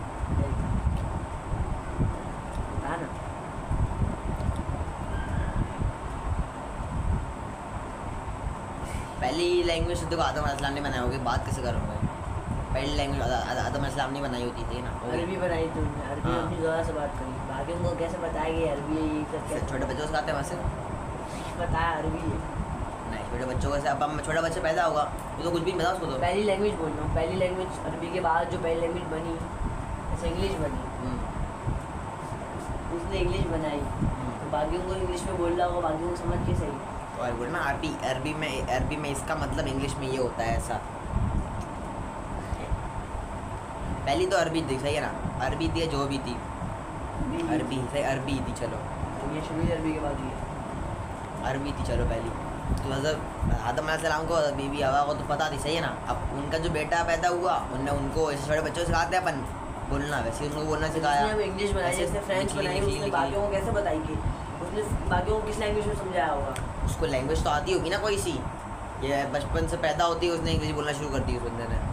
बता ना। पहली लैंग्वेज तो देखो आदम अलैहिस्सलाम ने बनाई होगी, बात कैसे करूँगा? पहली लैंग्वेज आदम अलैहिस्सलाम ने बनाई होती थी ना। अरबी बनाई तुमने, अरबी हाँ। अपनी ज़रा से बात करी, बाकियों को कैसे बताया कि अरबी है, ये सब कैसे छोटे बच्चों को सिखाते हैं वैसे बताया अरबी है। नहीं, छोटे बच्चों को अब छोटा बच्चा पैदा होगा वो तो कुछ भी बता उसको तो। पहली लैंग्वेज बोल रहा हूँ, पहली लैंग्वेज अरबी के बाद जो पहली लैंग्वेज बनी जैसे इंग्लिश बनी, उसने इंग्लिश बनाई तो बाकियों को इंग्लिश में बोल रहा होगा, बाकियों को समझ के सही। और बोलना अरबी में इसका मतलब इंग्लिश में ये होता है ऐसा। पहली तो अरबी थी, सही है ना? अरबी थी जो भी थी, अरबी सही, अरबी थी। चलो ये शुरू ही अरबी के बाद हुई है। अरबी थी चलो पहली तो। मतलब आदम अलैहिस्सलाम को बीबी हवा को तो पता थी, सही है ना? अब उनका जो बेटा पैदा हुआ उनको ऐसे छोटे बच्चों को सिखाते हैं अपन बोलना, वैसे उनको बोलना सिखाया। उसने इंग्लिश बनाई, ऐसे जैसे फ्रेंच लिखी, बनाई, लिखी, उसने लिखी। बाकियों को कैसे बताई कि उसने बाकियों को किस लैंग्वेज में समझाया होगा? उसको लैंग्वेज तो आती होगी ना कोई सी, ये बचपन से पैदा होती है उसने इंग्लिश बोलना शुरू कर दी उस बंदे ने।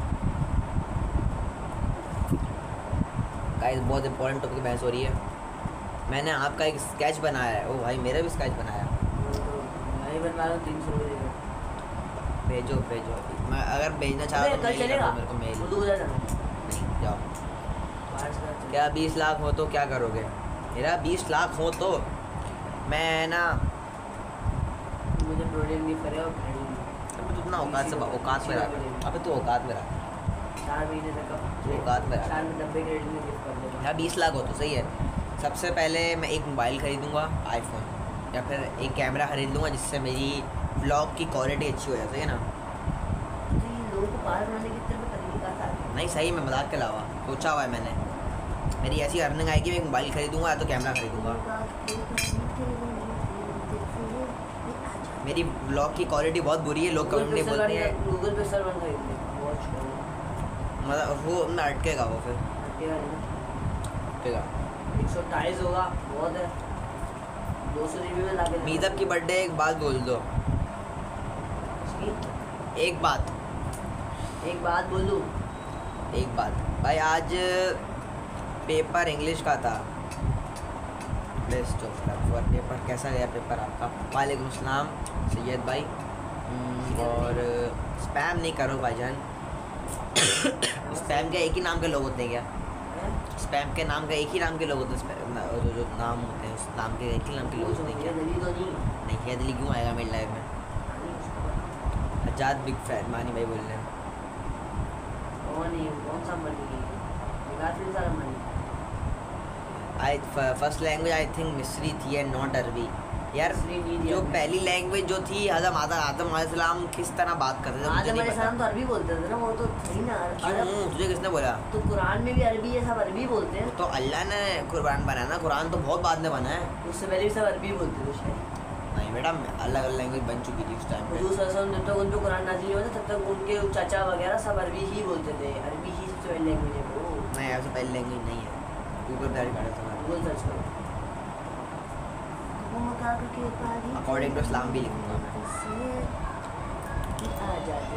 गाइस बहुत इंपॉर्टेंट टॉपिक की बहस हो रही है। मैंने आपका एक स्केच बनाया है। ओ भाई मेरा भी स्केच बनाया। मैं बनवा रहा हूँ 300 रुपये का। भेजो मैं अगर भेजना चाह रहा कल तो चलेगा? मेरे को मेल। 2000 नहीं जाओ। बाहर से चलेगा। क्या 20 लाख हो तो क्या करोगे? मेरा 20 लाख हो तो मैं ना, मुझे प्रोडक्ट नहीं करे और खरीद अबे तू इतना औकात में रहा। अबे तू औकात में रहा। 4 महीने तक औकात में रहा। 4 में 90 क्रेडिट में गिफ्ट कर देगा। यार 20 लाख हो तो सही है। सबसे पहले मैं एक मोबाइल खरीदूंगा आईफोन, या फिर एक कैमरा खरीद लूँगा जिससे मेरी ब्लॉग की क्वालिटी अच्छी हो जाए, सही है ना? तो ये लोगों को बाहर बनाने की तरफ तरीका था। नहीं सही में मजाक के अलावा सोचा हुआ है मैंने। मेरी ऐसी अर्निंग आएगी, मैं एक मोबाइल खरीदूंगा या तो कैमरा खरीदूंगा। मेरी ब्लॉग की क्वालिटी बहुत बुरी है, लोग कमेंट में बोलते हैं। गूगल पे सर्वर खरीद ले, वॉच मतलब वो मैं अटकेगा वो फिर हटेगा नहीं। अटकेगा। 128 होगा बहुत है। 200 जीबी में लाके मीतब की बर्थडे एक बात बोल दो। एक बात बोल दूँ। एक बात भाई, आज पेपर इंग्लिश का था। Best of luck for paper. कैसा गया पेपर आपका? वालेकुम सलाम सैयद भाई। और स्पैम नहीं करो भाईजान। स्पैम के एक ही नाम के लोग होते हैं क्या? स्पैम के नाम का एक ही नाम के लोग होते हैं? जो नाम होते हैं उस नाम के एक ही नाम के लोग होते हैं क्या? दली तो नहीं नहीं हैदली क्यों आएगा मेरी लाइफ में? आजाद बिग फैन मानी भाई बोल रहे हैं। कौन सा मनी काफी सारा money. First language I think मिस्री थी एंड नॉट अरबी। यार इसलिए नहीं दिया जो मैंने। पहली लैंग्वेज जो थी आदम अलैहिस्सलाम किस तरह बात करते थे मुझे आदम नहीं अलैहिस्सलाम पता। तो अरबी बोलते थे ना, वो तो थी ना अरब। क्यों तुझे किसने बोला? तो कुरान में भी अरबी है, सब अरबी बोलते हैं। तो अल्लाह ने कुरान बनाया ना, कुरान तो बहुत बाद में बना है। उससे पहले भी सब अरबी बोलते थे शायद। नहीं बेटा अलग अलग लैंग्वेज बन चुकी थी उस टाइम पे। हुजूर सल्लल्लाहु अलैहि वसल्लम जब तक उन पे कुरान नाज़िल नहीं होता तब तक उनके चाचा वगैरह सब अरबी ही बोलते थे। अरबी ही सबसे पहली लैंग्वेज है वो। नहीं ऐसा पहली लैंग्वेज नहीं है, गूगल पर कर गूगल सर्च करो। अकॉर्डिंग टू इस्लाम भी लिखूंगा मैं। आ जाते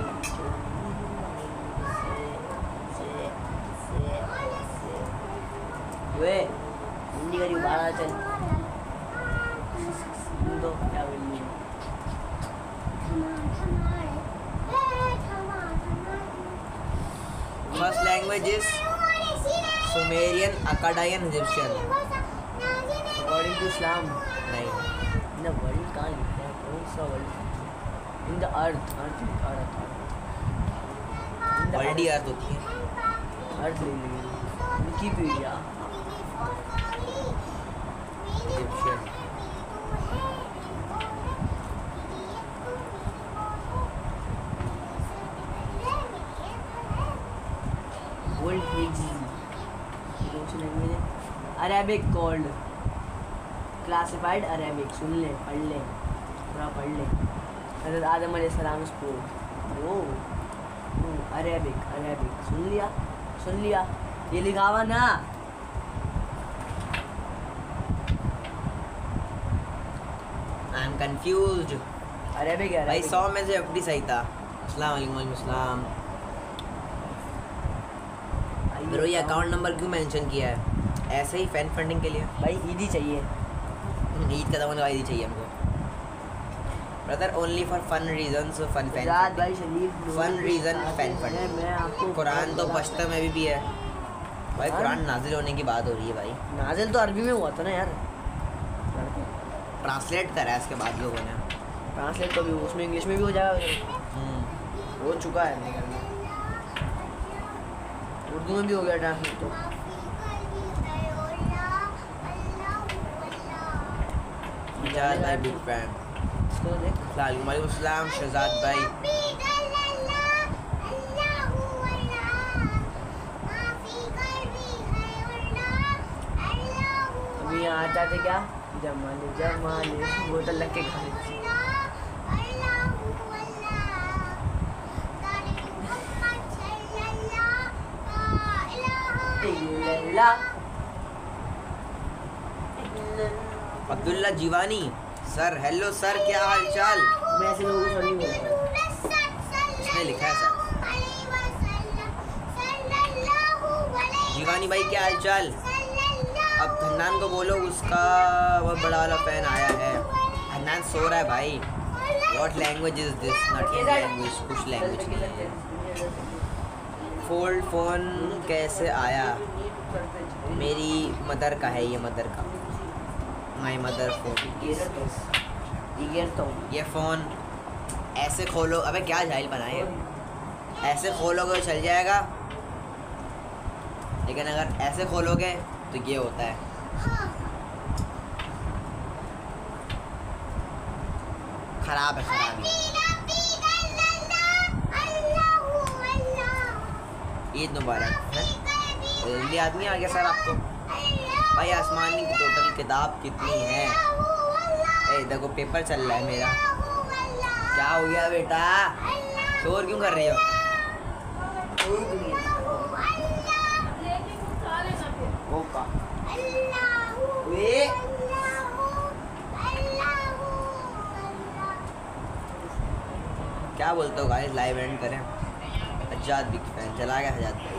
वे हिंदी का बाहर चल तो क्या बोलिए। First language is Sumerian, Akkadian, Egyptian. According to Islam नहीं इन द वर्ल्ड कहाँ लिखा है? कौन सा world? In the earth earth world ही अर्थ होती है। Earth Wikipedia. Egyptian. World Arabic called classified Arabic. सुन ले, पढ़ ले, पूरा पढ़ ले। हज़रत आदम अलैहिस्सलाम स्पोक ओ अरेबिक अरेबिक। सुन लिया ये लिखा हुआ ना। आई एम कंफ्यूज्ड अरेबिक है भाई। अरेबिक। 100 में से 50 सही था। अस्सलाम वालेकुम अस्सलाम। ब्रो ये अकाउंट नंबर क्यों मेंशन किया है? ऐसे ही फैन फंडिंग के लिए। भाई ईदी चाहिए। ईद का दमन वाली चाहिए हमको brother, only for fun reasons. Fun fan रात भाई शरीफ फन रीजन फैन फंडिंग। मैं आपको कुरान तो पश्तो में भी है भाई। हाँ? कुरान नाजिल होने की बात हो रही है भाई। नाजिल तो अरबी में हुआ था ना यार। ट्रांसलेट करा है इसके बाद लोगों ने। ट्रांसलेट तो भी उसमें इंग्लिश में भी हो जाएगा। हो चुका है मेरे घर में। उर्दू में भी हो गया ट्रांसलेट तो। शहजाद भाई बिग फैन। इसको देख। वालेकुम अस्सलाम शहजाद भाई। अभी यहाँ आता थे क्या? जमाले जमाले बोतल लग के खा रहे थे। इल्लल्लाह। Abdullah Jiwani sir, hello sir, क्या हाल चाल? मैं ऐसे लोगों को नहीं बोलता। इसने लिखा है सर। जीवानी भाई क्या हाल चाल? अब हन्नान को बोलो उसका बहुत बड़ा वाला फैन आया है। हन्नान सो रहा है भाई। What language is this? Not language, कुछ लैंग्वेज। फोल्ड फोन कैसे आया? मेरी मदर का है ये, मदर का। My mother phone. ये फ़ोन ऐसे खोलो। अबे क्या जाहिल बनाए, ऐसे खोलोगे तो चल जाएगा, लेकिन अगर ऐसे खोलोगे तो ये होता है। खराब है, खराब है। ईद मुबारक। जल्दी आदमी आ गया सर आपको। भाई आसमानी की टोटल किताब कितनी है? ए देखो पेपर चल रहा है मेरा। क्या हो गया बेटा? शोर क्यों कर रही हो? क्या बोलते हो गाइस? लाइव एंड करें। हजात बिग फैन चला गया हजात भाई।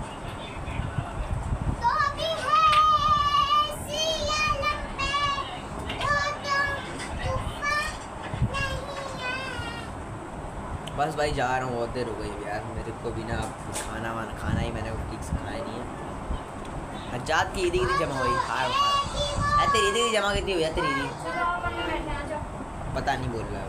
बस भाई जा रहा हूँ, बहुत देर हो गई यार। मेरे को भी ना खाना ही मैंने ठीक से खाया नहीं है। हजात की ईदी कितनी जमा हुई? हार तेरी ईदी जमा कितनी हुई है? तेरी ईदी पता नहीं बोल रहा है वो।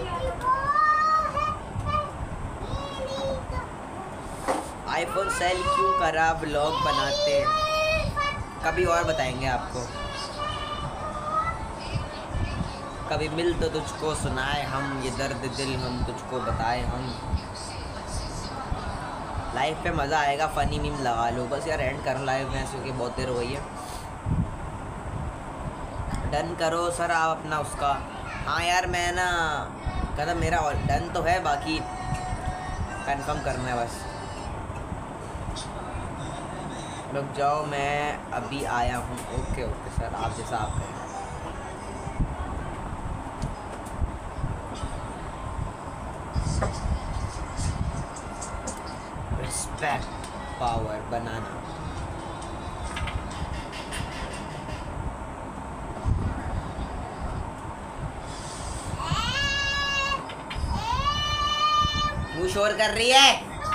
आईफोन सेल क्यों करा? ब्लॉग बनाते कभी और बताएंगे आपको। कभी मिल तो तुझको सुनाए हम, ये दर्द दिल हम तुझको बताए हम। लाइफ पे मज़ा आएगा, फ़नी मीम लगा लो बस यार, एंड कर लाइव में क्योंकि बहुत देर हो गई है। डन करो सर आप अपना उसका। हाँ यार मैं ना कहता मेरा डन तो है, बाकी कंफर्म करना है बस। रुक जाओ मैं अभी आया हूँ। ओके ओके सर, आप जैसा आप करें। रिस्पेक्ट पावर बनाना। तू शोर कर रही है?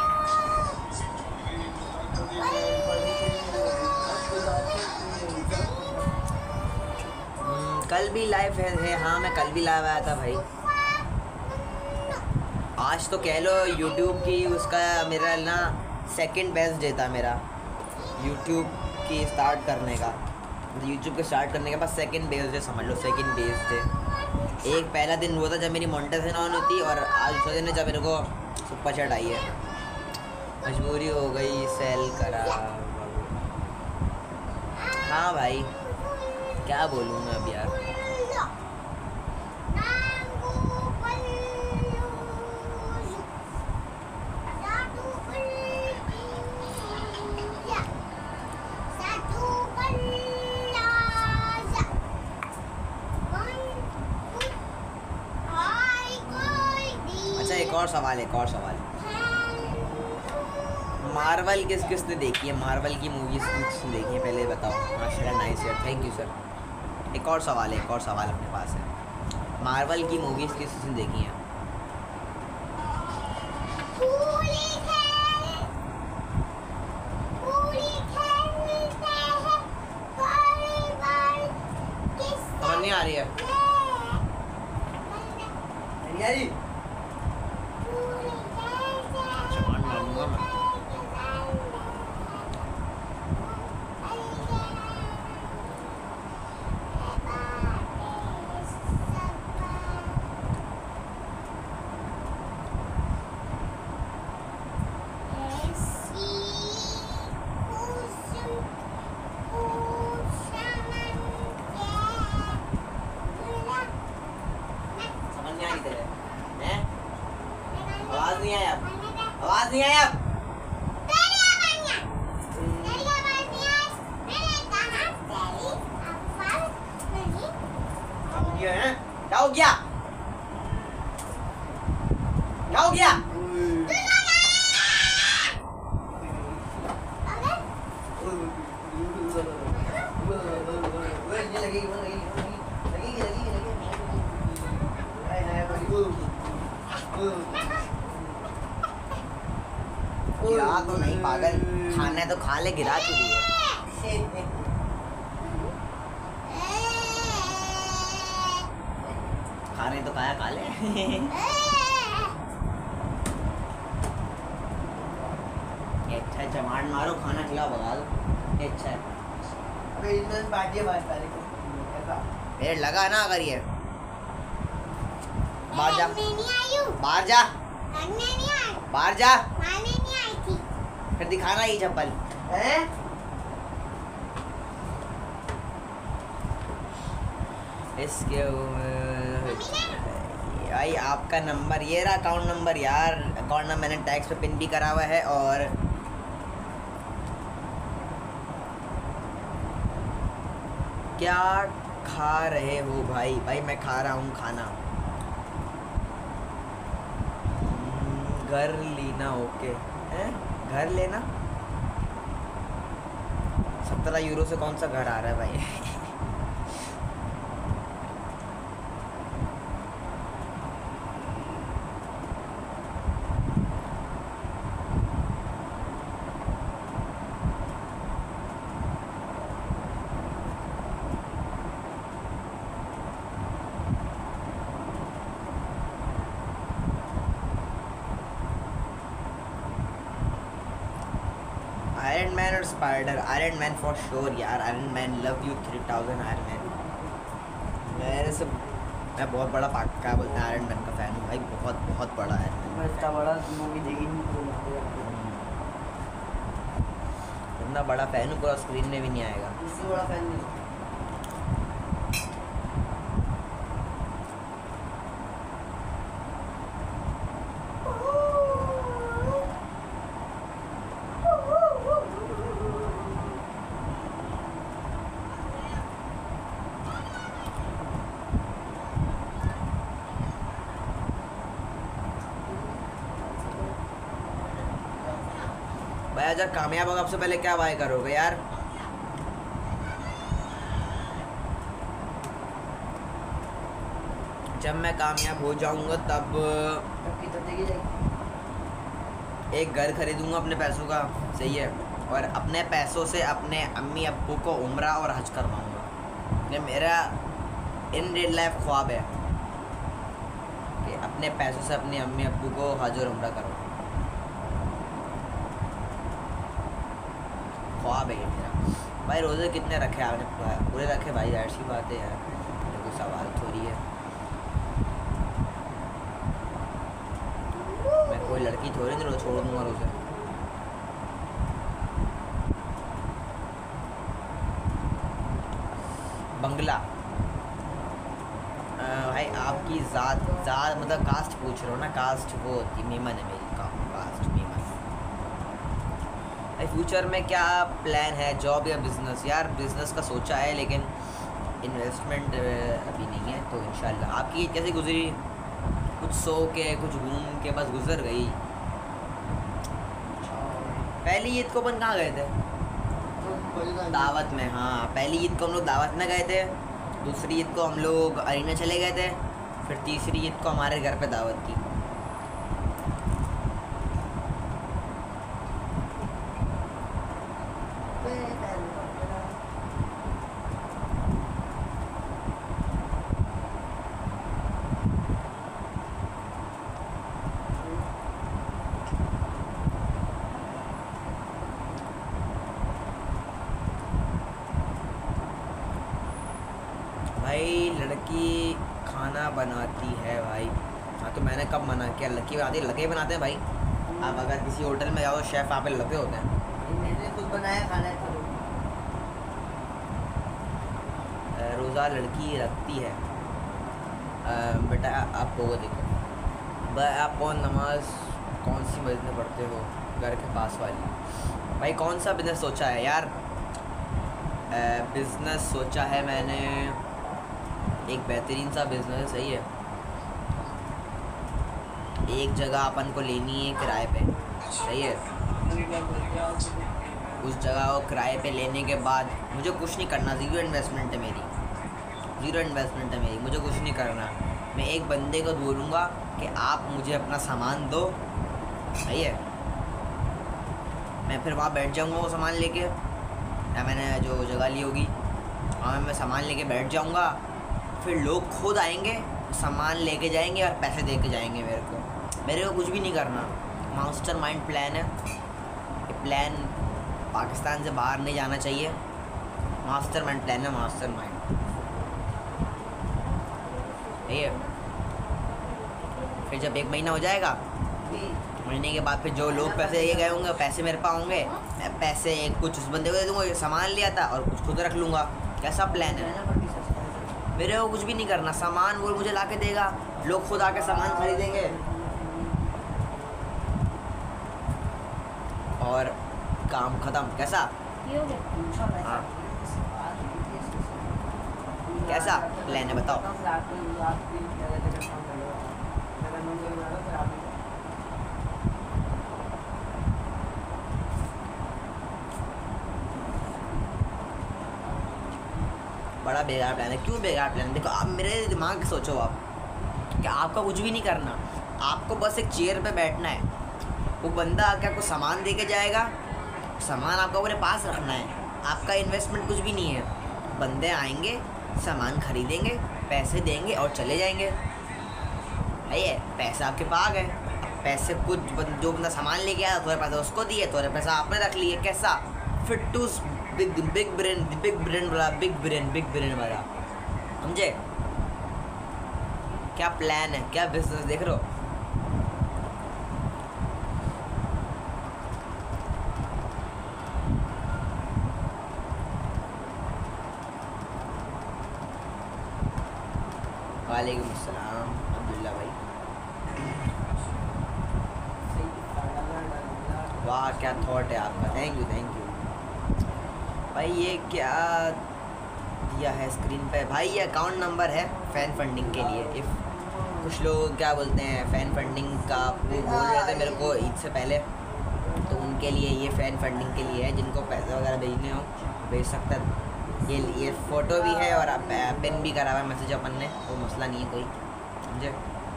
कल भी लाइव है। हाँ मैं कल भी लाइव आया था भाई। आज तो कह लो यूट्यूब की उसका मेरा ना सेकंड बेस्ट डे था मेरा, यूट्यूब की स्टार्ट करने का। यूट्यूब के स्टार्ट करने के बाद सेकंड बेस्ट डे समझ लो, सेकंड बेस्ट डे। एक पहला दिन वो था जब मेरी मोनेटाइजेशन ऑन होती, और आज दूसरा दिन है जब मेरे को सुपर चैट आई है। मजबूरी हो गई सेल करा। हाँ भाई क्या बोलूँ मैं अब यार। अच्छा एक और सवाल मार्वल किसने देखी है? मार्वल की मूवीज किसने देखी है पहले बताओ। माशाल्लाह नाइस यार, थैंक यू सर। एक और सवाल अपने पास है। मार्वल की मूवीज किसने देखी हैं? समझ नहीं आ रही है? चमाट मारूंगा मैं। आवाज नहीं आया। क्या हो गया? गिरा तो नहीं पागल, खाना है तो खा ले, गिरा चुकी है। खाने तो खाया, खा ले। अच्छा चमाट मारो, खाना खिलाओ, भगा दो। अच्छा है। अबे इधर बाटिया बात पहले को पेड़ लगा ना अगर ये। बाहर जा, बाहर जा, बाहर जा। फिर दिखाना ही चप्पल है। इसके भाई आपका नंबर ये रहा, अकाउंट नंबर यार। अकाउंट नंबर मैंने टैक्स पे पिन भी करा हुआ है। और क्या खा रहे हो भाई? भाई मैं खा रहा हूँ खाना। घर लेना। ओके हैं, घर लेना। 17 यूरो से कौन सा घर आ रहा है भाई? आयरन मैन और spider. Iron man for sure यार। Iron man love you 3000 iron man. मैं बहुत बड़ा पार्ट क्या बोलते हैं आयरन मैन का फैन हूँ भाई, बहुत बहुत बड़ा है। मैं इतना बड़ा मूवी देखी नहीं तो इतना बड़ा फैन हूँ पूरा स्क्रीन में भी नहीं आएगा। उससे बड़ा फैन नहीं। भाई अगर कामयाब होगा सबसे पहले क्या बाय करोगे यार? जब मैं कामयाब हो जाऊंगा तब तब देखी जाएगी। एक घर खरीदूंगा अपने पैसों का, सही है, और अपने पैसों से अपने अम्मी अब्बू को उम्रा और हज करवाऊंगा। ये मेरा इन रियल लाइफ ख्वाब है कि अपने पैसों से अपने अम्मी अब्बू को हज और उम्रा करो। ख्वाब है ये मेरा। भाई रोज़े कितने रखे आपने? पूरे रखे भाई, ऐसी बात है यार, कोई सवाल थोड़ी है। मैं कोई लड़की थोड़ी नहीं छोड़ दूंगा रोज़े। बंगला भाई आपकी ज़ात मतलब कास्ट पूछ रहे हो ना? कास्ट वो होती मेमन है मेरी, कास्ट मेमन। भाई फ्यूचर में क्या प्लान है, जॉब या बिज़नेस? यार बिज़नेस का सोचा है लेकिन इन्वेस्टमेंट अभी नहीं है, तो इंशाल्लाह। आपकी ईद कैसे गुजरी? कुछ सो के कुछ घूम के बस गुजर गई। पहली ईद को अपन कहाँ गए थे? दावत में। हाँ पहली ईद को हम लोग दावत में गए थे, दूसरी ईद को हम लोग अरीना चले गए थे, फिर तीसरी ईद को हमारे घर पे दावत थी। भाई लड़की खाना बनाती है भाई। हाँ तो मैंने कब मना किया? लड़की बनाती है, लड़के बनाते हैं भाई। आप अगर किसी होटल में जाओ शेफ़ वहाँ पे लड़के होते हैं। मैंने खुद बनाया खाना था। रोज़ा लड़की रखती है। बेटा आप वो देखो भाई, आप कौन सी मस्जिद में पढ़ते हो? घर के पास वाली। भाई कौन सा बिज़नेस सोचा है यार? बिज़नेस सोचा है मैंने, एक बेहतरीन सा बिज़नेस है, सही है। एक जगह अपन को लेनी है किराए पे, सही है। उस जगह को किराए पे लेने के बाद मुझे कुछ नहीं करना, ज़ीरो इन्वेस्टमेंट है मेरी, ज़ीरो इन्वेस्टमेंट है मेरी, मुझे कुछ नहीं करना। मैं एक बंदे को बोलूँगा कि आप मुझे अपना सामान दो, सही है। मैं फिर वहाँ बैठ जाऊँगा वो सामान लेके, या मैंने जो जगह ली होगी वहाँ मैं सामान लेके बैठ जाऊँगा, फिर लोग खुद आएंगे सामान लेके जाएंगे और पैसे दे के जाएंगे मेरे को कुछ भी नहीं करना। मास्टर माइंड प्लान है ये, प्लान पाकिस्तान से बाहर नहीं जाना चाहिए। मास्टर माइंड प्लान है, मास्टर माइंड, ठीक है। फिर जब 1 महीना हो जाएगा, महीने के बाद फिर जो लोग पैसे ये गए होंगे पैसे मेरे पास होंगे, मैं पैसे कुछ उस बंदे को दे दूँगा, सामान लिया था, और कुछ खुद रख लूँगा। कैसा प्लान है? मेरे को कुछ भी नहीं करना, सामान वो मुझे ला के देगा, लोग खुद आके सामान खरीदेंगे और काम ख़त्म। कैसा? ये हो गया। हाँ कैसा प्लान है बताओ? बड़ा बेकार प्लान है। क्यों बेकार प्लान है? देखो आप मेरे दिमाग सोचो, आप कि आपका कुछ भी नहीं करना, आपको बस एक चेयर पे बैठना है, वो बंदा आके आपको सामान दे के जाएगा, सामान आपको अपने पास रखना है, आपका इन्वेस्टमेंट कुछ भी नहीं है। बंदे आएंगे, सामान खरीदेंगे, पैसे देंगे और चले जाएंगे। है ये पैसा आपके पास आ गए, पैसे कुछ जो बंदा सामान लेके आया थोड़े पैसे उसको दिए, थोड़े पैसा आपने रख लिए। कैसा? फिटूस बिग ब्रेन वाला, बिग ब्रेन वाला, समझे? क्या प्लान है, क्या बिजनेस देख रहे हो? वालेकुम अस्सलाम अब्दुल्ला भाई। वाह क्या थॉट है आपका, थैंक यू थैंक यू भाई। ये क्या दिया है स्क्रीन पे भाई? ये अकाउंट नंबर है फ़ैन फंडिंग के लिए। इफ़ कुछ लोग क्या बोलते हैं फ़ैन फंडिंग का, वो बोल रहे थे मेरे को ईद से पहले, तो उनके लिए ये फ़ैन फंडिंग के लिए है। जिनको पैसे वगैरह भेजने हो भेज सकते हैं। ये फ़ोटो भी है और पिन भी करा हुआ है मैसेज अपन ने, वो मसला नहीं है कोई, समझे?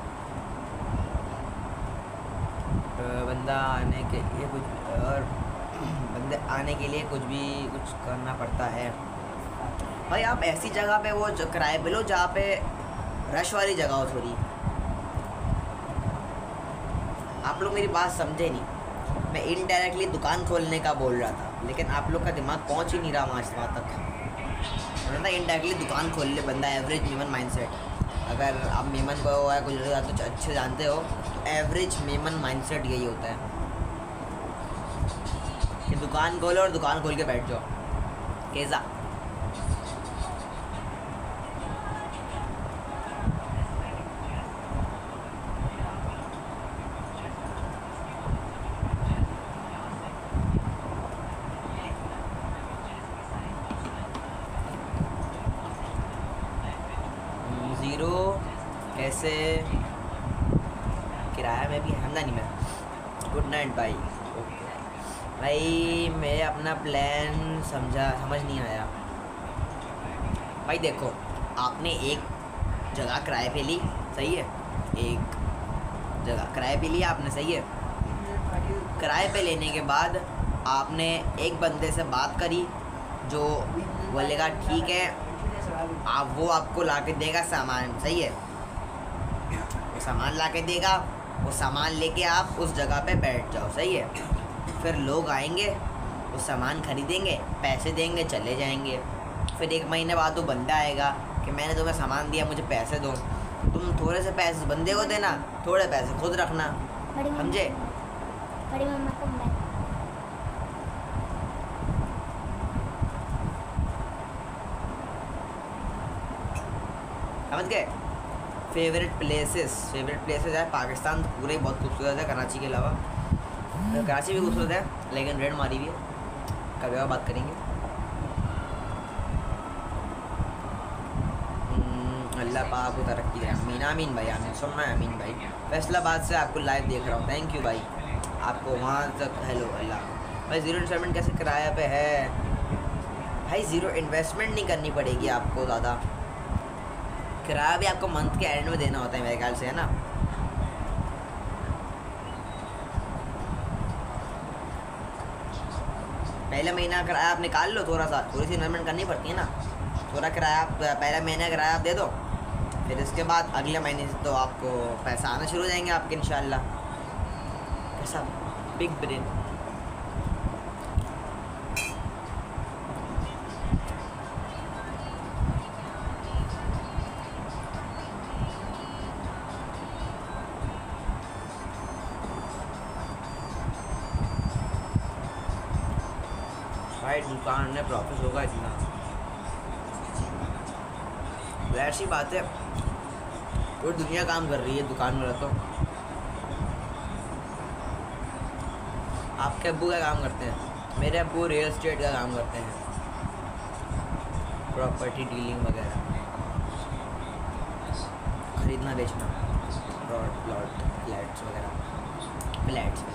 बंदा आने के लिए कुछ और बंदे आने के लिए कुछ करना पड़ता है भाई। आप ऐसी जगह पे वो जो किराए पे लो जहाँ पे रश वाली जगह हो थोड़ी। आप लोग मेरी बात समझे नहीं, मैं इनडायरेक्टली दुकान खोलने का बोल रहा था, लेकिन आप लोग का दिमाग पहुँच ही नहीं रहा वहाँ तक। ना इनडायरेक्टली दुकान खोल ले बंदा, एवरेज मेमन माइंडसेट। अगर आप मेमन को या कुछ कुछ अच्छे जानते हो तो एवरेज मेमन माइंडसेट यही होता है कि दुकान खोलो और दुकान खोल के बैठ जाओ। कैसा? ज़ीरो कैसे किराया में भी हमदा नहीं मैं। गुड नाइट भाई। ओके भाई, मैं अपना प्लान समझ नहीं आया भाई। देखो, आपने एक जगह किराए पे ली, सही है? एक जगह किराए पे लिया आपने, सही है? किराए पे लेने के बाद आपने एक बंदे से बात करी जो बोलेगा ठीक है, वो आपको ला के देगा सामान, सही है? वो सामान ला के देगा, वो सामान लेके आप उस जगह पे बैठ जाओ, सही है? फिर लोग आएंगे, वो सामान खरीदेंगे, पैसे देंगे, चले जाएंगे। फिर 1 महीने बाद वो बंदा आएगा कि मैंने तुम्हें सामान दिया, मुझे पैसे दो। तुम थोड़े से पैसे बंदे को देना, थोड़े पैसे खुद रखना, समझे? बड़ी मम्मा को बुला। समझ गए? फेवरेट प्लेसेस है पाकिस्तान तो पूरे ही बहुत खूबसूरत है, कराची के अलावा। कराची भी खूबसूरत है लेकिन रेड मारी भी है, कभी और बात करेंगे। अल्लाह पाक को तरक्की दे। अमीन आमीन भाई, आमीन सुनना है अमीन भाई। फैसलाबाद से आपको लाइव देख रहा हूँ, थैंक यू भाई आपको वहाँ तक। हेलो अल्लाह भाई। ज़ीरो इन्वेस्टमेंट कैसे किराया पे है भाई? ज़ीरो इन्वेस्टमेंट नहीं करनी पड़ेगी आपको ज़्यादा, किराया भी आपको मंथ के एंड में देना होता है मेरे ख्याल से, है ना? पहले महीना किराया आप निकाल लो, थोड़ी सी इन्वेस्टमेंट करनी पड़ती है ना। थोड़ा किराया आप पहले महीने किराया आप दे दो, फिर इसके बाद अगले महीने से तो आपको पैसा आना शुरू हो जाएंगे आपके इंशाल्लाह। कैसा बिग ब्रेन। भाई दुकान में प्रॉफिट होगा इतना, ऐसी बात है। पूरी दुनिया काम कर रही है दुकान में। तो आपके अब्बू क्या काम करते हैं? मेरे अब्बू रियल एस्टेट का काम करते हैं, प्रॉपर्टी डीलिंग वगैरह, खरीदना बेचना, प्लॉट फ्लैट्स वगैरह, फ्लैट्स।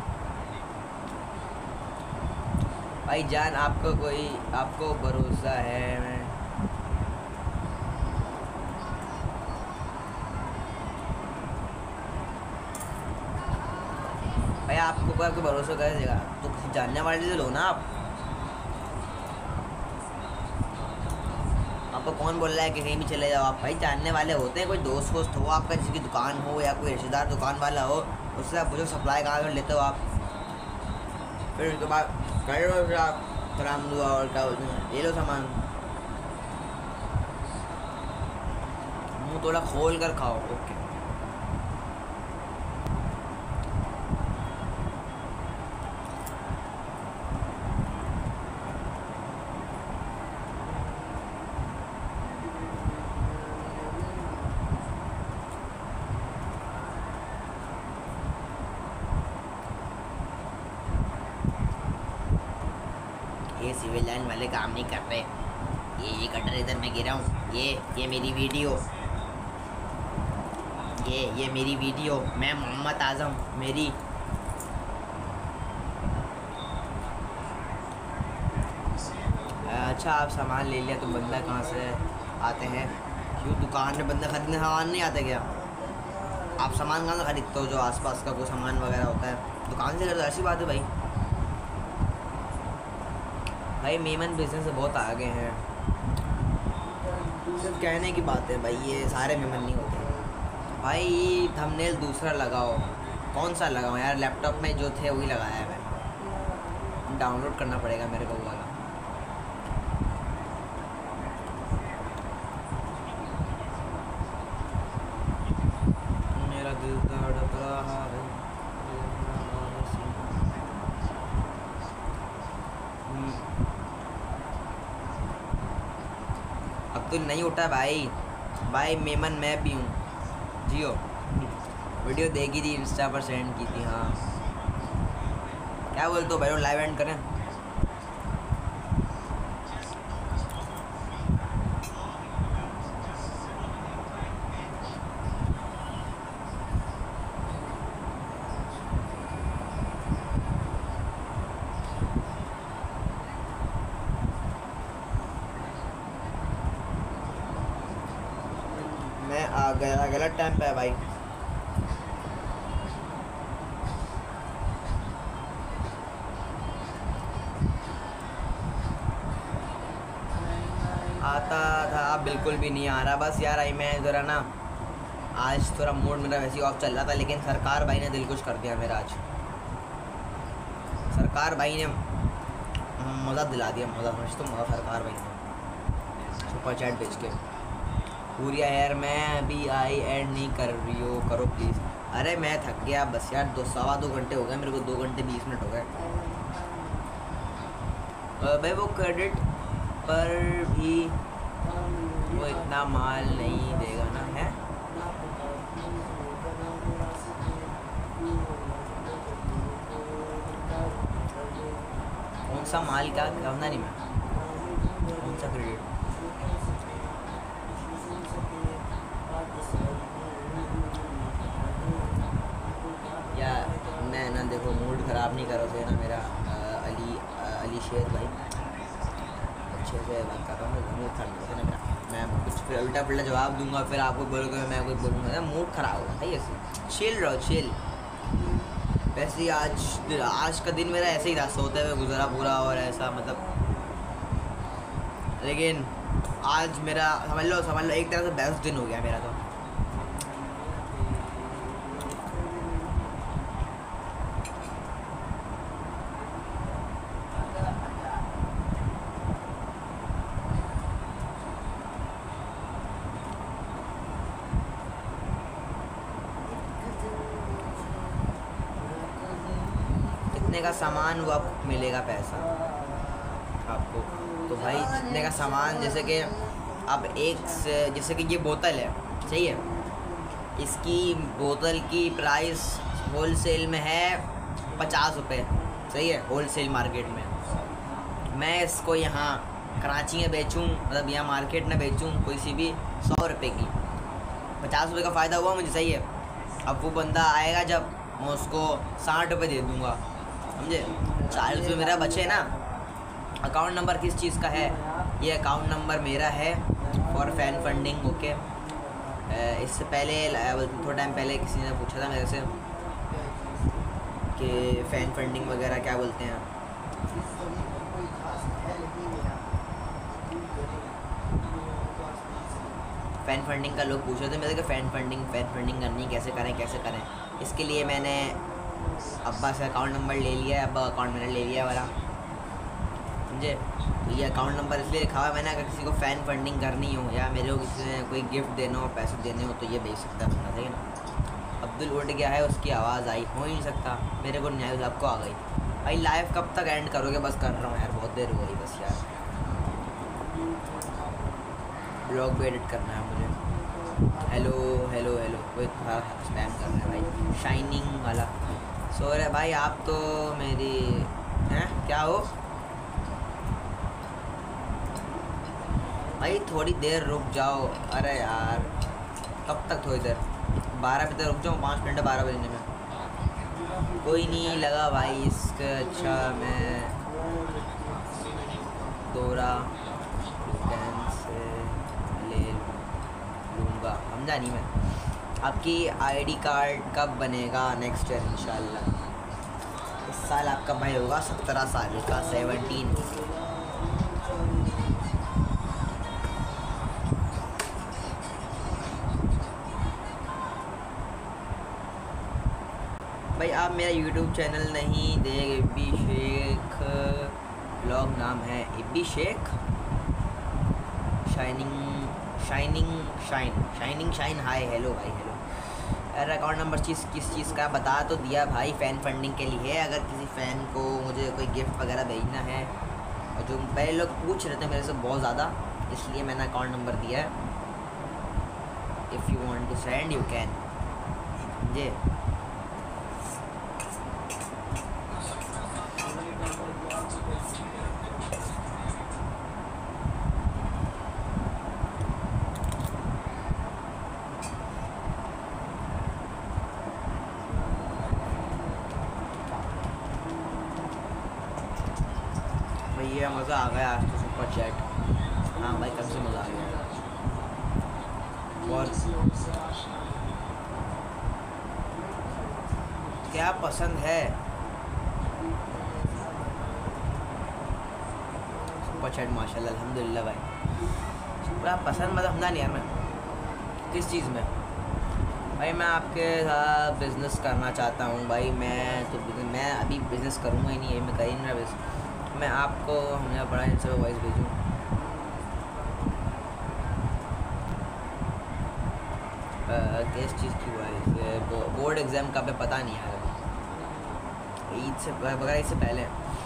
भाई जान आपको भरोसा है? भाई आपको भरोसा कैसे देगा? तो किसी जानने वाले से लो ना आप। आपको कौन बोल रहा है कि कहीं भी चले जाओ आप? भाई जानने वाले होते हैं, कोई दोस्त वोस्त हो आपका, किसी की दुकान हो या कोई रिश्तेदार दुकान वाला हो, उससे आप पूछो सप्लाई कहाँ कर लेते हो आप। फिर उसके बाद फिर आप सलाम दुआ और क्या बोलते हैं, ले लो सामान। वो थोड़ा खोल कर खाओ। ओके ये सिविल लाइन वाले काम नहीं कर रहे। ये कटर इधर मैं गिरा हूँ। ये मेरी वीडियो, ये मेरी वीडियो। मैं मोहम्मद आज़म मेरी। अच्छा आप सामान ले लिया तो बंदा कहाँ से आते हैं? क्यों दुकान में बंदा खरीदने सामान नहीं आते क्या? आप सामान कहाँ से खरीदते हो? जो आसपास का कोई सामान वगैरह होता है दुकान से खरीदो, ऐसी बात है भाई। भाई मेमन बिजनेस से बहुत आगे हैं। सिर्फ कहने की बात है भाई, ये सारे मेमन नहीं होते भाई। थंबनेल दूसरा लगाओ। कौन सा लगाओ यार? लैपटॉप में जो थे वही लगाया है मैंने। डाउनलोड करना पड़ेगा मेरे को वो वाला। मेरा दिल धड़क रहा है। अब तो नहीं उठा भाई मेमन मैं भी हूँ जियो। वीडियो देखी थी, इंस्टा पर सेंड की थी। हाँ क्या बोलते हो भाई? लाइव एंड करें? मैं आ गया गलत टाइम पे है भाई। आता था, बिल्कुल भी नहीं आ रहा। बस यार आई मैं ज़रा ना आज थोड़ा मूड मेरा वैसे ही ऑफ चल रहा था, लेकिन सरकार भाई ने दिल खुश कर दिया मेरा आज। सरकार भाई ने मज़ा दिला दिया। मज़ा समझ तो मज़ा सरकार भाई ने सुपर चैट भेज के। पूरी यार मैं अभी आई एंड नहीं कर रही हो, करो प्लीज़। अरे मैं थक गया बस यार। 2 घंटे हो गए मेरे को। 2 घंटे 20 मिनट हो गए भाई। वो क्रेडिट पर भी वो इतना माल नहीं देगा ना है। कौन सा माल का करना नहीं मैं? कौन सा क्रेडिट? या मैं ना देखो मूड ख़राब नहीं करो से ना मेरा। अली शेर भाई अच्छे से बात कर रहा हूँ। मूड खराब है ना मेरा। मैं कुछ फिर उल्टा पुल्टा जवाब दूंगा, फिर आपको बोलोगे मैं कुछ बोलूँगा। मूड ख़राब होगा भाई। ऐसे चिल रहो, चिल। वैसे ही आज का दिन मेरा ऐसे ही था, सोते हुए गुजरा पूरा और ऐसा मतलब। लेकिन आज मेरा समझ लो एक तरह से बेस्ट दिन हो गया मेरा तो। जितने का सामान वो आपको मिलेगा पैसा आपको। तो भाई जितने का सामान, जैसे कि अब जैसे कि ये बोतल है, सही है। इसकी बोतल की प्राइस होल सेल में है 50 रुपये, सही है। होल सेल मार्केट में मैं इसको यहाँ कराची में बेचूँ, मतलब यहाँ मार्केट में बेचूँ कोई सी भी 100 रुपये की, 50 रुपये का फ़ायदा हुआ मुझे, सही है। अब वो बंदा आएगा जब, मैं उसको 60 रुपये दे दूँगा, समझे। 40 रुपये मेरा बचे ना। अकाउंट नंबर किस चीज़ का है? ये अकाउंट नंबर मेरा है फॉर फैन फंडिंग। ओके। इससे पहले थोड़ा टाइम पहले किसी ने पूछा था मेरे से कि फ़ैन फंडिंग वगैरह क्या बोलते हैं। फ़ैन फंडिंग का लोग पूछ रहे थे मेरे से कि फ़ैन फंडिंग करनी कैसे करें। इसके लिए मैंने अब्बा से अकाउंट नंबर ले लिया है। अब्बा अकाउंट मैंने ले लिया वाला। समझे। तो ये अकाउंट नंबर इसलिए लिखा हुआ है मैंने, अगर किसी को फ़ैन फंडिंग करनी हो या मेरे को किसी ने कोई गिफ्ट देना हो, पैसे देने हो, तो ये भेज सकता है बंदा, सही है ना। अब्दुल उठ गया है, उसकी आवाज़ आई, हो ही नहीं सकता, मेरे को नहीं आई, आपको आ गई। भाई लाइव कब तक एंड करोगे? बस कर रहा हूँ यार, बहुत देर हो गई बस यार, ब्लॉग भी एडिट करना है मुझे। हेलो हेलो हेलो, कोई स्पैम कर रहा है भाई, शाइनिंग वाला। सो रहे भाई आप तो मेरी हैं, क्या हो भाई, थोड़ी देर रुक जाओ। अरे यार कब तक थोड़ी देर, 12 बजे तक रुक जाऊँ, 5 मिनट 12 बजने में। कोई नहीं लगा भाई इसका, अच्छा मैं दोरा से ले लूँगा, समझा नहीं मैं। आपकी आईडी कार्ड कब बनेगा? नेक्स्ट ईयर इंशाल्लाह। इस साल आपका भाई होगा 17 साल का, 17। भाई आप मेरा यूट्यूब चैनल नहीं देख, इब्बी शेख ब्लॉग नाम है, Ibbi Shaikh shining shine. Hi hello भाई हेलो। अरे अकाउंट नंबर किस चीज़ का बता तो दिया भाई, फ़ैन फंडिंग के लिए है। अगर किसी फ़ैन को मुझे कोई गिफ्ट वगैरह भेजना है, और जो पहले लोग पूछ रहे थे मेरे से बहुत ज़्यादा, इसलिए मैंने अकाउंट नंबर दिया है। If you want to send you can, समझे। भैया मज़ा आ गया आज तो, सुपर चैट। हाँ भाई कब से मज़ा आ गया। और क्या पसंद है? सुपर चैट माशाल्लाह अल्हम्दुलिल्लाह भाई। पूरा पसंद मतलब समझा नहीं यार मैं, किस चीज़ में? भाई मैं आपके साथ बिज़नेस करना चाहता हूँ भाई। मैं अभी बिज़नेस करूँगा ही नहीं, ये मैं कर ही नहीं रहा बिज़नेस। मैं आपको हमने बड़ा इनसे वॉइस भेजूँ, किस चीज़ की वॉइस? बोर्ड एग्ज़ाम का पे पता नहीं है, ईद से बगैर इससे पहले।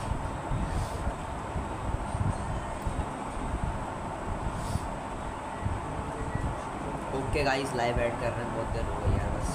ओके गाइस लाइव ऐड कर रहे हैं, बहुत देर हो गई यार बस।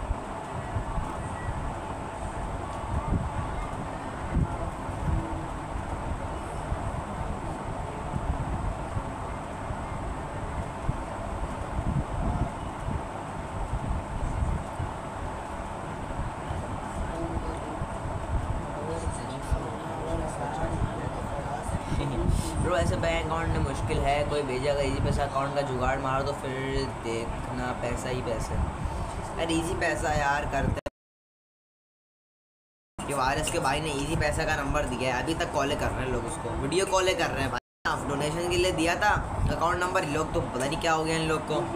ब्रो ऐसे बैंक अकाउंट में मुश्किल है, कोई भेजेगा इजी पैसा अकाउंट का जुगाड़ मारो तो फिर देखना पैसा ही पैसे। अरे इजी पैसा यार करते, ये वारिस के भाई ने इजी पैसा का नंबर दिया है, अभी तक कॉलें कर रहे हैं लोग उसको, वीडियो कॉलें कर रहे हैं भाई। आप डोनेशन के लिए दिया था अकाउंट नंबर, लोग तो पता नहीं क्या हो गया इन लोग को।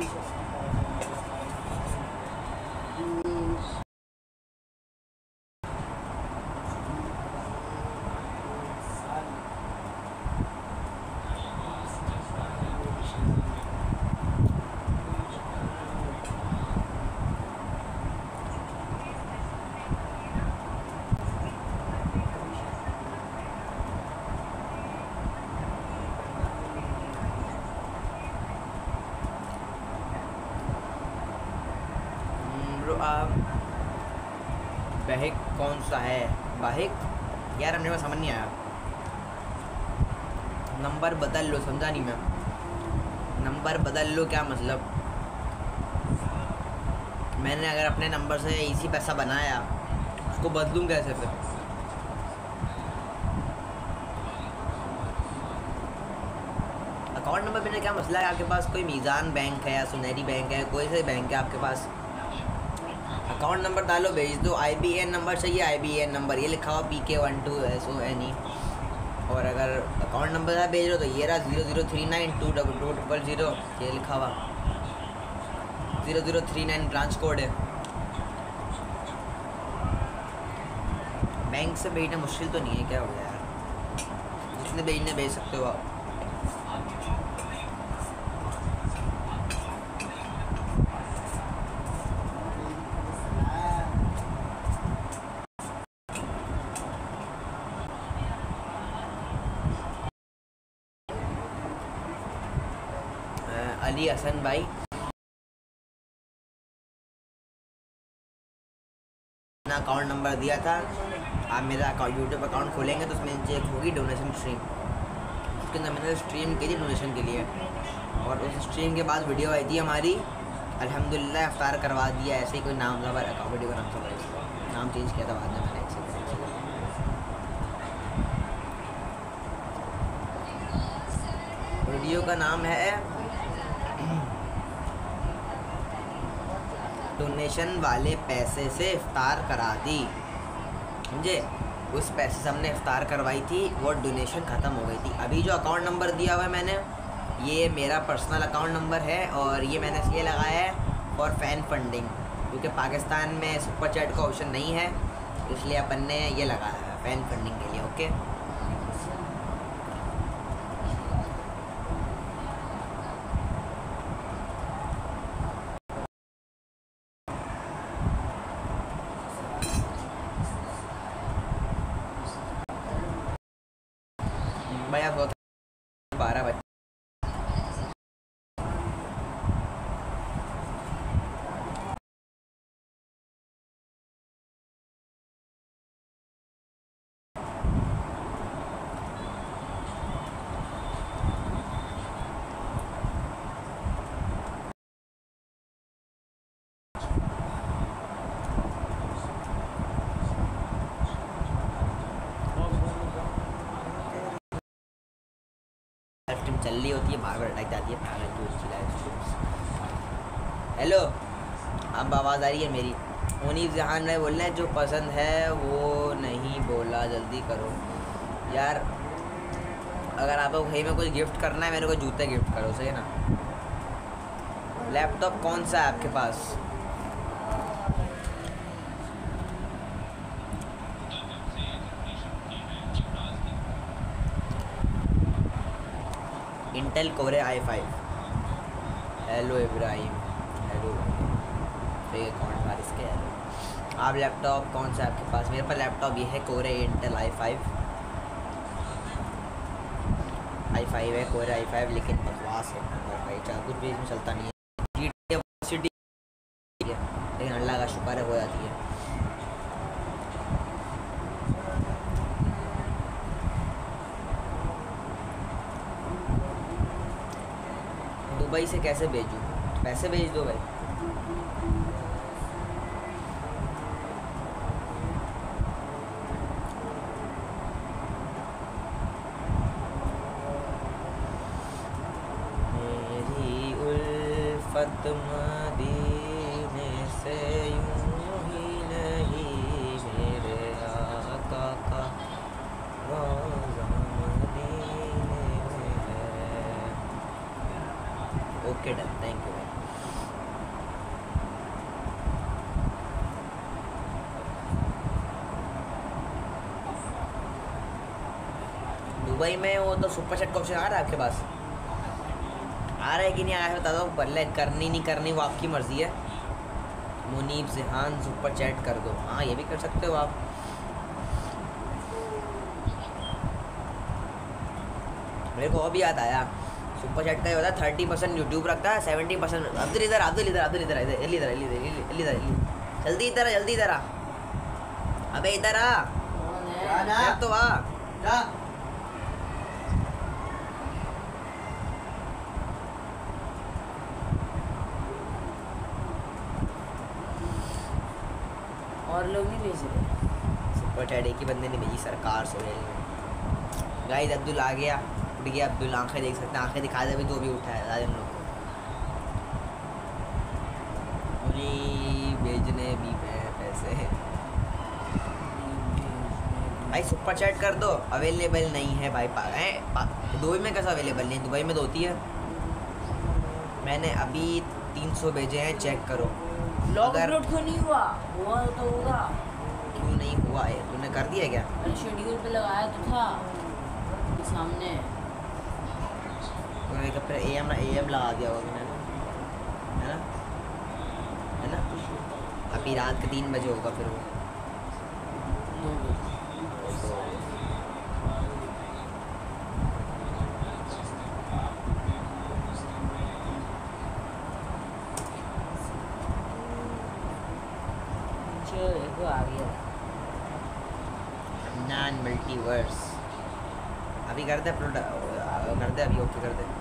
बहिक कौन सा है? बहिक यार हमने को समझ नहीं आया। नंबर बदल लो, समझा नहीं मैं। नंबर बदल लो क्या मतलब? मैंने अगर अपने नंबर से इसी पैसा बनाया, उसको बदलूँ कैसे फिर? अकाउंट नंबर मैंने क्या मसला है? आपके पास कोई मीज़ान बैंक है या सुनहरी बैंक है, कोई से बैंक है आपके पास, अकाउंट नंबर डालो भेज दो। IBAN नंबर चाहिए, IBAN नंबर ये लिखा हुआ PK12SONE। और अगर अकाउंट नंबर भेज रहे हो तो ये रहा 00392200, ये लिखा हुआ 0039 ब्रांच कोड है। बैंक से भेजना मुश्किल तो नहीं है, क्या हो गया यार? जितने भेजने भेज सकते हो आप। अली हसन भाई अपना अकाउंट नंबर दिया था। आप मेरा अकाउंट यूट्यूब अकाउंट खोलेंगे तो उसमें नीचे एक होगी डोनेशन स्ट्रीम, उसके अंदर मैंने स्ट्रीम की थी डोनेशन के लिए, और उस स्ट्रीम के बाद वीडियो आई थी हमारी, अल्हम्दुलिल्लाह इफ्तार करवा दिया। ऐसे ही कोई नाम था पर अकाउंट वीडियो का नाम था, नाम चेंज किया था बाद में मैंने। वीडियो का नाम है डोनेशन वाले पैसे से इफ्तार करा दी, समझे। उस पैसे से हमने इफ्तार करवाई थी, वो डोनेशन ख़त्म हो गई थी। अभी जो अकाउंट नंबर दिया हुआ है मैंने, ये मेरा पर्सनल अकाउंट नंबर है, और ये मैंने इसलिए लगाया है फॉर फैन फंडिंग, क्योंकि पाकिस्तान में सुपर चैट का ऑप्शन नहीं है, इसलिए अपन ने ये लगाया है फैन फंडिंग के लिए। ओके, भाई आप 12 बजे चल रही होती है, बार बार अटक जाती है, पागल की उसकी लाइफ। हेलो, अब आवाज़ आ रही है मेरी? मुनीब जहान भाई बोल रहे हैं जो पसंद है वो नहीं बोला, जल्दी करो यार। अगर आपको भाई में कुछ गिफ्ट करना है, मेरे को जूते गिफ्ट करो, सही है ना। लैपटॉप कौन सा है आपके पास? Intel core i5। Hello Ibrahim, hello भाई, अकाउंट बारिश के हेलो। आप लैपटॉप कौन सा है आपके पास? मेरे पास लैपटॉप ये है कोरे इंटेल i5 है, कोरे i5, लेकिन बकवास है भाई, चाहे कुछ भी इसमें चलता नहीं है। सिटी लेकिन अल्लाह का शुक्र है हो जाती है। दुबई से कैसे भेजूँ? पैसे भेज दो भाई। मेरी उल्फत मदीने से यूं ही नहीं, मेरे आका का रोज़ा मदीने में है। ओके डन, थैंक यू भाई। दुबई में वो तो सुपर चैट का ऑप्शन आ रहा है आपके पास? आ रहा है कि नहीं आ रहा है बता दो, बल्ले करनी नहीं करनी वो आपकी मर्ज़ी है। मुनीब जहान सुपर चैट कर दो, हाँ ये भी कर सकते हो आप। मेरे को अभी याद आया, सुपर चैट का ये होता है 30% यूट्यूब रखता है, 70%। अब्दुल इधर, अब्दुल इधर, अब्दुल इधर, इधर इधर इधर इधर, जल्दी इधर आ, जल्दी इधर आ। अबे इधर आ, तो आ जा। और लोग नहीं भेज रहे सुपर चैट एक ही बंदे ने भेजी, सरकार सोहेल ने। गाइस अब्दुल आ गया, उठ गया अब्दुल, आंखें देख सकते हैं, आंखें दिखा दे अभी तो भी उठा है हम लोग को। भेजने भी पैसे भाई, सुपर चैट कर दो। अवेलेबल नहीं है भाई, दुबई में कैसा अवेलेबल नहीं है? दुबई में तो होती है। मैंने अभी 300 भेजे हैं, चेक करो। लॉग अगर अपलोड क्यों नहीं हुआ? हुआ तो होगा। क्यों नहीं हुआ है? तूने कर दिया क्या? अरे शेड्यूल पे लगाया तो था। सामने है। उन्होंने कब एम लगा दिया होगा मैंने, है ना, है ना। अभी रात के 3 बजे होगा फिर वो। 9 बजे। देखो आ गया। नॉन मल्टीवर्स अभी कर दे अपलोड, कर दे अभी, ओके कर दे।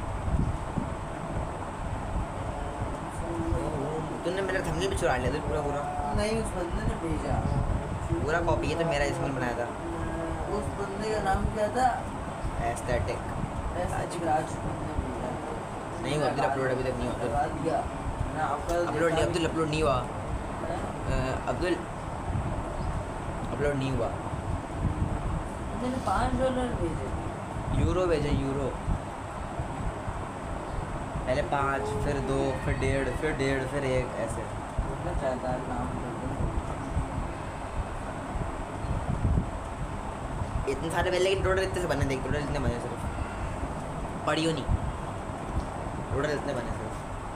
तूने मेरा थंबनेल भी चुरा लिया था पूरा पूरा। नहीं, उस बंदे ने भेजा पूरा कॉपी है तो मेरा इसमें बनाया था। उस बंदे का नाम क्या था? एस्थेटिक राज ने भेजा। नहीं हुआ अब्दुल, अपलोड अभी तक नहीं हुआ लगा दिया ना आपका। अपलोड नहीं, अब्दुल अपलोड नहीं हुआ अब्दुल, अपलोड नहीं हुआ। मैंने $5 भेजे। यूरो भेजे, यूरो। पहले 5, फिर 2, फिर 1.5, फिर 1.5, फिर 1, ऐसे। उनका चाहता है नाम इतने सारे पहले, लेकिन टोटल इतने से बने, देख टोटल इतने बने सिर्फ, पढ़ियो नहीं, टोटल इतने बने सिर्फ।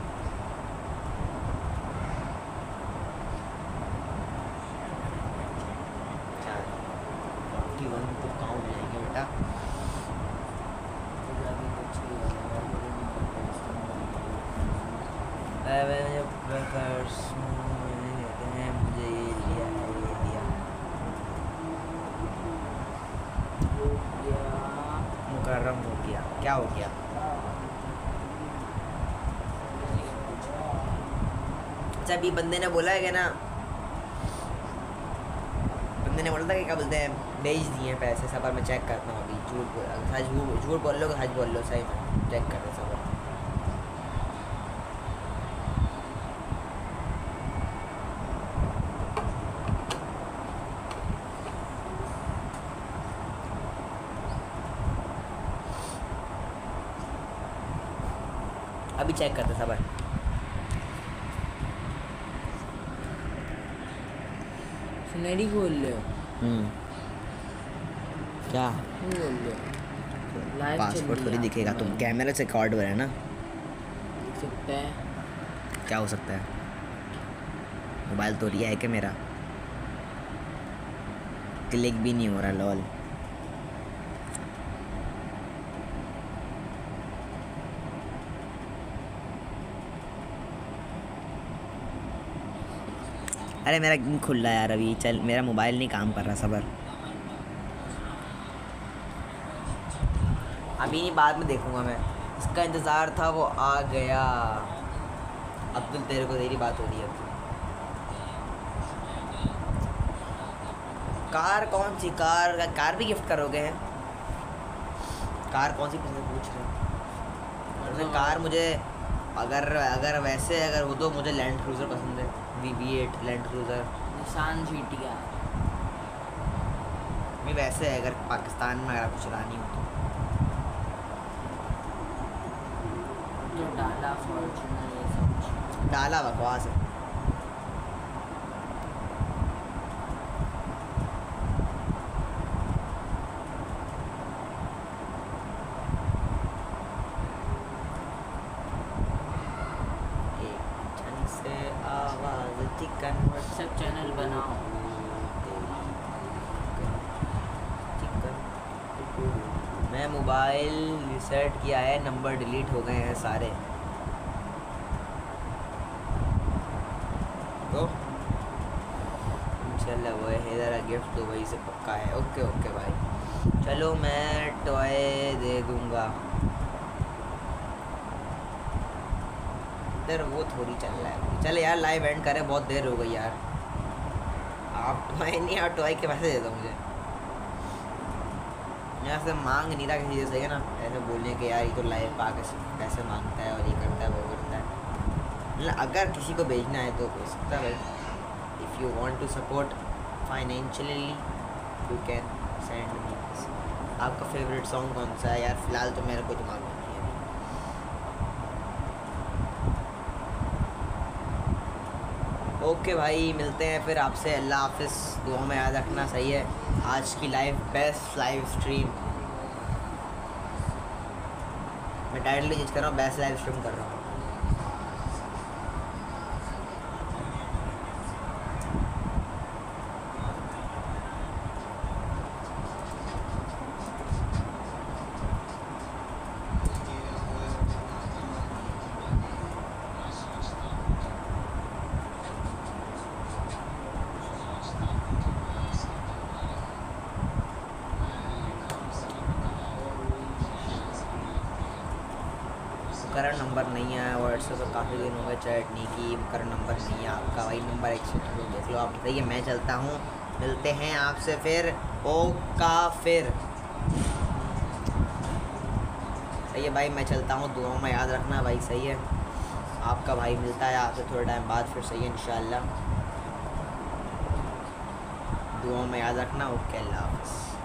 तो काउंट जाएंगे बेटा। मुझे ये लिया है, ये लिया। मुकर्रम हो गया, क्या हो गया? अच्छा अभी बंदे ने बोला है कि ना, बंदे ने बोला था कि क्या बोलते हैं, भेज दिए पैसे सब, मैं चेक करता हूँ अभी। झूठ बोल लो, सच बोल लो, सही में चेक कर रहे सब। अभी चेक करते सब। सुनहरी खोल ले। क्या क्यों बोल रहे हो? लाइव पासपोर्ट थोड़ी दिखेगा, तुम कैमरे से रिकॉर्ड हो रहा है ना, दिख सकता है। क्या हो सकता है? मोबाइल तो रिया है क्या मेरा? क्लिक भी नहीं हो रहा, लॉल। अरे मेरा खुल रहा है यार अभी, चल मेरा मोबाइल नहीं काम कर रहा, सबर। अभी नहीं, बाद में देखूंगा मैं, इसका इंतज़ार था, वो आ गया। अब्दुल तेरे को तेरी बात हो रही है। कार कौन सी? कार भी गिफ्ट करोगे? हैं कार कौन सी पूछ रहे हैं? कार मुझे अगर वैसे अगर वो तो मुझे लैंड क्रूज़र पसंद है, V8 लैंड क्रूज़र। निशान जीटिया मैं वैसे है, अगर पाकिस्तान में अगर आपको चलानी हो जो डाला फॉर्च्यूनर ये सब डाला बकवास है। व्हाट्सएप चैनल बनाओ। मैं मोबाइल रिसेट किया है, नंबर डिलीट हो गए हैं सारे। तो चलो वो है इधर गिफ्ट दुबई से पक्का है। ओके ओके भाई, चलो मैं टॉय दे दूँगा। इधर वो थोड़ी चल रहा है। चल यार लाइव एंड करें, बहुत देर हो गई यार। आप टॉय नहीं, आप टॉय के पैसे दे दो मुझे। यहाँ से मांग नहीं रहा किसी से, सही है ना, ऐसे बोलने के यार ये तो लाइव पा के पैसे मांगता है और ये करता है वो करता है। मतलब अगर किसी को भेजना है तो भेज सकता है भाई। If you want to support financially you can send me. आपका फेवरेट सॉन्ग कौन सा है यार? फिलहाल तो मेरे को दिमाग में नहीं है अभी। ओके भाई, मिलते हैं फिर आपसे। अल्लाह हाफिज़, दुआ में याद रखना, सही है। आज की लाइव बेस्ट लाइव स्ट्रीम मैं टाइटल चेंज कर रहा हूँ, बेस्ट लाइव स्ट्रीम कर रहा हूँ। करंट नंबर नहीं आया व्हाट्सएप पर, काफ़ी दिन हो गए चैट नहीं की, करंट नंबर नहीं है आपका, वही नंबर एक्सेप्ट करो, देख लो आप। बताइए, मैं चलता हूँ, मिलते हैं आपसे फिर। ओका फिर सही है भाई, मैं चलता हूँ, दुआओं में याद रखना भाई। सही है, आपका भाई मिलता है आपसे थोड़े टाइम बाद फिर। सही है, इंशाल्लाह दुआओं में याद रखना। ओके, अल्लाह हाफ़िज़।